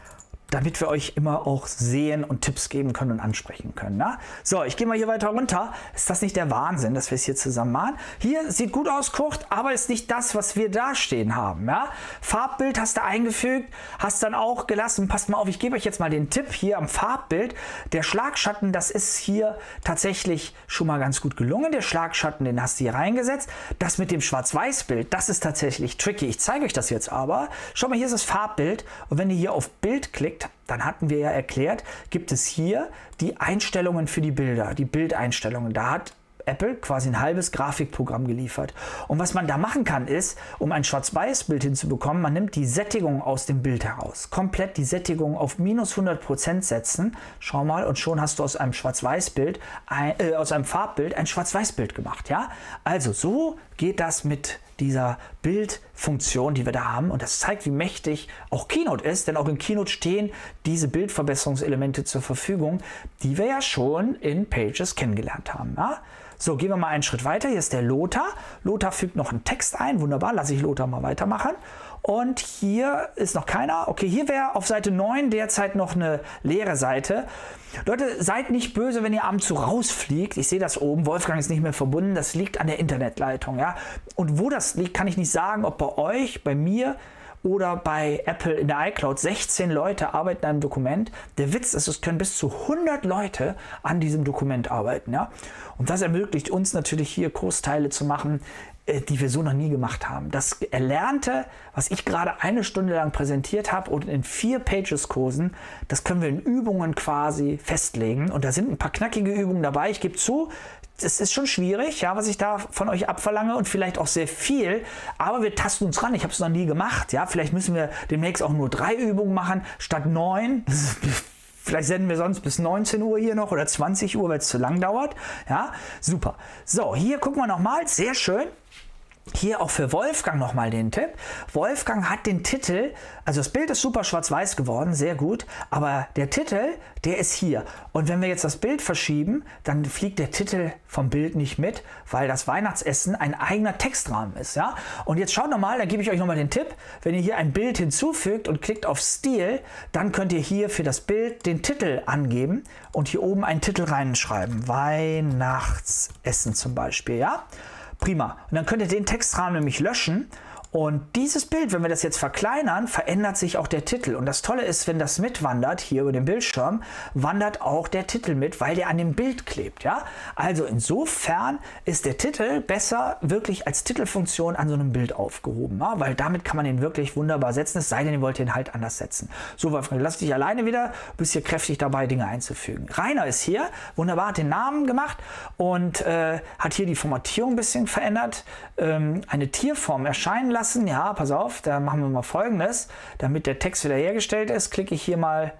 damit wir euch immer auch sehen und Tipps geben können und ansprechen können. Ne? So, ich gehe mal hier weiter runter. Ist das nicht der Wahnsinn, dass wir es hier zusammen machen? Hier sieht gut aus, Kurt, aber ist nicht das, was wir da stehen haben. Ja? Farbbild hast du eingefügt, hast dann auch gelassen. Passt mal auf, ich gebe euch jetzt mal den Tipp hier am Farbbild. Der Schlagschatten, das ist hier tatsächlich schon mal ganz gut gelungen. Der Schlagschatten, den hast du hier reingesetzt. Das mit dem Schwarz-Weiß-Bild, das ist tatsächlich tricky. Ich zeige euch das jetzt aber. Schau mal, hier ist das Farbbild. Und wenn ihr hier auf Bild klickt, dann hatten wir ja erklärt, gibt es hier die Einstellungen für die Bilder, die Bildeinstellungen. Da hat Apple quasi ein halbes Grafikprogramm geliefert. Und was man da machen kann, ist, um ein Schwarz-Weiß-Bild hinzubekommen, man nimmt die Sättigung aus dem Bild heraus. Komplett die Sättigung auf minus 100% setzen. Schau mal, und schon hast du aus einem Schwarz-Weiß-Bild, aus einem Farbbild ein Schwarz-Weiß-Bild gemacht. Ja? Also so geht das mit dieser Bildfunktion, die wir da haben. Und das zeigt, wie mächtig auch Keynote ist, denn auch in Keynote stehen diese Bildverbesserungselemente zur Verfügung, die wir ja schon in Pages kennengelernt haben. Ja? So, gehen wir mal einen Schritt weiter. Hier ist der Lothar. Lothar fügt noch einen Text ein. Wunderbar, lasse ich Lothar mal weitermachen. Und hier ist noch keiner. Okay, hier wäre auf Seite 9 derzeit noch eine leere Seite. Leute, seid nicht böse, wenn ihr abends so rausfliegt. Ich sehe das oben. Wolfgang ist nicht mehr verbunden. Das liegt an der Internetleitung. Ja? Und wo das liegt, kann ich nicht sagen, ob bei euch, bei mir oder bei Apple in der iCloud. 16 Leute arbeiten an einem Dokument. Der Witz ist, es können bis zu 100 Leute an diesem Dokument arbeiten. Ja? Und das ermöglicht uns natürlich hier Kursteile zu machen, die wir so noch nie gemacht haben. Das Erlernte, was ich gerade eine Stunde lang präsentiert habe und in 4 Pages-Kursen, das können wir in Übungen quasi festlegen. Und da sind ein paar knackige Übungen dabei. Ich gebe zu, das ist schon schwierig, ja, was ich da von euch abverlange und vielleicht auch sehr viel, aber wir tasten uns ran. Ich habe es noch nie gemacht. Ja, vielleicht müssen wir demnächst auch nur 3 Übungen machen statt 9. Vielleicht senden wir sonst bis 19 Uhr hier noch oder 20 Uhr, weil es zu lang dauert. Ja, super. So, hier gucken wir nochmal. Sehr schön. Hier auch für Wolfgang nochmal den Tipp. Wolfgang hat den Titel, also das Bild ist super schwarz-weiß geworden, sehr gut, aber der Titel, der ist hier. Und wenn wir jetzt das Bild verschieben, dann fliegt der Titel vom Bild nicht mit, weil das Weihnachtsessen ein eigener Textrahmen ist. Ja? Und jetzt schaut nochmal, da gebe ich euch nochmal den Tipp, wenn ihr hier ein Bild hinzufügt und klickt auf Stil, dann könnt ihr hier für das Bild den Titel angeben und hier oben einen Titel reinschreiben. Weihnachtsessen zum Beispiel, ja? Prima. Und dann könnt ihr den Textrahmen nämlich löschen. Und dieses Bild, wenn wir das jetzt verkleinern, verändert sich auch der Titel. Und das Tolle ist, wenn das mitwandert, hier über den Bildschirm, wandert auch der Titel mit, weil der an dem Bild klebt. Ja? Also insofern ist der Titel besser wirklich als Titelfunktion an so einem Bild aufgehoben. Ja? Weil damit kann man den wirklich wunderbar setzen, es sei denn, ihr wollt den halt anders setzen. So, Wolfgang, lass dich alleine wieder, bist hier kräftig dabei, Dinge einzufügen. Rainer ist hier, wunderbar, hat den Namen gemacht und hat hier die Formatierung ein bisschen verändert, eine Tierform erscheinen lassen. Ja, pass auf, da machen wir mal Folgendes. Damit der Text wieder hergestellt ist, klicke ich hier mal,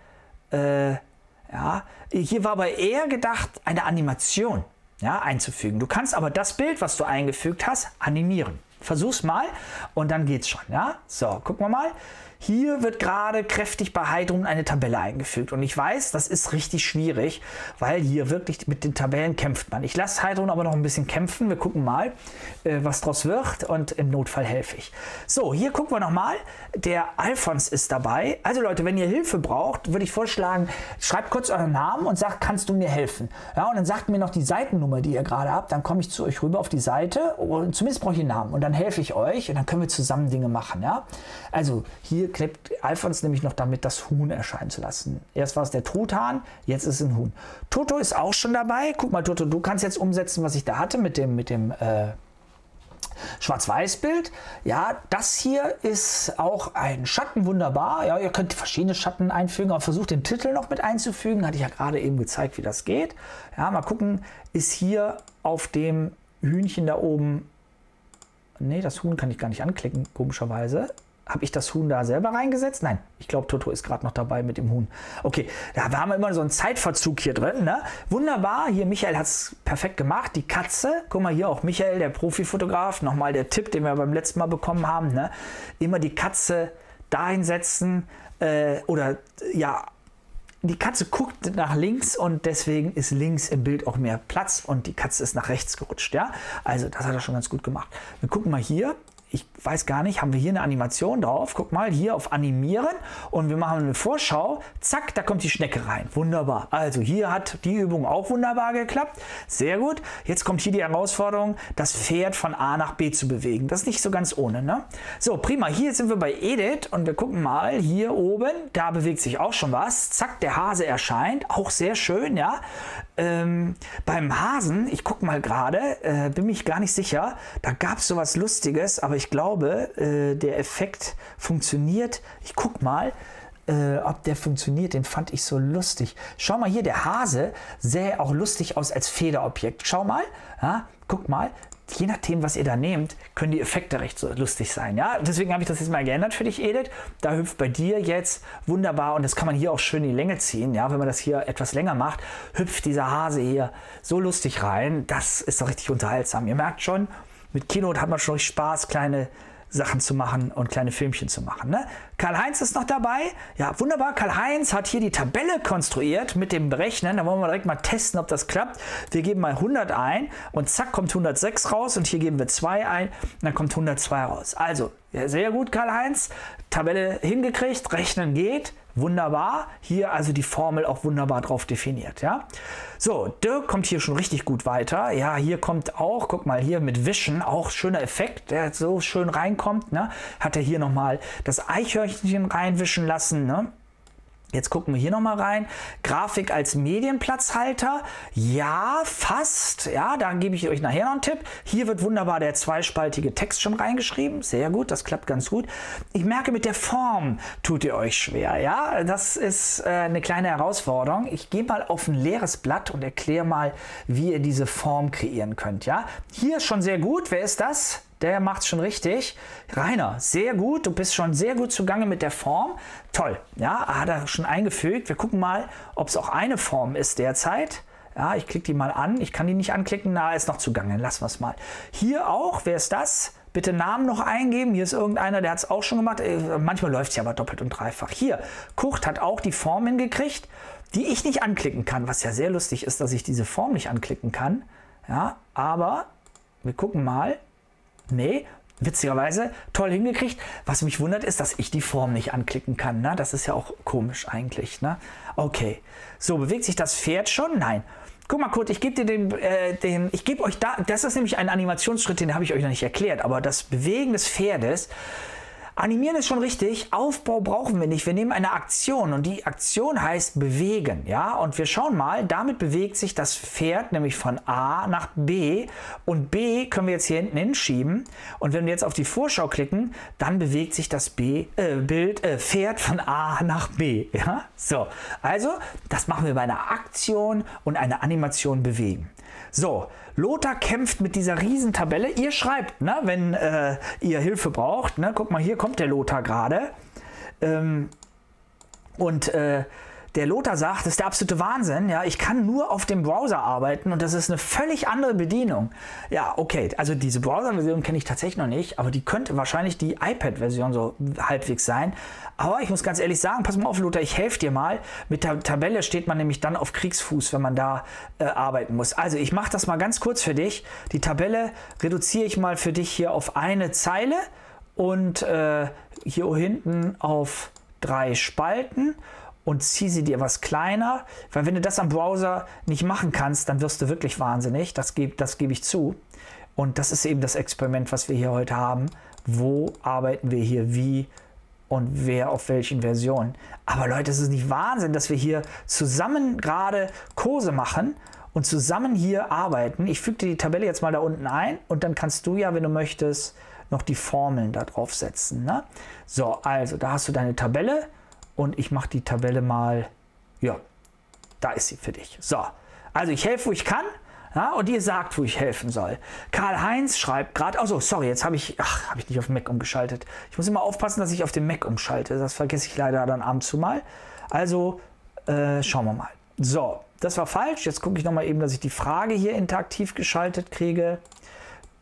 ja, hier war aber eher gedacht, eine Animation, ja, einzufügen. Du kannst aber das Bild, was du eingefügt hast, animieren. Versuch's mal und dann geht's schon, ja. So, gucken wir mal. Hier wird gerade kräftig bei Heidrun eine Tabelle eingefügt. Und ich weiß, das ist richtig schwierig, weil hier wirklich mit den Tabellen kämpft man. Ich lasse Heidrun aber noch ein bisschen kämpfen. Wir gucken mal, was draus wird und im Notfall helfe ich. So, hier gucken wir nochmal. Der Alfons ist dabei. Also Leute, wenn ihr Hilfe braucht, würde ich vorschlagen, schreibt kurz euren Namen und sagt, kannst du mir helfen? Ja, und dann sagt mir noch die Seitennummer, die ihr gerade habt. Dann komme ich zu euch rüber auf die Seite und zumindest brauche ich den Namen. Und dann helfe ich euch und dann können wir zusammen Dinge machen. Ja? Also hier klebt Alfons nämlich noch damit, das Huhn erscheinen zu lassen. Erst war es der Truthahn, jetzt ist es ein Huhn. Toto ist auch schon dabei. Guck mal, Toto, du kannst jetzt umsetzen, was ich da hatte mit dem Schwarz-Weiß-Bild. Ja, das hier ist auch ein Schatten, wunderbar. Ja, ihr könnt verschiedene Schatten einfügen, aber versucht den Titel noch mit einzufügen. Hatte ich ja gerade eben gezeigt, wie das geht. Ja, mal gucken, ist hier auf dem Hühnchen da oben... Nee, das Huhn kann ich gar nicht anklicken, komischerweise. Habe ich das Huhn da selber reingesetzt? Nein, ich glaube, Toto ist gerade noch dabei mit dem Huhn. Okay, da haben wir immer so einen Zeitverzug hier drin. Ne? Wunderbar, hier Michael hat es perfekt gemacht. Die Katze, guck mal hier auch Michael, der Profifotograf. Nochmal der Tipp, den wir beim letzten Mal bekommen haben. Ne? Immer die Katze dahin setzen oder ja, die Katze guckt nach links und deswegen ist links im Bild auch mehr Platz und die Katze ist nach rechts gerutscht. Ja? Also das hat er schon ganz gut gemacht. Wir gucken mal hier. ich weiß gar nicht, haben wir hier eine Animation drauf? Guck mal, hier auf Animieren und wir machen eine Vorschau. Zack, da kommt die Schnecke rein. Wunderbar. Also hier hat die Übung auch wunderbar geklappt. Sehr gut. Jetzt kommt hier die Herausforderung, das Pferd von A nach B zu bewegen. Das ist nicht so ganz ohne, ne? So, prima. Hier sind wir bei Edit und wir gucken mal hier oben. Da bewegt sich auch schon was. Zack, der Hase erscheint. Auch sehr schön, ja. Beim Hasen, ich gucke mal gerade, bin mich gar nicht sicher, da gab es sowas Lustiges, aber ich glaube, der Effekt funktioniert. Ich guck mal, ob der funktioniert, den fand ich so lustig. Schau mal hier, der Hase sähe auch lustig aus als Federobjekt. Schau mal, ja, guck mal. Je nachdem, was ihr da nehmt, können die Effekte recht so lustig sein. Ja? Deswegen habe ich das jetzt mal geändert für dich, Edith. Da hüpft bei dir jetzt wunderbar und das kann man hier auch schön in die Länge ziehen. Ja? Wenn man das hier etwas länger macht, hüpft dieser Hase hier so lustig rein. Das ist doch richtig unterhaltsam. Ihr merkt schon, mit Keynote hat man schon richtig Spaß, kleine Sachen zu machen und kleine Filmchen zu machen. Ne? Karl-Heinz ist noch dabei. Ja, wunderbar. Karl-Heinz hat hier die Tabelle konstruiert mit dem Berechnen. Da wollen wir direkt mal testen, ob das klappt. Wir geben mal 100 ein und zack, kommt 106 raus. Und hier geben wir 2 ein und dann kommt 102 raus. Also, ja, sehr gut, Karl-Heinz. Tabelle hingekriegt, rechnen geht. Wunderbar. Hier also die Formel auch wunderbar drauf definiert. Ja? So, Dirk kommt hier schon richtig gut weiter. Ja, hier kommt auch, guck mal, hier mit Wischen, auch schöner Effekt, der so schön reinkommt. Ne? Hat er hier nochmal das Eichhörnchen reinwischen lassen. Ne? Jetzt gucken wir hier nochmal rein. Grafik als Medienplatzhalter. Ja, fast. Ja, da gebe ich euch nachher noch einen Tipp. Hier wird wunderbar der zweispaltige Text schon reingeschrieben. Sehr gut, das klappt ganz gut. Ich merke, mit der Form tut ihr euch schwer. Ja, das ist eine kleine Herausforderung. Ich gehe mal auf ein leeres Blatt und erkläre mal, wie ihr diese Form kreieren könnt. Ja, hier schon sehr gut. Wer ist das? Der macht es schon richtig. Rainer, sehr gut. Du bist schon sehr gut zugange mit der Form. Toll. Ja, hat er schon eingefügt. Wir gucken mal, ob es auch eine Form ist derzeit. Ja, ich klicke die mal an. Ich kann die nicht anklicken. Na, ist noch zugange. Lassen wir es mal. Hier auch. Wer ist das? Bitte Namen noch eingeben. Hier ist irgendeiner, der hat es auch schon gemacht. Manchmal läuft es ja aber doppelt und dreifach. Hier, Kucht hat auch die Form hingekriegt, die ich nicht anklicken kann. Was ja sehr lustig ist, dass ich diese Form nicht anklicken kann. Ja, aber wir gucken mal. Nee, witzigerweise toll hingekriegt. Was mich wundert ist, dass ich die Form nicht anklicken kann. Ne? Das ist ja auch komisch eigentlich. Ne? Okay, so bewegt sich das Pferd schon? Nein. Guck mal kurz, ich gebe dir ich gebe euch da, das ist nämlich ein Animationsschritt, den habe ich euch noch nicht erklärt, aber das Bewegen des Pferdes, animieren ist schon richtig, Aufbau brauchen wir nicht. Wir nehmen eine Aktion und die Aktion heißt bewegen. Ja? Und wir schauen mal, damit bewegt sich das Pferd nämlich von A nach B und B können wir jetzt hier hinten hinschieben. Und wenn wir jetzt auf die Vorschau klicken, dann bewegt sich das Pferd von A nach B. Ja? So, also das machen wir bei einer Aktion und einer Animation bewegen. So, Lothar kämpft mit dieser Riesentabelle. Ihr schreibt, ne, wenn ihr Hilfe braucht. Ne? Guck mal, hier kommt der Lothar gerade. Der Lothar sagt, das ist der absolute Wahnsinn. Ja, ich kann nur auf dem Browser arbeiten und das ist eine völlig andere Bedienung. Ja, okay, also diese Browser-Version kenne ich tatsächlich noch nicht, aber die könnte wahrscheinlich die iPad-Version so halbwegs sein. Aber ich muss ganz ehrlich sagen, pass mal auf, Lothar, ich helfe dir mal. Mit der Tabelle steht man nämlich dann auf Kriegsfuß, wenn man da arbeiten muss. Also ich mache das mal ganz kurz für dich. Die Tabelle reduziere ich mal für dich hier auf eine Zeile und hier hinten auf 3 Spalten. Und zieh sie dir was kleiner, weil wenn du das am Browser nicht machen kannst, dann wirst du wirklich wahnsinnig, das gebe ich zu. Und das ist eben das Experiment, was wir hier heute haben. Wo arbeiten wir hier wie und wer auf welchen Versionen? Aber Leute, es ist nicht Wahnsinn, dass wir hier zusammen gerade Kurse machen und zusammen hier arbeiten. Ich füge dir die Tabelle jetzt mal da unten ein und dann kannst du ja, wenn du möchtest, noch die Formeln da drauf setzen. Ne? So, also da hast du deine Tabelle. Und ich mache die Tabelle mal, ja, da ist sie für dich. So, also ich helfe, wo ich kann, ja, und ihr sagt, wo ich helfen soll. Karl-Heinz schreibt gerade, also sorry, jetzt habe ich nicht auf den Mac umgeschaltet. Ich muss immer aufpassen, dass ich auf den Mac umschalte. Das vergesse ich leider dann ab und zu mal. Also schauen wir mal. So, das war falsch. Jetzt gucke ich nochmal eben, dass ich die Frage hier interaktiv geschaltet kriege.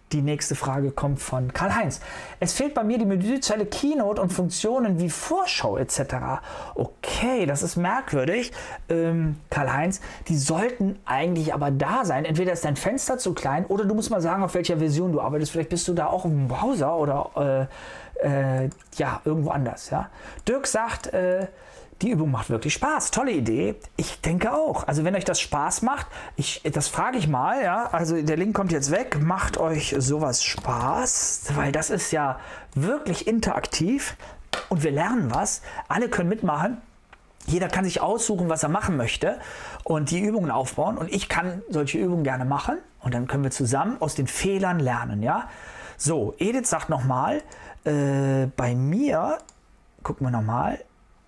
Die nächste Frage kommt von Karl-Heinz. Es fehlt bei mir die Menüzeile Keynote und Funktionen wie Vorschau etc. Okay, das ist merkwürdig. Karl-Heinz, die sollten eigentlich aber da sein. Entweder ist dein Fenster zu klein oder du musst mal sagen, auf welcher Version du arbeitest. Vielleicht bist du da auch im Browser oder ja, irgendwo anders. Ja? Dirk sagt, die Übung macht wirklich Spaß. Tolle Idee. Ich denke auch. Also wenn euch das Spaß macht, das frage ich mal, ja, also der Link kommt jetzt weg, macht euch sowas Spaß? Weil das ist ja wirklich interaktiv und wir lernen was. Alle können mitmachen. Jeder kann sich aussuchen, was er machen möchte und die Übungen aufbauen. Und ich kann solche Übungen gerne machen und dann können wir zusammen aus den Fehlern lernen, ja. So, Edith sagt nochmal, bei mir, gucken wir nochmal,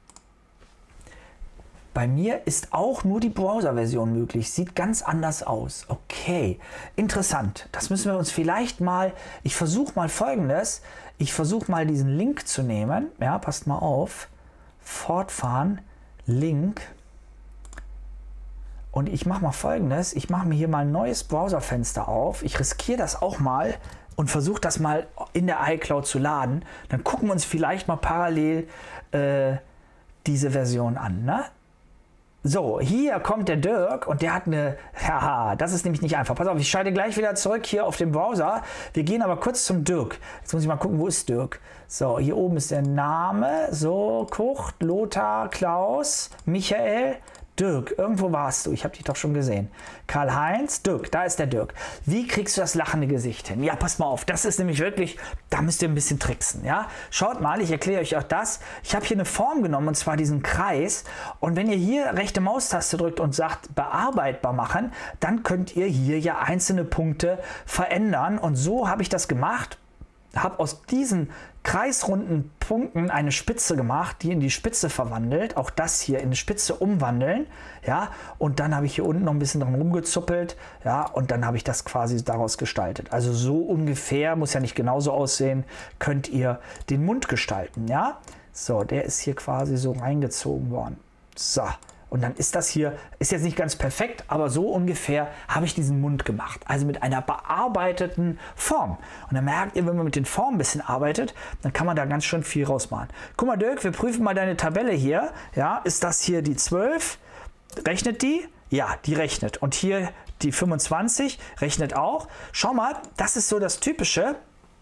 bei mir ist auch nur die Browser-Version möglich. Sieht ganz anders aus. Okay, interessant. Das müssen wir uns vielleicht mal... Ich versuche mal Folgendes. Ich versuche mal diesen Link zu nehmen. Ja, passt mal auf. Fortfahren, Link. Und ich mache mal Folgendes. Ich mache mir hier mal ein neues Browserfenster auf. Ich riskiere das auch mal und versuche das mal in der iCloud zu laden. Dann gucken wir uns vielleicht mal parallel diese Version an, ne? So, hier kommt der Dirk und der hat eine, haha, das ist nämlich nicht einfach. Pass auf, ich schalte gleich wieder zurück hier auf den Browser. Wir gehen aber kurz zum Dirk. Jetzt muss ich mal gucken, wo ist Dirk? So, hier oben ist der Name. So, Kurt, Lothar, Klaus, Michael, Dirk. Irgendwo warst du, ich habe dich doch schon gesehen. Karl-Heinz, Dirk, da ist der Dirk. Wie kriegst du das lachende Gesicht hin? Ja, passt mal auf, das ist nämlich wirklich, da müsst ihr ein bisschen tricksen. Ja? Schaut mal, ich erkläre euch auch das. Ich habe hier eine Form genommen und zwar diesen Kreis. Und wenn ihr hier rechte Maustaste drückt und sagt bearbeitbar machen, dann könnt ihr hier ja einzelne Punkte verändern. Und so habe ich das gemacht. Habe aus diesen kreisrunden Punkten eine Spitze gemacht, die in die Spitze verwandelt. Auch das hier in eine Spitze umwandeln. Ja, und dann habe ich hier unten noch ein bisschen dran rumgezuppelt. Ja, und dann habe ich das quasi daraus gestaltet. Also so ungefähr, muss ja nicht genauso aussehen, könnt ihr den Mund gestalten. Ja, so, der ist hier quasi so reingezogen worden. So. Und dann ist das hier, ist jetzt nicht ganz perfekt, aber so ungefähr habe ich diesen Mund gemacht. Also mit einer bearbeiteten Form. Und dann merkt ihr, wenn man mit den Formen ein bisschen arbeitet, dann kann man da ganz schön viel rausmachen. Guck mal, Dirk, wir prüfen mal deine Tabelle hier. Ja, ist das hier die 12? Rechnet die? Ja, die rechnet. Und hier die 25 rechnet auch. Schau mal, das ist so das Typische.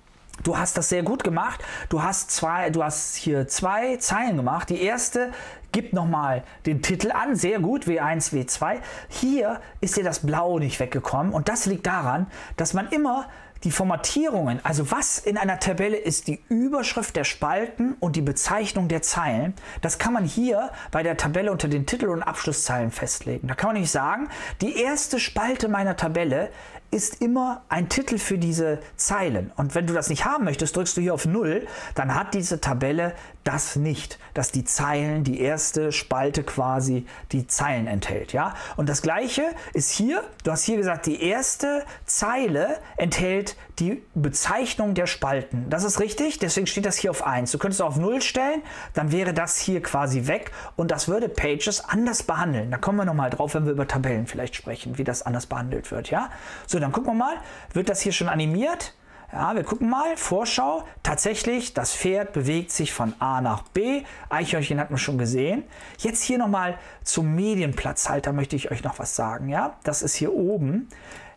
Du hast das sehr gut gemacht. Du hast hier 2 Zeilen gemacht. Die erste gibt nochmal den Titel an. Sehr gut, W1, W2. Hier ist dir das Blau nicht weggekommen. Und das liegt daran, dass man immer die Formatierungen, also was in einer Tabelle ist die Überschrift der Spalten und die Bezeichnung der Zeilen, das kann man hier bei der Tabelle unter den Titel- und Abschlusszeilen festlegen. Da kann man nämlich sagen, die erste Spalte meiner Tabelle ist immer ein Titel für diese Zeilen. Und wenn du das nicht haben möchtest, drückst du hier auf 0, dann hat diese Tabelle das nicht, dass die Zeilen, die erste Spalte quasi die Zeilen enthält. Ja? Und das gleiche ist hier, du hast hier gesagt, die erste Zeile enthält die Bezeichnung der Spalten. Das ist richtig, deswegen steht das hier auf 1. Du könntest auf 0 stellen, dann wäre das hier quasi weg und das würde Pages anders behandeln. Da kommen wir nochmal drauf, wenn wir über Tabellen vielleicht sprechen, wie das anders behandelt wird. Ja? So, dann gucken wir mal, wird das hier schon animiert? Ja, wir gucken mal, Vorschau, tatsächlich, das Pferd bewegt sich von A nach B, Eichhörnchen hat man schon gesehen. Jetzt hier nochmal zum Medienplatzhalter möchte ich euch noch was sagen, ja, das ist hier oben,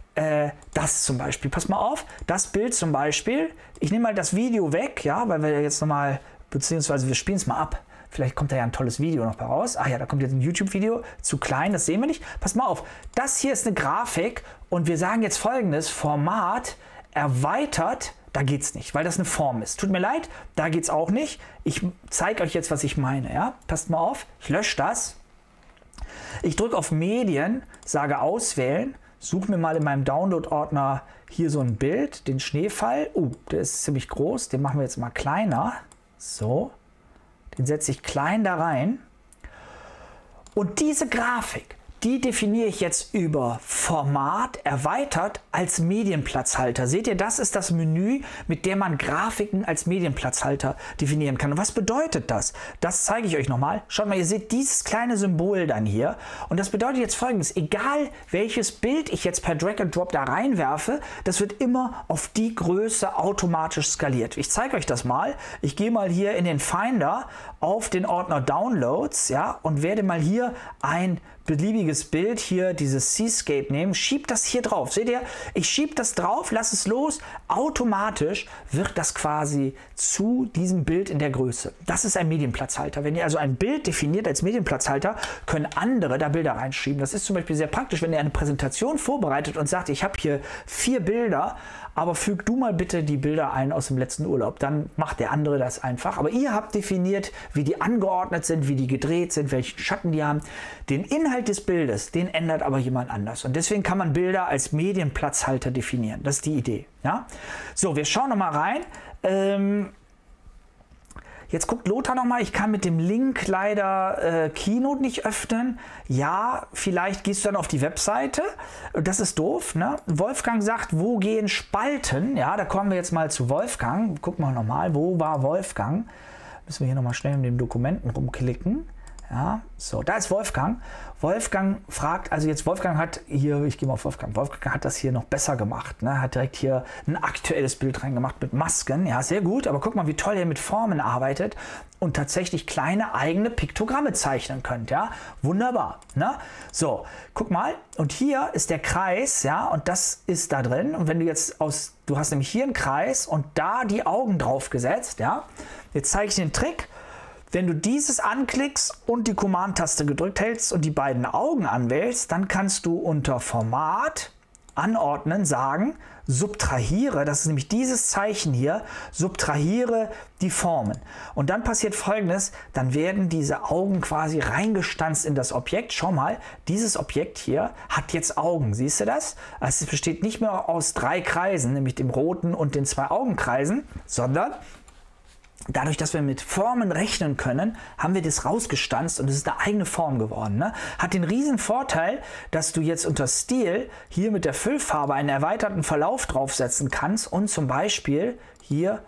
das zum Beispiel, pass mal auf, das Bild zum Beispiel, ich nehme mal das Video weg, ja, weil wir jetzt nochmal, beziehungsweise wir spielen es mal ab. Vielleicht kommt da ja ein tolles Video noch raus. Ach ja, da kommt jetzt ein YouTube-Video. Zu klein, das sehen wir nicht. Pass mal auf, das hier ist eine Grafik und wir sagen jetzt Folgendes. Format erweitert, da geht es nicht, weil das eine Form ist. Tut mir leid, da geht es auch nicht. Ich zeige euch jetzt, was ich meine. Ja? Passt mal auf, ich lösche das. Ich drücke auf Medien, sage Auswählen, suche mir mal in meinem Download-Ordner hier so ein Bild, den Schneefall. Der ist ziemlich groß, den machen wir jetzt mal kleiner. So. Den setze ich klein da rein. Und diese Grafik, Die definiere ich jetzt über Format erweitert als Medienplatzhalter. Seht ihr, das ist das Menü, mit dem man Grafiken als Medienplatzhalter definieren kann. Und was bedeutet das? Das zeige ich euch nochmal. Schaut mal, ihr seht dieses kleine Symbol dann hier. Und das bedeutet jetzt Folgendes. Egal welches Bild ich jetzt per Drag and Drop da reinwerfe, das wird immer auf die Größe automatisch skaliert. Ich zeige euch das mal. Ich gehe mal hier in den Finder auf den Ordner Downloads, ja, und werde mal hier ein beliebiges Bild hier, dieses Seascape nehmen, schiebe das hier drauf. Seht ihr, ich schiebe das drauf, lasse es los, automatisch wird das quasi zu diesem Bild in der Größe. Das ist ein Medienplatzhalter. Wenn ihr also ein Bild definiert als Medienplatzhalter, können andere da Bilder reinschieben. Das ist zum Beispiel sehr praktisch, wenn ihr eine Präsentation vorbereitet und sagt, ich habe hier 4 Bilder, aber füg du mal bitte die Bilder ein aus dem letzten Urlaub. Dann macht der andere das einfach. Aber ihr habt definiert, wie die angeordnet sind, wie die gedreht sind, welchen Schatten die haben. Den Inhalt des Bildes, den ändert aber jemand anders. Und deswegen kann man Bilder als Medienplatzhalter definieren. Das ist die Idee. Ja? So, wir schauen nochmal rein. Jetzt guckt Lothar nochmal, ich kann mit dem Link leider Keynote nicht öffnen. Ja, vielleicht gehst du dann auf die Webseite. Das ist doof, ne? Wolfgang sagt, wo gehen Spalten? Ja, da kommen wir jetzt mal zu Wolfgang. Gucken wir nochmal, wo war Wolfgang? Müssen wir hier nochmal schnell in den Dokumenten rumklicken. Ja, so, da ist Wolfgang. Wolfgang fragt, also jetzt Wolfgang hat hier, ich gehe mal auf Wolfgang, Wolfgang hat das hier noch besser gemacht, ne? Hat direkt hier ein aktuelles Bild reingemacht mit Masken, ja, sehr gut, aber guck mal, wie toll er mit Formen arbeitet und tatsächlich kleine eigene Piktogramme zeichnen könnt, ja, wunderbar, ne? So, guck mal, und hier ist der Kreis, ja, und das ist da drin, und wenn du jetzt du hast nämlich hier einen Kreis und da die Augen drauf gesetzt, ja, jetzt zeige ich den Trick. Wenn du dieses anklickst und die Command-Taste gedrückt hältst und die beiden Augen anwählst, dann kannst du unter Format anordnen sagen, subtrahiere, das ist nämlich dieses Zeichen hier, subtrahiere die Formen. Und dann passiert Folgendes, dann werden diese Augen quasi reingestanzt in das Objekt. Schau mal, dieses Objekt hier hat jetzt Augen, siehst du das? Also es besteht nicht mehr aus 3 Kreisen, nämlich dem roten und den 2 Augenkreisen, sondern dadurch, dass wir mit Formen rechnen können, haben wir das rausgestanzt und es ist eine eigene Form geworden. Ne? Hat den riesen Vorteil, dass du jetzt unter Stil hier mit der Füllfarbe einen erweiterten Verlauf draufsetzen kannst und zum Beispiel hier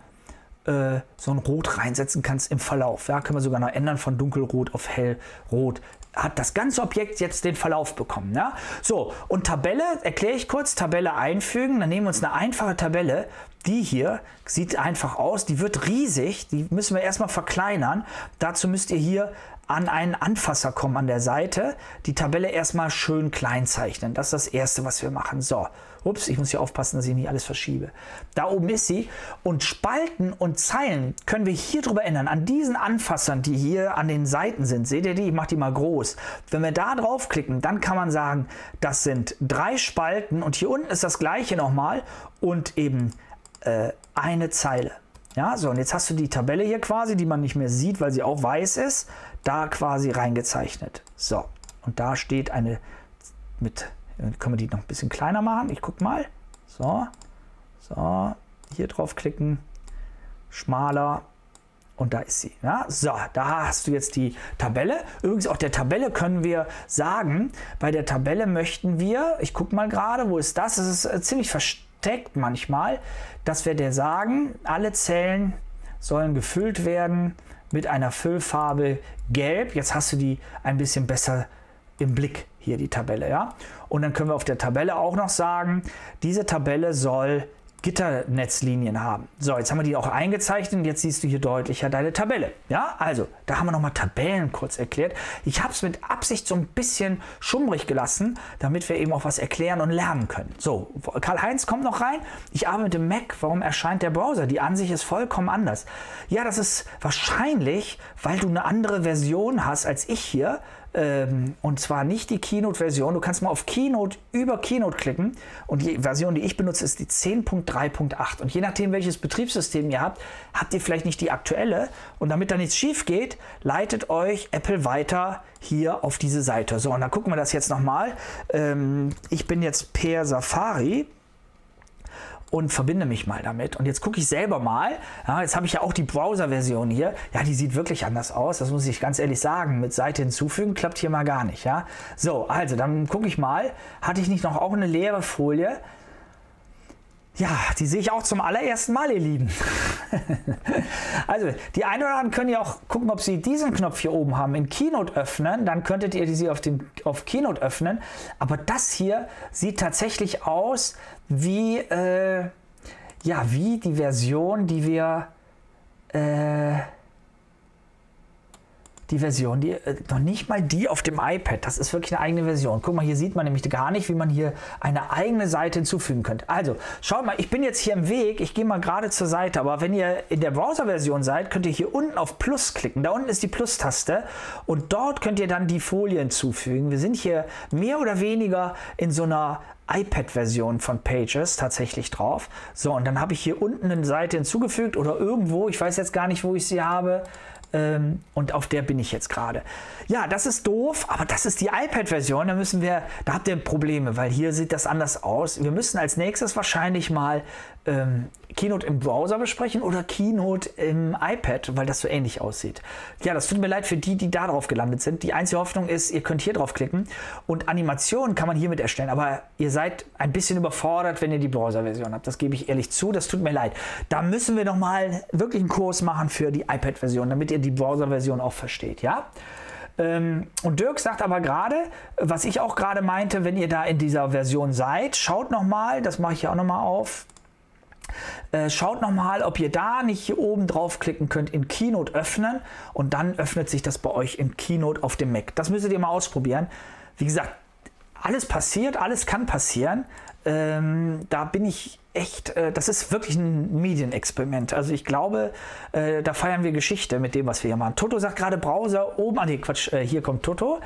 so ein Rot reinsetzen kannst im Verlauf. Ja, können wir sogar noch ändern von dunkelrot auf hellrot. Hat das ganze Objekt jetzt den Verlauf bekommen. Ja? So, und Tabelle, erkläre ich kurz, Tabelle einfügen. Dann nehmen wir uns eine einfache Tabelle. Die hier sieht einfach aus, die wird riesig, die müssen wir erstmal verkleinern. Dazu müsst ihr hier an einen Anfasser kommen an der Seite, die Tabelle erstmal schön klein zeichnen. Das ist das Erste, was wir machen. So, ups, ich muss hier aufpassen, dass ich nicht alles verschiebe. Da oben ist sie und Spalten und Zeilen können wir hier drüber ändern. An diesen Anfassern, die hier an den Seiten sind, seht ihr die? Ich mache die mal groß. Wenn wir da draufklicken, dann kann man sagen, das sind 3 Spalten und hier unten ist das gleiche nochmal und eben eine Zeile. Ja, so, und jetzt hast du die Tabelle hier quasi, die man nicht mehr sieht, weil sie auch weiß ist, da quasi reingezeichnet. So, und da steht eine können wir die noch ein bisschen kleiner machen? Ich guck mal. So, hier draufklicken, schmaler und da ist sie. Ja, so, da hast du jetzt die Tabelle. Übrigens auch der Tabelle können wir sagen, bei der Tabelle möchten wir, ich gucke mal gerade, wo ist das? Das ist ziemlich versteckt manchmal, dass wir dir sagen, alle Zellen sollen gefüllt werden mit einer Füllfarbe Gelb. Jetzt hast du die ein bisschen besser im Blick, hier die Tabelle. Ja? Und dann können wir auf der Tabelle auch noch sagen, diese Tabelle soll Gitternetzlinien haben. So, jetzt haben wir die auch eingezeichnet und jetzt siehst du hier deutlicher deine Tabelle. Ja, also, da haben wir nochmal Tabellen kurz erklärt. Ich habe es mit Absicht so ein bisschen schummrig gelassen, damit wir eben auch was erklären und lernen können. So, Karl-Heinz kommt noch rein. Ich arbeite mit dem Mac. Warum erscheint der Browser? Die Ansicht ist vollkommen anders. Ja, das ist wahrscheinlich, weil du eine andere Version hast als ich hier. Und zwar nicht die Keynote-Version. Du kannst mal auf Keynote über Keynote klicken und die Version, die ich benutze, ist die 10.3.8. Und je nachdem, welches Betriebssystem ihr habt, habt ihr vielleicht nicht die aktuelle. Und damit da nichts schief geht, leitet euch Apple weiter hier auf diese Seite. So, und dann gucken wir das jetzt nochmal. Ich bin jetzt per Safari und verbinde mich mal damit. Und jetzt gucke ich selber mal. Ja, jetzt habe ich ja auch die Browser-Version hier. Ja, die sieht wirklich anders aus. Das muss ich ganz ehrlich sagen. Mit Seite hinzufügen klappt hier mal gar nicht. Ja? So, also dann gucke ich mal. Hatte ich nicht noch auch eine leere Folie? Ja, die sehe ich auch zum allerersten Mal, ihr Lieben. Also, die einen oder anderen können ja auch gucken, ob sie diesen Knopf hier oben haben, in Keynote öffnen. Dann könntet ihr sie auf Keynote öffnen. Aber das hier sieht tatsächlich aus wie, ja, wie die Version, die wir... noch nicht mal die auf dem iPad, das ist wirklich eine eigene Version. Guck mal, hier sieht man nämlich gar nicht, wie man hier eine eigene Seite hinzufügen könnte. Also, schaut mal, ich bin jetzt hier im Weg, ich gehe mal gerade zur Seite, aber wenn ihr in der Browser-Version seid, könnt ihr hier unten auf Plus klicken. Da unten ist die Plus-Taste und dort könnt ihr dann die Folie hinzufügen. Wir sind hier mehr oder weniger in so einer iPad-Version von Pages tatsächlich drauf. So, und dann habe ich hier unten eine Seite hinzugefügt oder irgendwo, ich weiß jetzt gar nicht, wo ich sie habe, und auf der bin ich jetzt gerade. Ja, das ist doof, aber das ist die iPad-Version. Da habt ihr Probleme, weil hier sieht das anders aus. Wir müssen als nächstes wahrscheinlich mal Keynote im Browser besprechen oder Keynote im iPad, weil das so ähnlich aussieht. Ja, das tut mir leid für die, die da drauf gelandet sind. Die einzige Hoffnung ist, ihr könnt hier drauf klicken und Animationen kann man hiermit erstellen, aber ihr seid ein bisschen überfordert, wenn ihr die Browser-Version habt. Das gebe ich ehrlich zu, das tut mir leid. Da müssen wir noch mal wirklich einen Kurs machen für die iPad-Version, damit ihr die Browser-Version auch versteht, ja? Und Dirk sagt aber gerade, was ich auch gerade meinte, wenn ihr da in dieser Version seid, schaut noch mal, das mache ich ja auch noch mal auf, schaut nochmal, ob ihr da nicht hier oben draufklicken könnt, in Keynote öffnen und dann öffnet sich das bei euch in Keynote auf dem Mac. Das müsstet ihr mal ausprobieren. Wie gesagt, alles passiert, alles kann passieren. Da bin ich echt, das ist wirklich ein Medienexperiment. Also ich glaube, da feiern wir Geschichte mit dem, was wir hier machen. Toto sagt gerade Browser oben, nee, Quatsch, hier kommt Toto.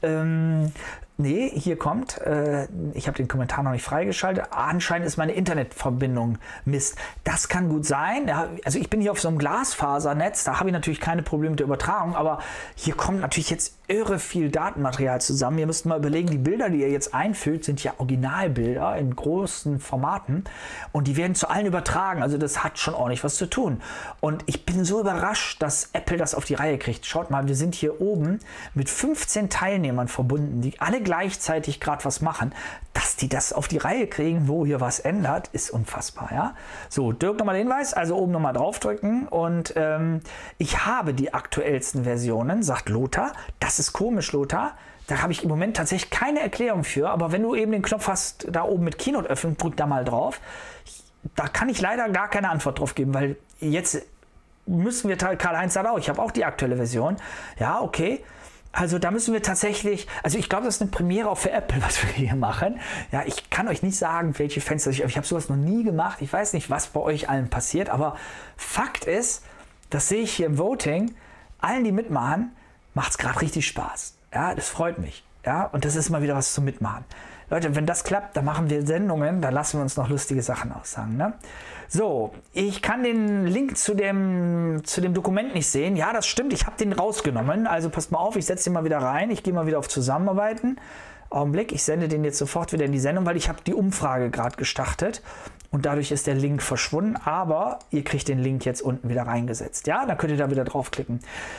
Nee, hier kommt, ich habe den Kommentar noch nicht freigeschaltet, anscheinend ist meine Internetverbindung Mist. Das kann gut sein, ja, also ich bin hier auf so einem Glasfasernetz, da habe ich natürlich keine Probleme mit der Übertragung, aber hier kommt natürlich jetzt irre viel Datenmaterial zusammen. Ihr müsst mal überlegen, die Bilder, die ihr jetzt einfüllt, sind ja Originalbilder in großen Formaten und die werden zu allen übertragen, also das hat schon ordentlich was zu tun. Und ich bin so überrascht, dass Apple das auf die Reihe kriegt. Schaut mal, wir sind hier oben mit 15 Teilnehmern verbunden, die alle gleichzeitig gerade was machen. Dass die das auf die Reihe kriegen, wo hier was ändert, ist unfassbar. Ja? So, Dirk nochmal den Hinweis, also oben nochmal draufdrücken und ich habe die aktuellsten Versionen, sagt Lothar. Das ist komisch, Lothar. Da habe ich im Moment tatsächlich keine Erklärung für, aber wenn du eben den Knopf hast, da oben mit Keynote öffnen, drück da mal drauf. Da kann ich leider gar keine Antwort drauf geben, weil jetzt müssen wir, Karl-Heinz sagt auch, ich habe auch die aktuelle Version. Ja, okay. Also da müssen wir tatsächlich, also ich glaube, das ist eine Premiere auch für Apple, was wir hier machen. Ja, ich kann euch nicht sagen, welche Fenster ich habe sowas noch nie gemacht. Ich weiß nicht, was bei euch allen passiert, aber Fakt ist, das sehe ich hier im Voting, allen, die mitmachen, macht es gerade richtig Spaß. Ja, das freut mich. Ja, und das ist mal wieder was zum Mitmachen. Leute, wenn das klappt, dann machen wir Sendungen, da lassen wir uns noch lustige Sachen aussagen. Ne? So, ich kann den Link zu dem Dokument nicht sehen. Ja, das stimmt, ich habe den rausgenommen. Also passt mal auf, ich setze den mal wieder rein. Ich gehe mal wieder auf Zusammenarbeiten. Augenblick, ich sende den jetzt sofort wieder in die Sendung, weil ich habe die Umfrage gerade gestartet. Und dadurch ist der Link verschwunden. Aber ihr kriegt den Link jetzt unten wieder reingesetzt. Ja, dann könnt ihr da wieder draufklicken.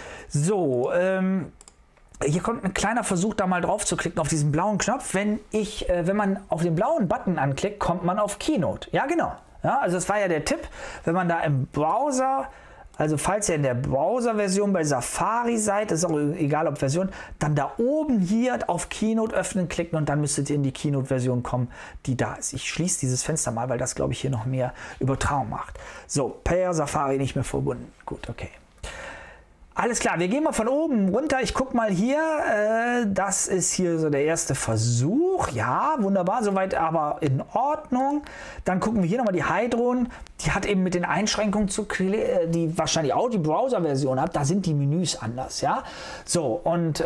So, hier kommt ein kleiner Versuch, da mal drauf zu klicken auf diesen blauen Knopf. Wenn man auf den blauen Button anklickt, kommt man auf Keynote. Ja, genau. Ja, also das war ja der Tipp, wenn man da im Browser, also falls ihr in der Browser-Version bei Safari seid, ist auch egal ob Version, dann da oben hier auf Keynote öffnen klicken und dann müsstet ihr in die Keynote-Version kommen, die da ist. Ich schließe dieses Fenster mal, weil das, glaube ich, hier noch mehr Übertragung macht. So, per Safari nicht mehr verbunden. Gut, okay. Alles klar, wir gehen mal von oben runter. Ich gucke mal hier, das ist hier so der erste Versuch. Ja, wunderbar, soweit aber in Ordnung. Dann gucken wir hier nochmal die Hydron. Die hat eben mit den Einschränkungen die wahrscheinlich auch die Browser-Version hat. Da sind die Menüs anders, ja. So, und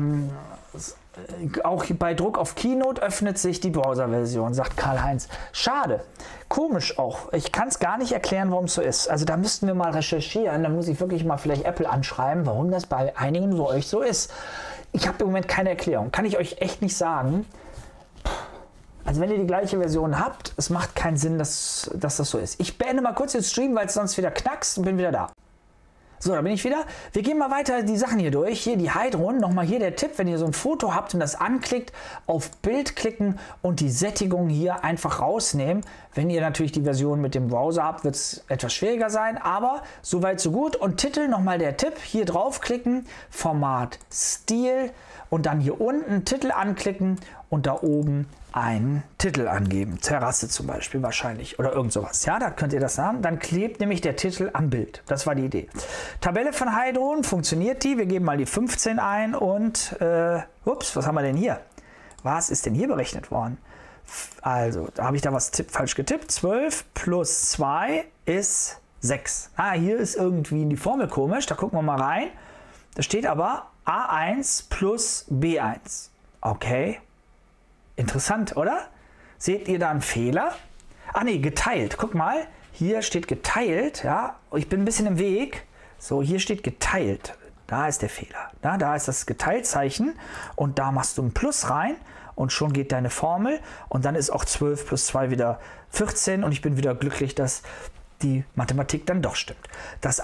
auch bei Druck auf Keynote öffnet sich die Browser-Version, sagt Karl-Heinz. Schade, komisch auch. Ich kann es gar nicht erklären, warum es so ist. Also da müssten wir mal recherchieren. Da muss ich wirklich mal vielleicht Apple anschreiben, warum das bei einigen von euch so ist. Ich habe im Moment keine Erklärung. Kann ich euch echt nicht sagen. Also wenn ihr die gleiche Version habt, es macht keinen Sinn, dass das so ist. Ich beende mal kurz den Stream, weil es sonst wieder knackst und bin wieder da. So, da bin ich wieder. Wir gehen mal weiter die Sachen hier durch. Hier die Hydron. Nochmal hier der Tipp, wenn ihr so ein Foto habt und das anklickt, auf Bild klicken und die Sättigung hier einfach rausnehmen. Wenn ihr natürlich die Version mit dem Browser habt, wird es etwas schwieriger sein, aber soweit so gut. Und Titel, nochmal der Tipp, hier draufklicken, Format Stil und dann hier unten Titel anklicken und da oben einen Titel angeben. Terrasse zum Beispiel wahrscheinlich oder irgend sowas. Ja, da könnt ihr das haben. Dann klebt nämlich der Titel am Bild. Das war die Idee. Tabelle von Hydron, funktioniert die? Wir geben mal die 15 ein und ups, was haben wir denn hier? Was ist denn hier berechnet worden? Also, da habe ich da was falsch getippt. 12 plus 2 ist 6. Ah, hier ist irgendwie die Formel komisch. Da gucken wir mal rein. Da steht aber A1 plus B1. Okay. Interessant, oder? Seht ihr da einen Fehler? Ah ne, geteilt. Guck mal, hier steht geteilt. Ja, ich bin ein bisschen im Weg. So, hier steht geteilt. Da ist der Fehler. Da ist das Geteiltzeichen und da machst du ein Plus rein und schon geht deine Formel und dann ist auch 12 plus 2 wieder 14 und ich bin wieder glücklich, dass die Mathematik dann doch stimmt. Das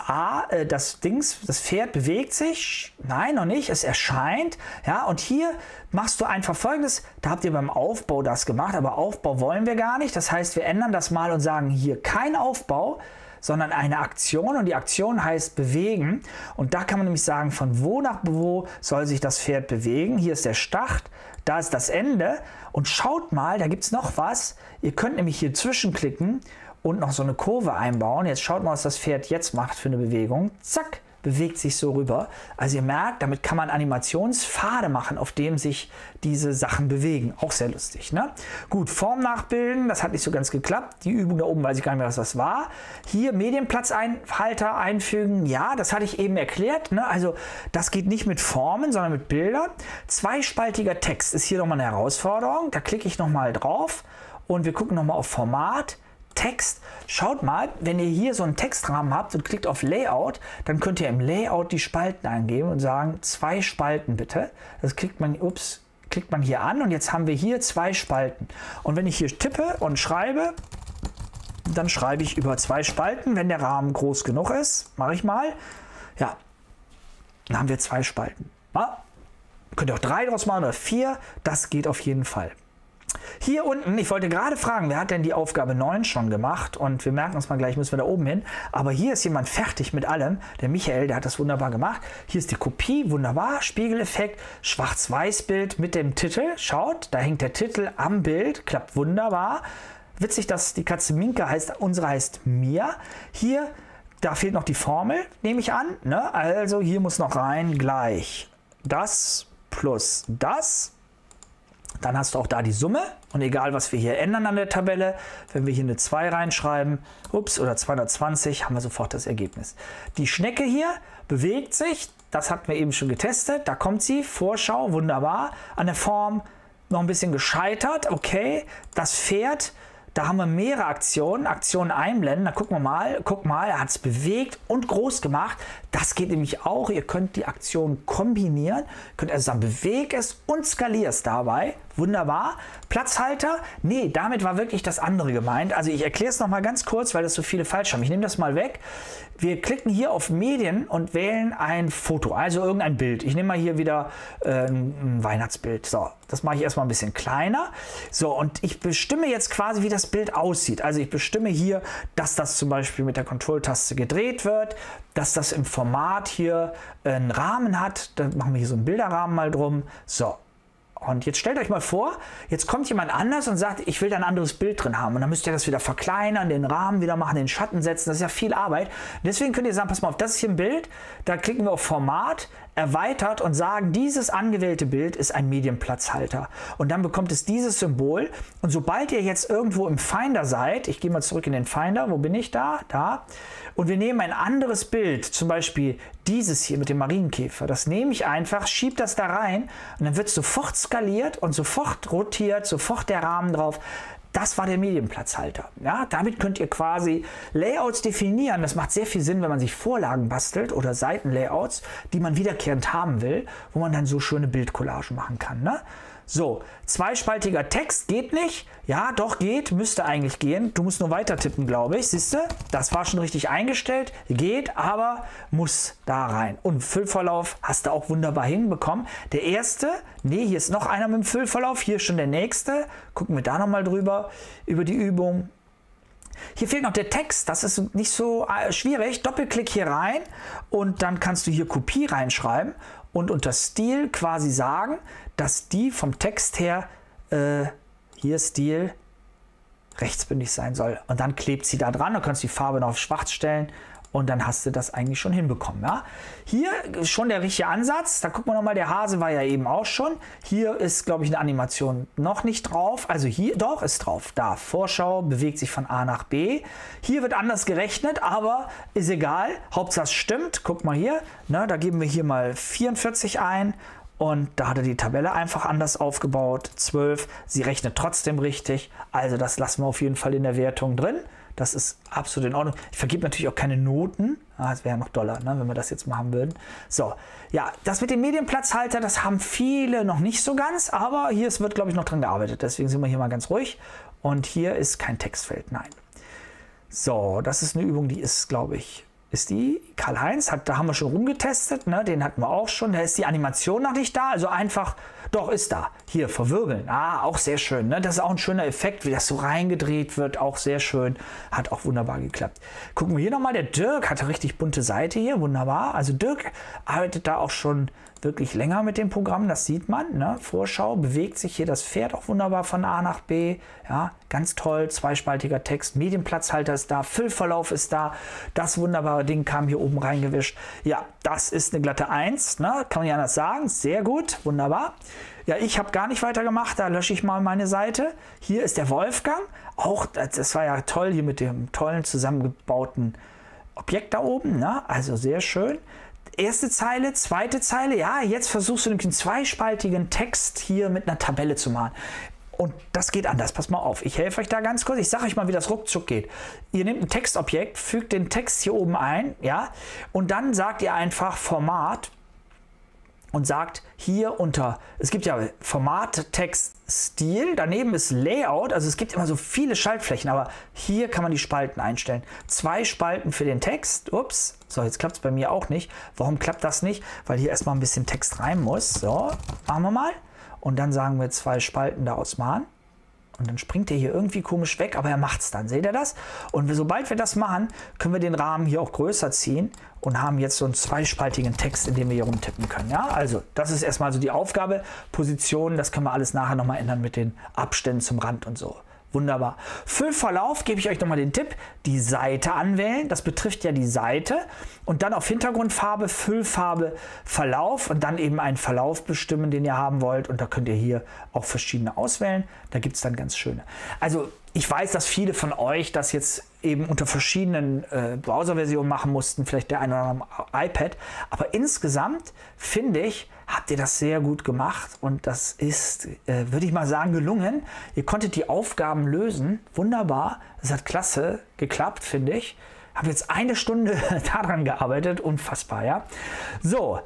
Pferd bewegt sich, nein, noch nicht, es erscheint, ja, und hier machst du einfach Folgendes, da habt ihr beim Aufbau das gemacht, aber Aufbau wollen wir gar nicht, das heißt, wir ändern das mal und sagen hier kein Aufbau, sondern eine Aktion und die Aktion heißt bewegen und da kann man nämlich sagen, von wo nach wo soll sich das Pferd bewegen, hier ist der Start, da ist das Ende und schaut mal, da gibt es noch was, ihr könnt nämlich hier zwischenklicken und noch so eine Kurve einbauen. Jetzt schaut mal, was das Pferd jetzt macht für eine Bewegung. Zack, bewegt sich so rüber. Also ihr merkt, damit kann man Animationspfade machen, auf dem sich diese Sachen bewegen. Auch sehr lustig, ne? Gut, Form nachbilden, das hat nicht so ganz geklappt. Die Übung da oben weiß ich gar nicht mehr, was das war. Hier Medienplatzhalter einfügen. Ja, das hatte ich eben erklärt, ne? Also das geht nicht mit Formen, sondern mit Bildern. Zweispaltiger Text ist hier nochmal eine Herausforderung. Da klicke ich nochmal drauf und wir gucken nochmal auf Format. Text. Schaut mal, wenn ihr hier so einen Textrahmen habt und klickt auf Layout, dann könnt ihr im Layout die Spalten eingeben und sagen, 2 Spalten bitte. Das klickt man hier an und jetzt haben wir hier 2 Spalten. Und wenn ich hier tippe und schreibe, dann schreibe ich über 2 Spalten, wenn der Rahmen groß genug ist. Mache ich mal. Ja, dann haben wir 2 Spalten. Ja? Könnt ihr auch 3 draus machen oder 4. Das geht auf jeden Fall. Hier unten, ich wollte gerade fragen, wer hat denn die Aufgabe 9 schon gemacht? Und wir merken uns mal gleich, müssen wir da oben hin. Aber hier ist jemand fertig mit allem. Der Michael, der hat das wunderbar gemacht. Hier ist die Kopie, wunderbar. Spiegeleffekt, Schwarz-Weiß-Bild mit dem Titel. Schaut, da hängt der Titel am Bild. Klappt wunderbar. Witzig, dass die Katze Minka heißt, unsere heißt Mia. Hier, da fehlt noch die Formel, nehme ich an. Ne? Also hier muss noch rein gleich das plus das. Dann hast du auch da die Summe und egal was wir hier ändern an der Tabelle, wenn wir hier eine 2 reinschreiben, ups, oder 220, haben wir sofort das Ergebnis. Die Schnecke hier bewegt sich, das hatten wir eben schon getestet, da kommt sie, Vorschau, wunderbar, an der Form noch ein bisschen gescheitert, okay, das Pferd, da haben wir mehrere Aktionen einblenden, da gucken wir mal, guck mal, er hat es bewegt und groß gemacht, das geht nämlich auch, ihr könnt die Aktionen kombinieren, könnt also sagen, beweg es und skalier es dabei, wunderbar. Platzhalter, nee, damit war wirklich das andere gemeint, also ich erkläre es nochmal ganz kurz, weil das so viele falsch haben, ich nehme das mal weg. Wir klicken hier auf Medien und wählen ein Foto, also irgendein Bild. Ich nehme mal hier wieder ein Weihnachtsbild. So, das mache ich erstmal ein bisschen kleiner. So, und ich bestimme jetzt quasi, wie das Bild aussieht. Also ich bestimme hier, dass das zum Beispiel mit der Control-Taste gedreht wird, dass das im Format hier einen Rahmen hat. Dann machen wir hier so einen Bilderrahmen mal drum. So. Und jetzt stellt euch mal vor, jetzt kommt jemand anders und sagt, ich will da ein anderes Bild drin haben. Und dann müsst ihr das wieder verkleinern, den Rahmen wieder machen, den Schatten setzen. Das ist ja viel Arbeit. Deswegen könnt ihr sagen, pass mal auf, das ist hier ein Bild. Da klicken wir auf Format, erweitert und sagen, dieses angewählte Bild ist ein Medienplatzhalter. Und dann bekommt es dieses Symbol. Und sobald ihr jetzt irgendwo im Finder seid, ich gehe mal zurück in den Finder, wo bin ich da? Da. Und wir nehmen ein anderes Bild, zum Beispiel dieses hier mit dem Marienkäfer. Das nehme ich einfach, schiebe das da rein und dann wird sofort skaliert und sofort rotiert, sofort der Rahmen drauf. Das war der Medienplatzhalter. Ja, damit könnt ihr quasi Layouts definieren. Das macht sehr viel Sinn, wenn man sich Vorlagen bastelt oder Seitenlayouts, die man wiederkehrend haben will, wo man dann so schöne Bildcollagen machen kann. Ne? So, zweispaltiger Text geht nicht. Ja, doch geht, müsste eigentlich gehen. Du musst nur weiter tippen, glaube ich. Siehst du, das war schon richtig eingestellt. Geht, aber muss da rein. Und Füllverlauf hast du auch wunderbar hinbekommen. Der erste, nee, hier ist noch einer mit dem Füllverlauf. Hier ist schon der nächste. Gucken wir da nochmal drüber, über die Übung. Hier fehlt noch der Text, das ist nicht so schwierig. Doppelklick hier rein und dann kannst du hier Kopie reinschreiben und unter Stil quasi sagen, dass die vom Text her, hier Stil, rechtsbündig sein soll. Und dann klebt sie da dran, du kannst die Farbe noch auf schwarz stellen und dann hast du das eigentlich schon hinbekommen. Ja? Hier ist schon der richtige Ansatz. Da gucken wir nochmal, der Hase war ja eben auch schon. Hier ist, glaube ich, eine Animation noch nicht drauf. Also hier, doch, ist drauf. Da, Vorschau, bewegt sich von A nach B. Hier wird anders gerechnet, aber ist egal. Hauptsache es stimmt. Guck mal hier, ne, da geben wir hier mal 44 ein. Und da hat er die Tabelle einfach anders aufgebaut. 12, sie rechnet trotzdem richtig. Also das lassen wir auf jeden Fall in der Wertung drin. Das ist absolut in Ordnung. Ich vergebe natürlich auch keine Noten. Das wäre ja noch doller, ne, wenn wir das jetzt machen würden. So, ja, das mit dem Medienplatzhalter, das haben viele noch nicht so ganz. Aber hier wird, glaube ich, noch dran gearbeitet. Deswegen sind wir hier mal ganz ruhig. Und hier ist kein Textfeld, nein. So, das ist eine Übung, die ist, glaube ich, ist die Karl-Heinz, da haben wir schon rumgetestet, ne? Den hatten wir auch schon, da ist die Animation noch nicht da, also einfach, doch ist da, hier verwirbeln, auch sehr schön, ne? Das ist auch ein schöner Effekt, wie das so reingedreht wird, auch sehr schön, hat auch wunderbar geklappt. Gucken wir hier nochmal, der Dirk hat eine richtig bunte Seite hier, wunderbar, also Dirk arbeitet da auch schon wirklich länger mit dem Programm, das sieht man, ne? Vorschau, bewegt sich hier das Pferd auch wunderbar von A nach B, ja, ganz toll, zweispaltiger Text, Medienplatzhalter ist da, Füllverlauf ist da, das wunderbare Ding kam hier oben reingewischt, ja, das ist eine glatte 1, ne? Kann man ja anders sagen, sehr gut, wunderbar. Ja, ich habe gar nicht weitergemacht, da lösche ich mal meine Seite. Hier ist der Wolfgang, auch, das war ja toll hier mit dem tollen zusammengebauten Objekt da oben, ne? Also sehr schön. Erste Zeile, zweite Zeile, ja, jetzt versuchst du nämlich einen zweispaltigen Text hier mit einer Tabelle zu machen. Und das geht anders, pass mal auf, ich helfe euch da ganz kurz, ich sage euch mal, wie das ruckzuck geht. Ihr nehmt ein Textobjekt, fügt den Text hier oben ein, ja, und dann sagt ihr einfach Format und sagt hier unter, es gibt ja Format, Text, Stil, daneben ist Layout, also es gibt immer so viele Schaltflächen, aber hier kann man die Spalten einstellen. 2 Spalten für den Text, ups, so jetzt klappt es bei mir auch nicht. Warum klappt das nicht? Weil hier erstmal ein bisschen Text rein muss. So, machen wir mal. Und dann sagen wir 2 Spalten daraus machen. Und dann springt er hier irgendwie komisch weg, aber er macht es dann. Seht ihr das? Und sobald wir das machen, können wir den Rahmen hier auch größer ziehen und haben jetzt so einen zweispaltigen Text, in dem wir hier rumtippen können. Ja, also das ist erstmal so die Aufgabe. Positionen, das können wir alles nachher nochmal ändern mit den Abständen zum Rand und so. Wunderbar. Füllverlauf gebe ich euch nochmal den Tipp, die Seite anwählen, das betrifft ja die Seite und dann auf Hintergrundfarbe, Füllfarbe, Verlauf und dann eben einen Verlauf bestimmen, den ihr haben wollt und da könnt ihr hier auch verschiedene auswählen, da gibt es dann ganz schöne. Also ich weiß, dass viele von euch das jetzt eben unter verschiedenen Browserversionen machen mussten, vielleicht der eine oder andere am iPad, aber insgesamt finde ich, habt ihr das sehr gut gemacht und das ist, würde ich mal sagen, gelungen. Ihr konntet die Aufgaben lösen, wunderbar, es hat klasse geklappt, finde ich. Habe jetzt 1 Stunde daran gearbeitet, unfassbar, ja. So,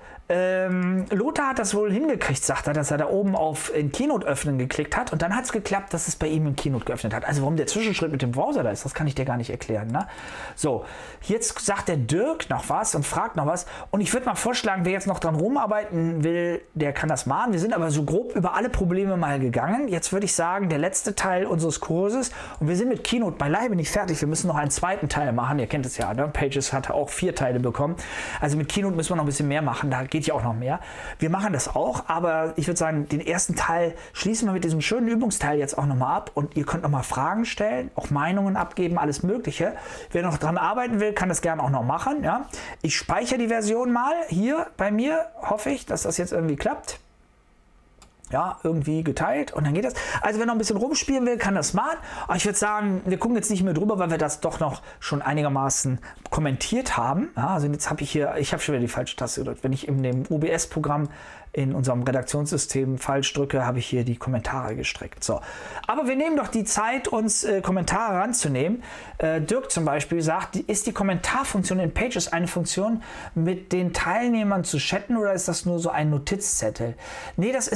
Lothar hat das wohl hingekriegt, sagt er, dass er da oben auf in Keynote öffnen geklickt hat und dann hat es geklappt, dass es bei ihm in Keynote geöffnet hat. Also warum der Zwischenschritt mit dem Browser da ist, das kann ich dir gar nicht erklären. Ne? So, jetzt sagt der Dirk noch was und fragt noch was und ich würde mal vorschlagen, wer jetzt noch dran rumarbeiten will, der kann das machen. Wir sind aber so grob über alle Probleme mal gegangen. Jetzt würde ich sagen, der letzte Teil unseres Kurses und wir sind mit Keynote beileibe nicht fertig. Wir müssen noch einen zweiten Teil machen. Ihr kennt es ja, ne? Pages hatte auch 4 Teile bekommen. Also mit Keynote müssen wir noch ein bisschen mehr machen. Da geht ja auch noch mehr. Wir machen das auch, aber ich würde sagen, den ersten Teil schließen wir mit diesem schönen Übungsteil jetzt auch nochmal ab und ihr könnt nochmal Fragen stellen, auch Meinungen abgeben, alles Mögliche. Wer noch dran arbeiten will, kann das gerne auch noch machen. Ja? Ich speichere die Version mal hier bei mir, hoffe ich, dass das jetzt irgendwie klappt. Ja, irgendwie geteilt und dann geht das. Also wer noch ein bisschen rumspielen will, kann das machen. Aber ich würde sagen, wir gucken jetzt nicht mehr drüber, weil wir das doch noch schon einigermaßen kommentiert haben. Ja, also jetzt habe ich hier, ich habe schon wieder die falsche Taste gedrückt. Wenn ich in dem OBS-Programm in unserem Redaktionssystem falsch drücke, habe ich hier die Kommentare gestreckt. So. Aber wir nehmen doch die Zeit, uns Kommentare ranzunehmen. Dirk zum Beispiel sagt, ist die Kommentarfunktion in Pages eine Funktion, mit den Teilnehmern zu chatten oder ist das nur so ein Notizzettel? Nee, das ist eher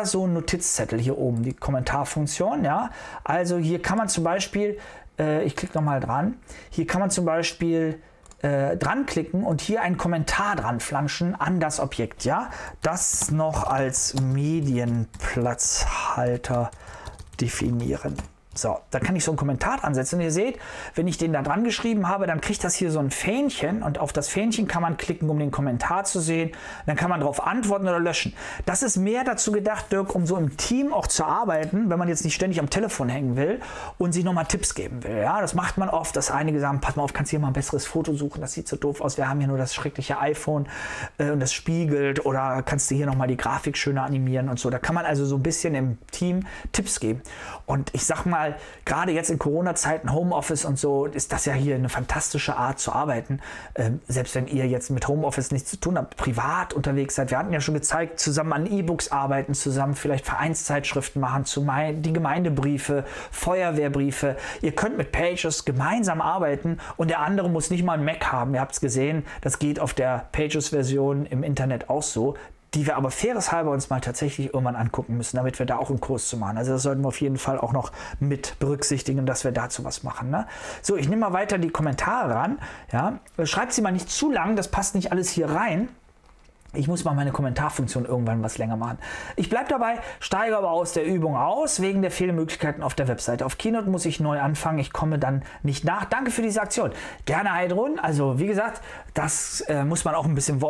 ja so einen Notizzettel hier oben, die Kommentarfunktion. Ja? Also hier kann man zum Beispiel, ich klicke nochmal dran, hier kann man zum Beispiel dran klicken und hier einen Kommentar dran flanschen an das Objekt. Ja? Das noch als Medienplatzhalter definieren. So, da kann ich so einen Kommentar dran setzen. Und ihr seht, wenn ich den da dran geschrieben habe, dann kriegt das hier so ein Fähnchen und auf das Fähnchen kann man klicken, um den Kommentar zu sehen. Dann kann man darauf antworten oder löschen. Das ist mehr dazu gedacht, Dirk, um so im Team auch zu arbeiten, wenn man jetzt nicht ständig am Telefon hängen will und sich nochmal Tipps geben will. Ja, das macht man oft, dass einige sagen, pass mal auf, kannst du hier mal ein besseres Foto suchen, das sieht so doof aus, wir haben hier nur das schreckliche iPhone und das spiegelt, oder kannst du hier nochmal die Grafik schöner animieren und so. Da kann man also so ein bisschen im Team Tipps geben. Und ich sag mal, gerade jetzt in Corona-Zeiten, Homeoffice und so, ist das ja hier eine fantastische Art zu arbeiten. Selbst wenn ihr jetzt mit Homeoffice nichts zu tun habt, privat unterwegs seid. Wir hatten ja schon gezeigt, zusammen an E-Books arbeiten, zusammen vielleicht Vereinszeitschriften machen, die Gemeindebriefe, Feuerwehrbriefe. Ihr könnt mit Pages gemeinsam arbeiten und der andere muss nicht mal ein Mac haben. Ihr habt es gesehen, das geht auf der Pages-Version im Internet auch so, die wir aber fairerweise uns mal tatsächlich irgendwann angucken müssen, damit wir da auch einen Kurs zu machen. Also das sollten wir auf jeden Fall auch noch mit berücksichtigen, dass wir dazu was machen. Ne? So, ich nehme mal weiter die Kommentare ran. Ja? Schreibt sie mal nicht zu lang, das passt nicht alles hier rein. Ich muss mal meine Kommentarfunktion irgendwann was länger machen. Ich bleibe dabei, steige aber aus der Übung aus, wegen der vielen Möglichkeiten auf der Webseite. Auf Keynote muss ich neu anfangen, ich komme dann nicht nach. Danke für diese Aktion. Gerne, Heidrun. Also wie gesagt, das muss man auch ein bisschen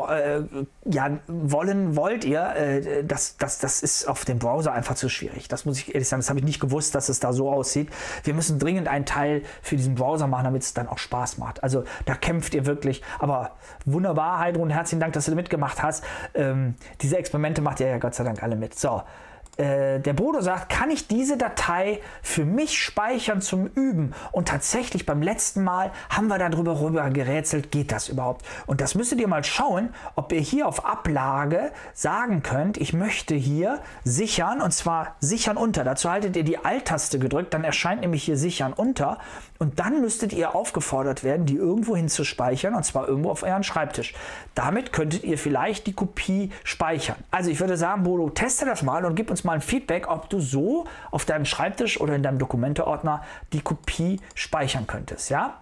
wollt ihr. Das ist auf dem Browser einfach zu schwierig. Das muss ich ehrlich sagen, das habe ich nicht gewusst, dass es da so aussieht. Wir müssen dringend einen Teil für diesen Browser machen, damit es dann auch Spaß macht. Also da kämpft ihr wirklich. Aber wunderbar, Heidrun, herzlichen Dank, dass du mitgemacht hast. Diese Experimente macht ihr ja Gott sei Dank alle mit. So, der Bodo sagt, kann ich diese Datei für mich speichern zum Üben? Und tatsächlich beim letzten Mal haben wir darüber gerätselt, geht das überhaupt? Und das müsstet ihr mal schauen, ob ihr hier auf Ablage sagen könnt, ich möchte hier sichern, und zwar sichern unter. Dazu haltet ihr die Alt-Taste gedrückt, dann erscheint nämlich hier sichern unter und dann müsstet ihr aufgefordert werden, die irgendwo hin zu speichern, und zwar irgendwo auf euren Schreibtisch. Damit könntet ihr vielleicht die Kopie speichern. Also ich würde sagen, Bodo, teste das mal und gib uns mal ein Feedback, ob du so auf deinem Schreibtisch oder in deinem Dokumente-Ordner die Kopie speichern könntest. Ja?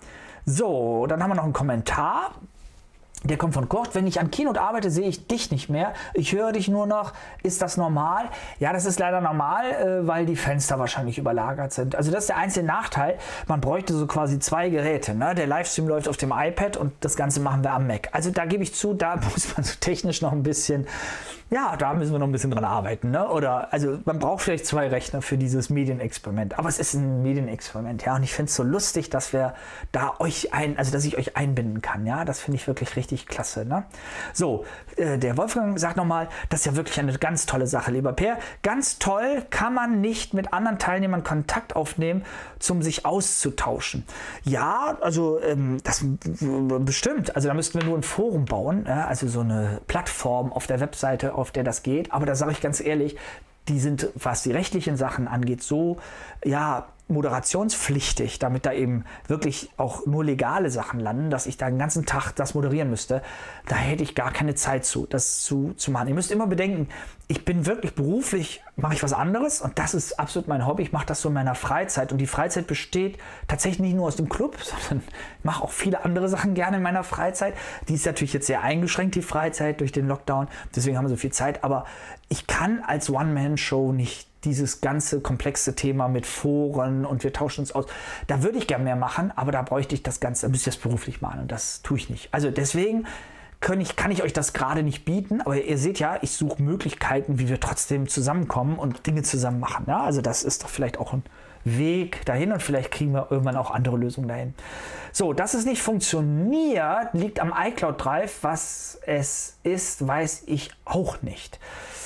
So, dann haben wir noch einen Kommentar. Der kommt von Kurt. Wenn ich an Keynote arbeite, sehe ich dich nicht mehr. Ich höre dich nur noch. Ist das normal? Ja, das ist leider normal, weil die Fenster wahrscheinlich überlagert sind. Also das ist der einzige Nachteil. Man bräuchte so quasi zwei Geräte. Ne? Der Livestream läuft auf dem iPad und das Ganze machen wir am Mac. Also da gebe ich zu, da muss man so technisch noch ein bisschen, ja, da müssen wir noch ein bisschen dran arbeiten. Ne? Oder, also man braucht vielleicht zwei Rechner für dieses Medienexperiment. Aber es ist ein Medienexperiment, ja. Und ich finde es so lustig, dass wir da dass ich euch einbinden kann. Ja, das finde ich wirklich richtig klasse. Ne? So, der Wolfgang sagt nochmal, das ist ja wirklich eine ganz tolle Sache, lieber Per. Ganz toll, kann man nicht mit anderen Teilnehmern Kontakt aufnehmen, um sich auszutauschen. Ja, also das bestimmt. Also da müssten wir nur ein Forum bauen, ja? Also so eine Plattform auf der Webseite, auf der das geht. Aber da sage ich ganz ehrlich, die sind, was die rechtlichen Sachen angeht, so, ja, moderationspflichtig, damit da eben wirklich auch nur legale Sachen landen, dass ich da den ganzen Tag das moderieren müsste. Da hätte ich gar keine Zeit zu, das zu machen. Ihr müsst immer bedenken, ich bin wirklich beruflich, mache ich was anderes und das ist absolut mein Hobby. Ich mache das so in meiner Freizeit und die Freizeit besteht tatsächlich nicht nur aus dem Club, sondern ich mache auch viele andere Sachen gerne in meiner Freizeit. Die ist natürlich jetzt sehr eingeschränkt, die Freizeit durch den Lockdown, deswegen haben wir so viel Zeit, aber ich kann als One-Man-Show nicht dieses ganze komplexe Thema mit Foren und wir tauschen uns aus. Da würde ich gerne mehr machen, aber da bräuchte ich das Ganze, da müsste ich das beruflich machen und das tue ich nicht. Also deswegen kann ich euch das gerade nicht bieten, aber ihr seht ja, ich suche Möglichkeiten, wie wir trotzdem zusammenkommen und Dinge zusammen machen. Ja? Also das ist doch vielleicht auch ein Weg dahin und vielleicht kriegen wir irgendwann auch andere Lösungen dahin. So, dass es nicht funktioniert, liegt am iCloud Drive. Was es ist, weiß ich auch nicht.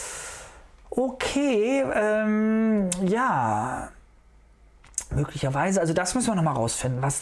Okay, ja, möglicherweise, also das müssen wir nochmal rausfinden, was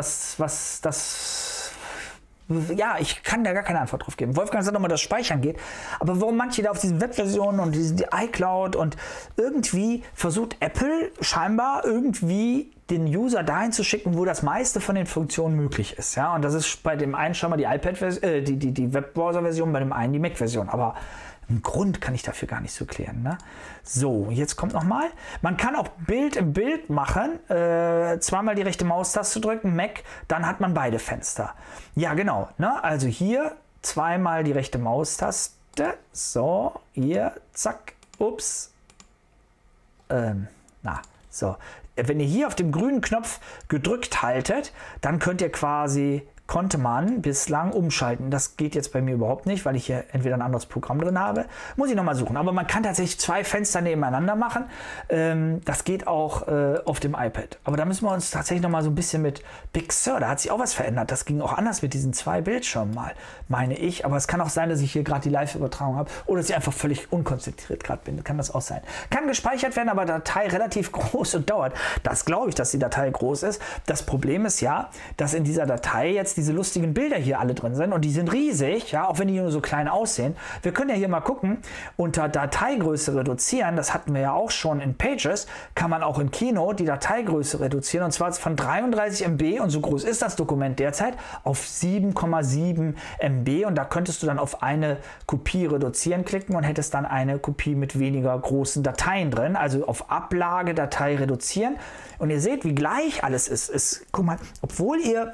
das, ja, ich kann da gar keine Antwort drauf geben. Wolfgang sagt nochmal, dass Speichern geht, aber warum manche da auf diesen Webversionen und die iCloud und irgendwie versucht Apple scheinbar irgendwie den User dahin zu schicken, wo das meiste von den Funktionen möglich ist, ja, und das ist bei dem einen scheinbar die die Webbrowser-Version, bei dem einen die Mac-Version, aber einen Grund kann ich dafür gar nicht so klären. Ne? So, jetzt kommt nochmal. Man kann auch Bild im Bild machen. Zweimal die rechte Maustaste drücken, Mac, dann hat man beide Fenster. Ja, genau. Ne? Also hier zweimal die rechte Maustaste. So, hier, zack, ups. So. Wenn ihr hier auf dem grünen Knopf gedrückt haltet, dann konnte man bislang umschalten. Das geht jetzt bei mir überhaupt nicht, weil ich hier entweder ein anderes Programm drin habe. Muss ich nochmal suchen. Aber man kann tatsächlich 2 Fenster nebeneinander machen. Das geht auch auf dem iPad. Aber da müssen wir uns tatsächlich nochmal so ein bisschen mit Big Sur, da hat sich auch was verändert. Das ging auch anders mit diesen 2 Bildschirmen mal, meine ich. Aber es kann auch sein, dass ich hier gerade die Live-Übertragung habe oder dass ich einfach völlig unkonzentriert gerade bin. Kann das auch sein. Kann gespeichert werden, aber Datei relativ groß und dauert. Das glaube ich, dass die Datei groß ist. Das Problem ist ja, dass in dieser Datei jetzt diese lustigen Bilder hier alle drin sind und die sind riesig, ja, auch wenn die nur so klein aussehen. Wir können ja hier mal gucken, unter Dateigröße reduzieren, das hatten wir ja auch schon in Pages, kann man auch in Keynote die Dateigröße reduzieren und zwar von 33 MB und so groß ist das Dokument derzeit auf 7,7 MB und da könntest du dann auf eine Kopie reduzieren klicken und hättest dann eine Kopie mit weniger großen Dateien drin, also auf Ablage Datei reduzieren und ihr seht, wie gleich alles ist. Guck mal, obwohl ihr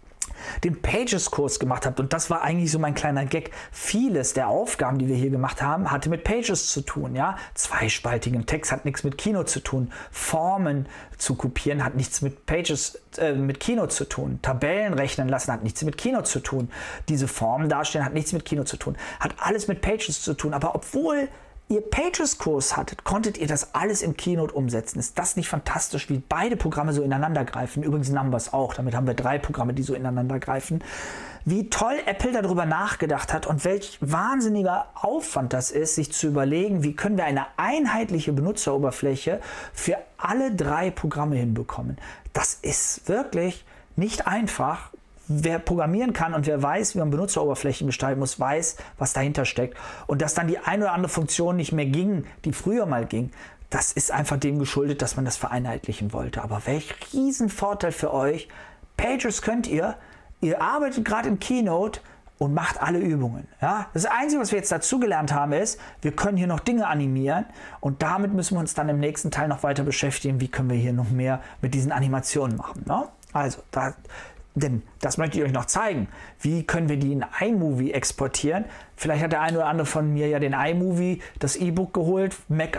den Pages-Kurs gemacht habt und das war eigentlich so mein kleiner Gag. Vieles der Aufgaben, die wir hier gemacht haben, hatte mit Pages zu tun. Ja? Zweispaltigen Text hat nichts mit Keynote zu tun. Formen zu kopieren hat nichts mit Pages, mit Keynote zu tun. Tabellen rechnen lassen hat nichts mit Keynote zu tun. Diese Formen darstellen hat nichts mit Keynote zu tun. Hat alles mit Pages zu tun. Aber obwohl ihr Pages-Kurs hattet, konntet ihr das alles in Keynote umsetzen. Ist das nicht fantastisch, wie beide Programme so ineinander greifen? Übrigens Numbers auch, damit haben wir 3 Programme, die so ineinander greifen. Wie toll Apple darüber nachgedacht hat und welch wahnsinniger Aufwand das ist, sich zu überlegen, wie können wir eine einheitliche Benutzeroberfläche für alle 3 Programme hinbekommen. Das ist wirklich nicht einfach. Wer programmieren kann und wer weiß, wie man Benutzeroberflächen gestalten muss, weiß, was dahinter steckt. Und dass dann die eine oder andere Funktion nicht mehr ging, die früher mal ging, das ist einfach dem geschuldet, dass man das vereinheitlichen wollte. Aber welch Riesenvorteil für euch. Pages könnt ihr arbeitet gerade in Keynote und macht alle Übungen. Ja? Das Einzige, was wir jetzt dazugelernt haben, ist, wir können hier noch Dinge animieren und damit müssen wir uns dann im nächsten Teil noch weiter beschäftigen, wie können wir hier noch mehr mit diesen Animationen machen. Ne? Also, denn das möchte ich euch noch zeigen. Wie können wir die in iMovie exportieren? Vielleicht hat der eine oder andere von mir ja den iMovie, das E-Book geholt,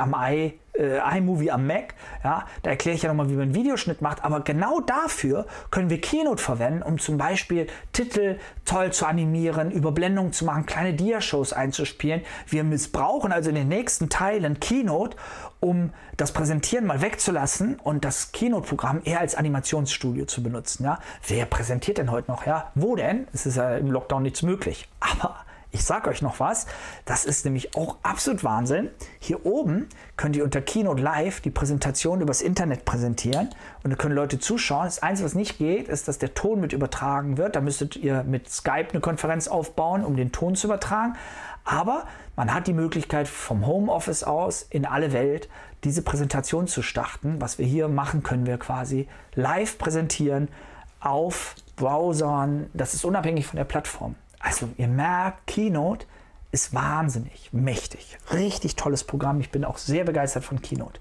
iMovie am Mac. Ja, da erkläre ich ja nochmal, wie man einen Videoschnitt macht. Aber genau dafür können wir Keynote verwenden, um zum Beispiel Titel toll zu animieren, Überblendungen zu machen, kleine Dia-Shows einzuspielen. Wir missbrauchen also in den nächsten Teilen Keynote, um das Präsentieren mal wegzulassen und das Keynote-Programm eher als Animationsstudio zu benutzen. Ja? Wer präsentiert denn heute noch? Ja? Wo denn? Es ist ja im Lockdown nichts möglich. Aber ich sage euch noch was, das ist nämlich auch absolut Wahnsinn. Hier oben könnt ihr unter Keynote Live die Präsentation übers Internet präsentieren und da können Leute zuschauen. Das Einzige, was nicht geht, ist, dass der Ton mit übertragen wird. Da müsstet ihr mit Skype eine Konferenz aufbauen, um den Ton zu übertragen. Aber man hat die Möglichkeit, vom Homeoffice aus in alle Welt diese Präsentation zu starten. Was wir hier machen, können wir quasi live präsentieren auf Browsern. Das ist unabhängig von der Plattform. Also ihr merkt, Keynote ist wahnsinnig mächtig. Richtig tolles Programm. Ich bin auch sehr begeistert von Keynote.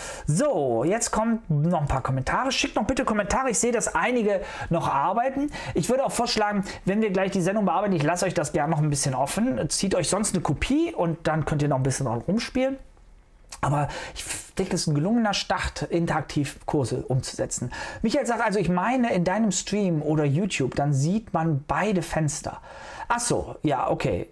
So, jetzt kommen noch ein paar Kommentare. Schickt noch bitte Kommentare. Ich sehe, dass einige noch arbeiten. Ich würde auch vorschlagen, wenn wir gleich die Sendung bearbeiten, ich lasse euch das gerne noch ein bisschen offen. Zieht euch sonst eine Kopie und dann könnt ihr noch ein bisschen dran rumspielen. Aber ich denke, das ist ein gelungener Start, interaktiv Kurse umzusetzen. Michael sagt also, ich meine, in deinem Stream oder YouTube, dann sieht man beide Fenster. Ach so, ja, okay.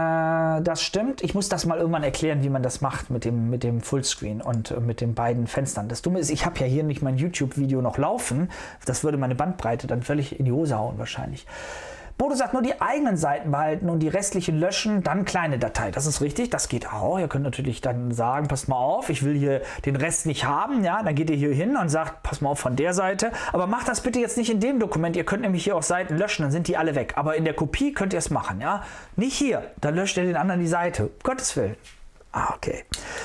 Das stimmt. Ich muss das mal irgendwann erklären, wie man das macht mit dem Fullscreen und mit den beiden Fenstern. Das Dumme ist, ich habe ja hier nicht mein YouTube-Video noch laufen. Das würde meine Bandbreite dann völlig in die Hose hauen wahrscheinlich. Bodo sagt, nur die eigenen Seiten behalten und die restlichen löschen, dann kleine Datei. Das ist richtig, das geht auch. Ihr könnt natürlich dann sagen, passt mal auf, ich will hier den Rest nicht haben. Ja, dann geht ihr hier hin und sagt, pass mal auf von der Seite. Aber macht das bitte jetzt nicht in dem Dokument. Ihr könnt nämlich hier auch Seiten löschen, dann sind die alle weg. Aber in der Kopie könnt ihr es machen. Ja, nicht hier, dann löscht ihr den anderen die Seite. Um Gottes Willen. Okay.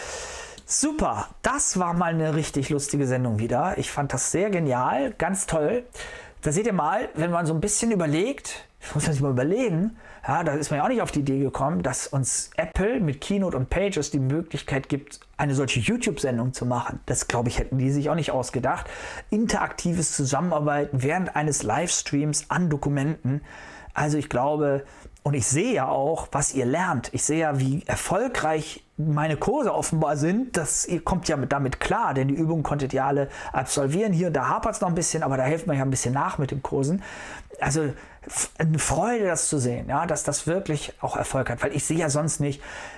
Super, das war mal eine richtig lustige Sendung wieder. Ich fand das sehr genial, ganz toll. Da seht ihr mal, wenn man so ein bisschen überlegt, muss man sich mal überlegen, ja, da ist man ja auch nicht auf die Idee gekommen, dass uns Apple mit Keynote und Pages die Möglichkeit gibt, eine solche YouTube-Sendung zu machen. Das, glaube ich, hätten die sich auch nicht ausgedacht. Interaktives Zusammenarbeiten während eines Livestreams an Dokumenten. Also ich glaube, und ich sehe ja auch, was ihr lernt. Ich sehe ja, wie erfolgreich meine Kurse offenbar sind. Ihr kommt ja damit klar, denn die Übungen konntet ihr alle absolvieren. Hier und da hapert es noch ein bisschen, aber da hilft man ja ein bisschen nach mit den Kursen. Also eine Freude, das zu sehen, ja, dass das wirklich auch Erfolg hat, weil ich sehe ja sonst nicht,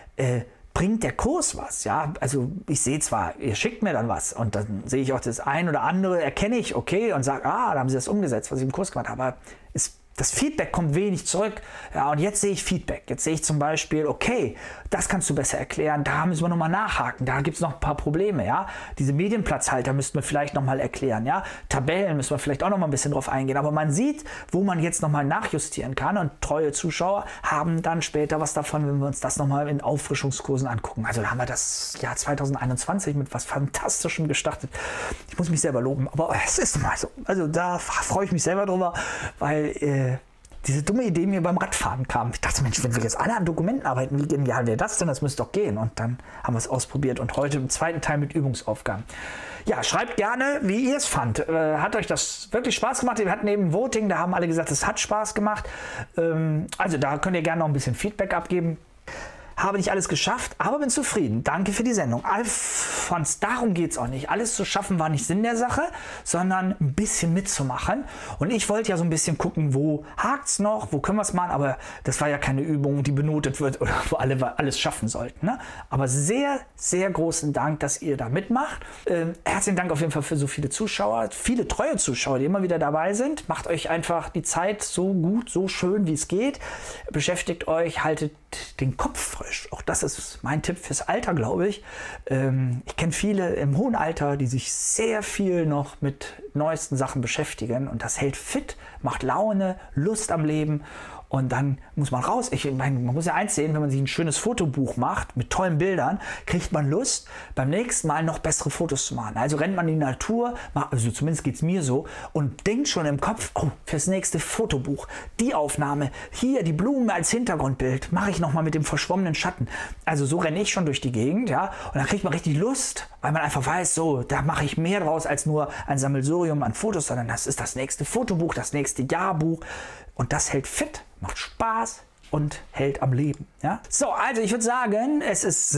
bringt der Kurs was, ja, also ich sehe zwar, ihr schickt mir dann was und dann sehe ich auch das ein oder andere, erkenne ich, okay, und sage, da haben sie das umgesetzt, was ich im Kurs gemacht habe, aber das Feedback kommt wenig zurück. Ja, und jetzt sehe ich Feedback. Jetzt sehe ich zum Beispiel, okay, das kannst du besser erklären, da müssen wir nochmal nachhaken, da gibt es noch ein paar Probleme. Ja? Diese Medienplatzhalter müssten wir vielleicht nochmal erklären. Ja? Tabellen müssen wir vielleicht auch nochmal ein bisschen drauf eingehen. Aber man sieht, wo man jetzt nochmal nachjustieren kann. Und treue Zuschauer haben dann später was davon, wenn wir uns das nochmal in Auffrischungskursen angucken. Also da haben wir das Jahr 2021 mit was Fantastischem gestartet. Ich muss mich selber loben, aber es ist mal so. Also da freue ich mich selber drüber, weil diese dumme Idee mir beim Radfahren kam. Ich dachte, Mensch, wenn wir jetzt alle an Dokumenten arbeiten, wie genial wäre das denn? Das müsste doch gehen. Und dann haben wir es ausprobiert und heute im zweiten Teil mit Übungsaufgaben. Ja, schreibt gerne, wie ihr es fand. Hat euch das wirklich Spaß gemacht? Wir hatten eben Voting, da haben alle gesagt, es hat Spaß gemacht. Also da könnt ihr gerne noch ein bisschen Feedback abgeben. Habe nicht alles geschafft, aber bin zufrieden. Danke für die Sendung. Alfons, darum geht es auch nicht. Alles zu schaffen war nicht Sinn der Sache, sondern ein bisschen mitzumachen. Und ich wollte ja so ein bisschen gucken, wo hakt es noch, wo können wir es machen. Aber das war ja keine Übung, die benotet wird oder wo alle alles schaffen sollten. Ne? Aber sehr, sehr großen Dank, dass ihr da mitmacht. Herzlichen Dank auf jeden Fall für so viele Zuschauer, viele treue Zuschauer, die immer wieder dabei sind. Macht euch einfach die Zeit so gut, so schön, wie es geht. Beschäftigt euch, haltet den Kopf frisch. Auch das ist mein Tipp fürs Alter, glaube ich. Ich kenne viele im hohen Alter, die sich sehr viel noch mit neuesten Sachen beschäftigen und das hält fit, macht Laune, Lust am Leben. Und dann muss man raus. Ich meine, man muss ja eins sehen, wenn man sich ein schönes Fotobuch macht mit tollen Bildern, kriegt man Lust, beim nächsten Mal noch bessere Fotos zu machen. Also rennt man in die Natur, also zumindest geht es mir so, und denkt schon im Kopf, oh, fürs nächste Fotobuch, die Aufnahme, hier die Blumen als Hintergrundbild, mache ich nochmal mit dem verschwommenen Schatten. Also so renne ich schon durch die Gegend, ja, und dann kriegt man richtig Lust, weil man einfach weiß, so, da mache ich mehr draus als nur ein Sammelsurium an Fotos, sondern das ist das nächste Fotobuch, das nächste Jahrbuch. Und das hält fit, macht Spaß und hält am Leben. Ja? So, also ich würde sagen, es ist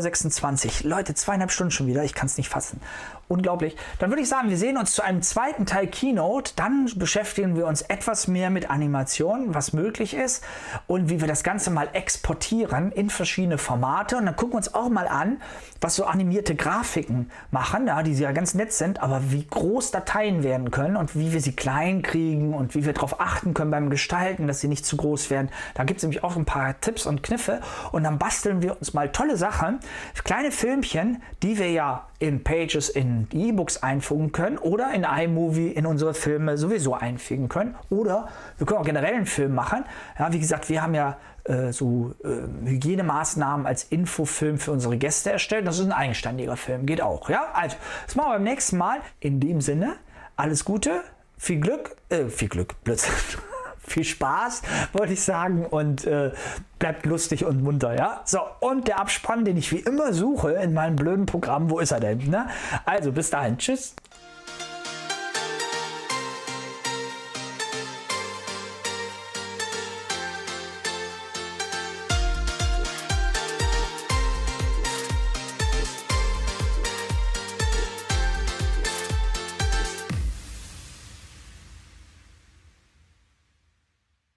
16:26 Uhr. Leute, 2,5 Stunden schon wieder. Ich kann es nicht fassen. Unglaublich. Dann würde ich sagen, wir sehen uns zu einem zweiten Teil Keynote. Dann beschäftigen wir uns etwas mehr mit Animation, was möglich ist und wie wir das Ganze mal exportieren in verschiedene Formate. Und dann gucken wir uns auch mal an, was so animierte Grafiken machen, ja, die ja ganz nett sind, aber wie groß Dateien werden können und wie wir sie klein kriegen und wie wir darauf achten können beim Gestalten, dass sie nicht zu groß werden. Da gibt es nämlich auch ein paar Tipps und Kniffe und dann basteln wir uns mal tolle Sachen, kleine Filmchen, die wir ja in Pages, in die E-Books einfügen können oder in iMovie in unsere Filme sowieso einfügen können. Oder wir können auch generell einen Film machen. Ja, wie gesagt, wir haben ja Hygienemaßnahmen als Infofilm für unsere Gäste erstellt. Das ist ein eigenständiger Film, geht auch. Ja, also das machen wir beim nächsten Mal. In dem Sinne, alles Gute, viel Glück, Blödsinn. Viel Spaß, wollte ich sagen, und bleibt lustig und munter, ja? So, und der Abspann, den ich wie immer suche in meinem blöden Programm, wo ist er denn? Ne? Also, bis dahin, tschüss.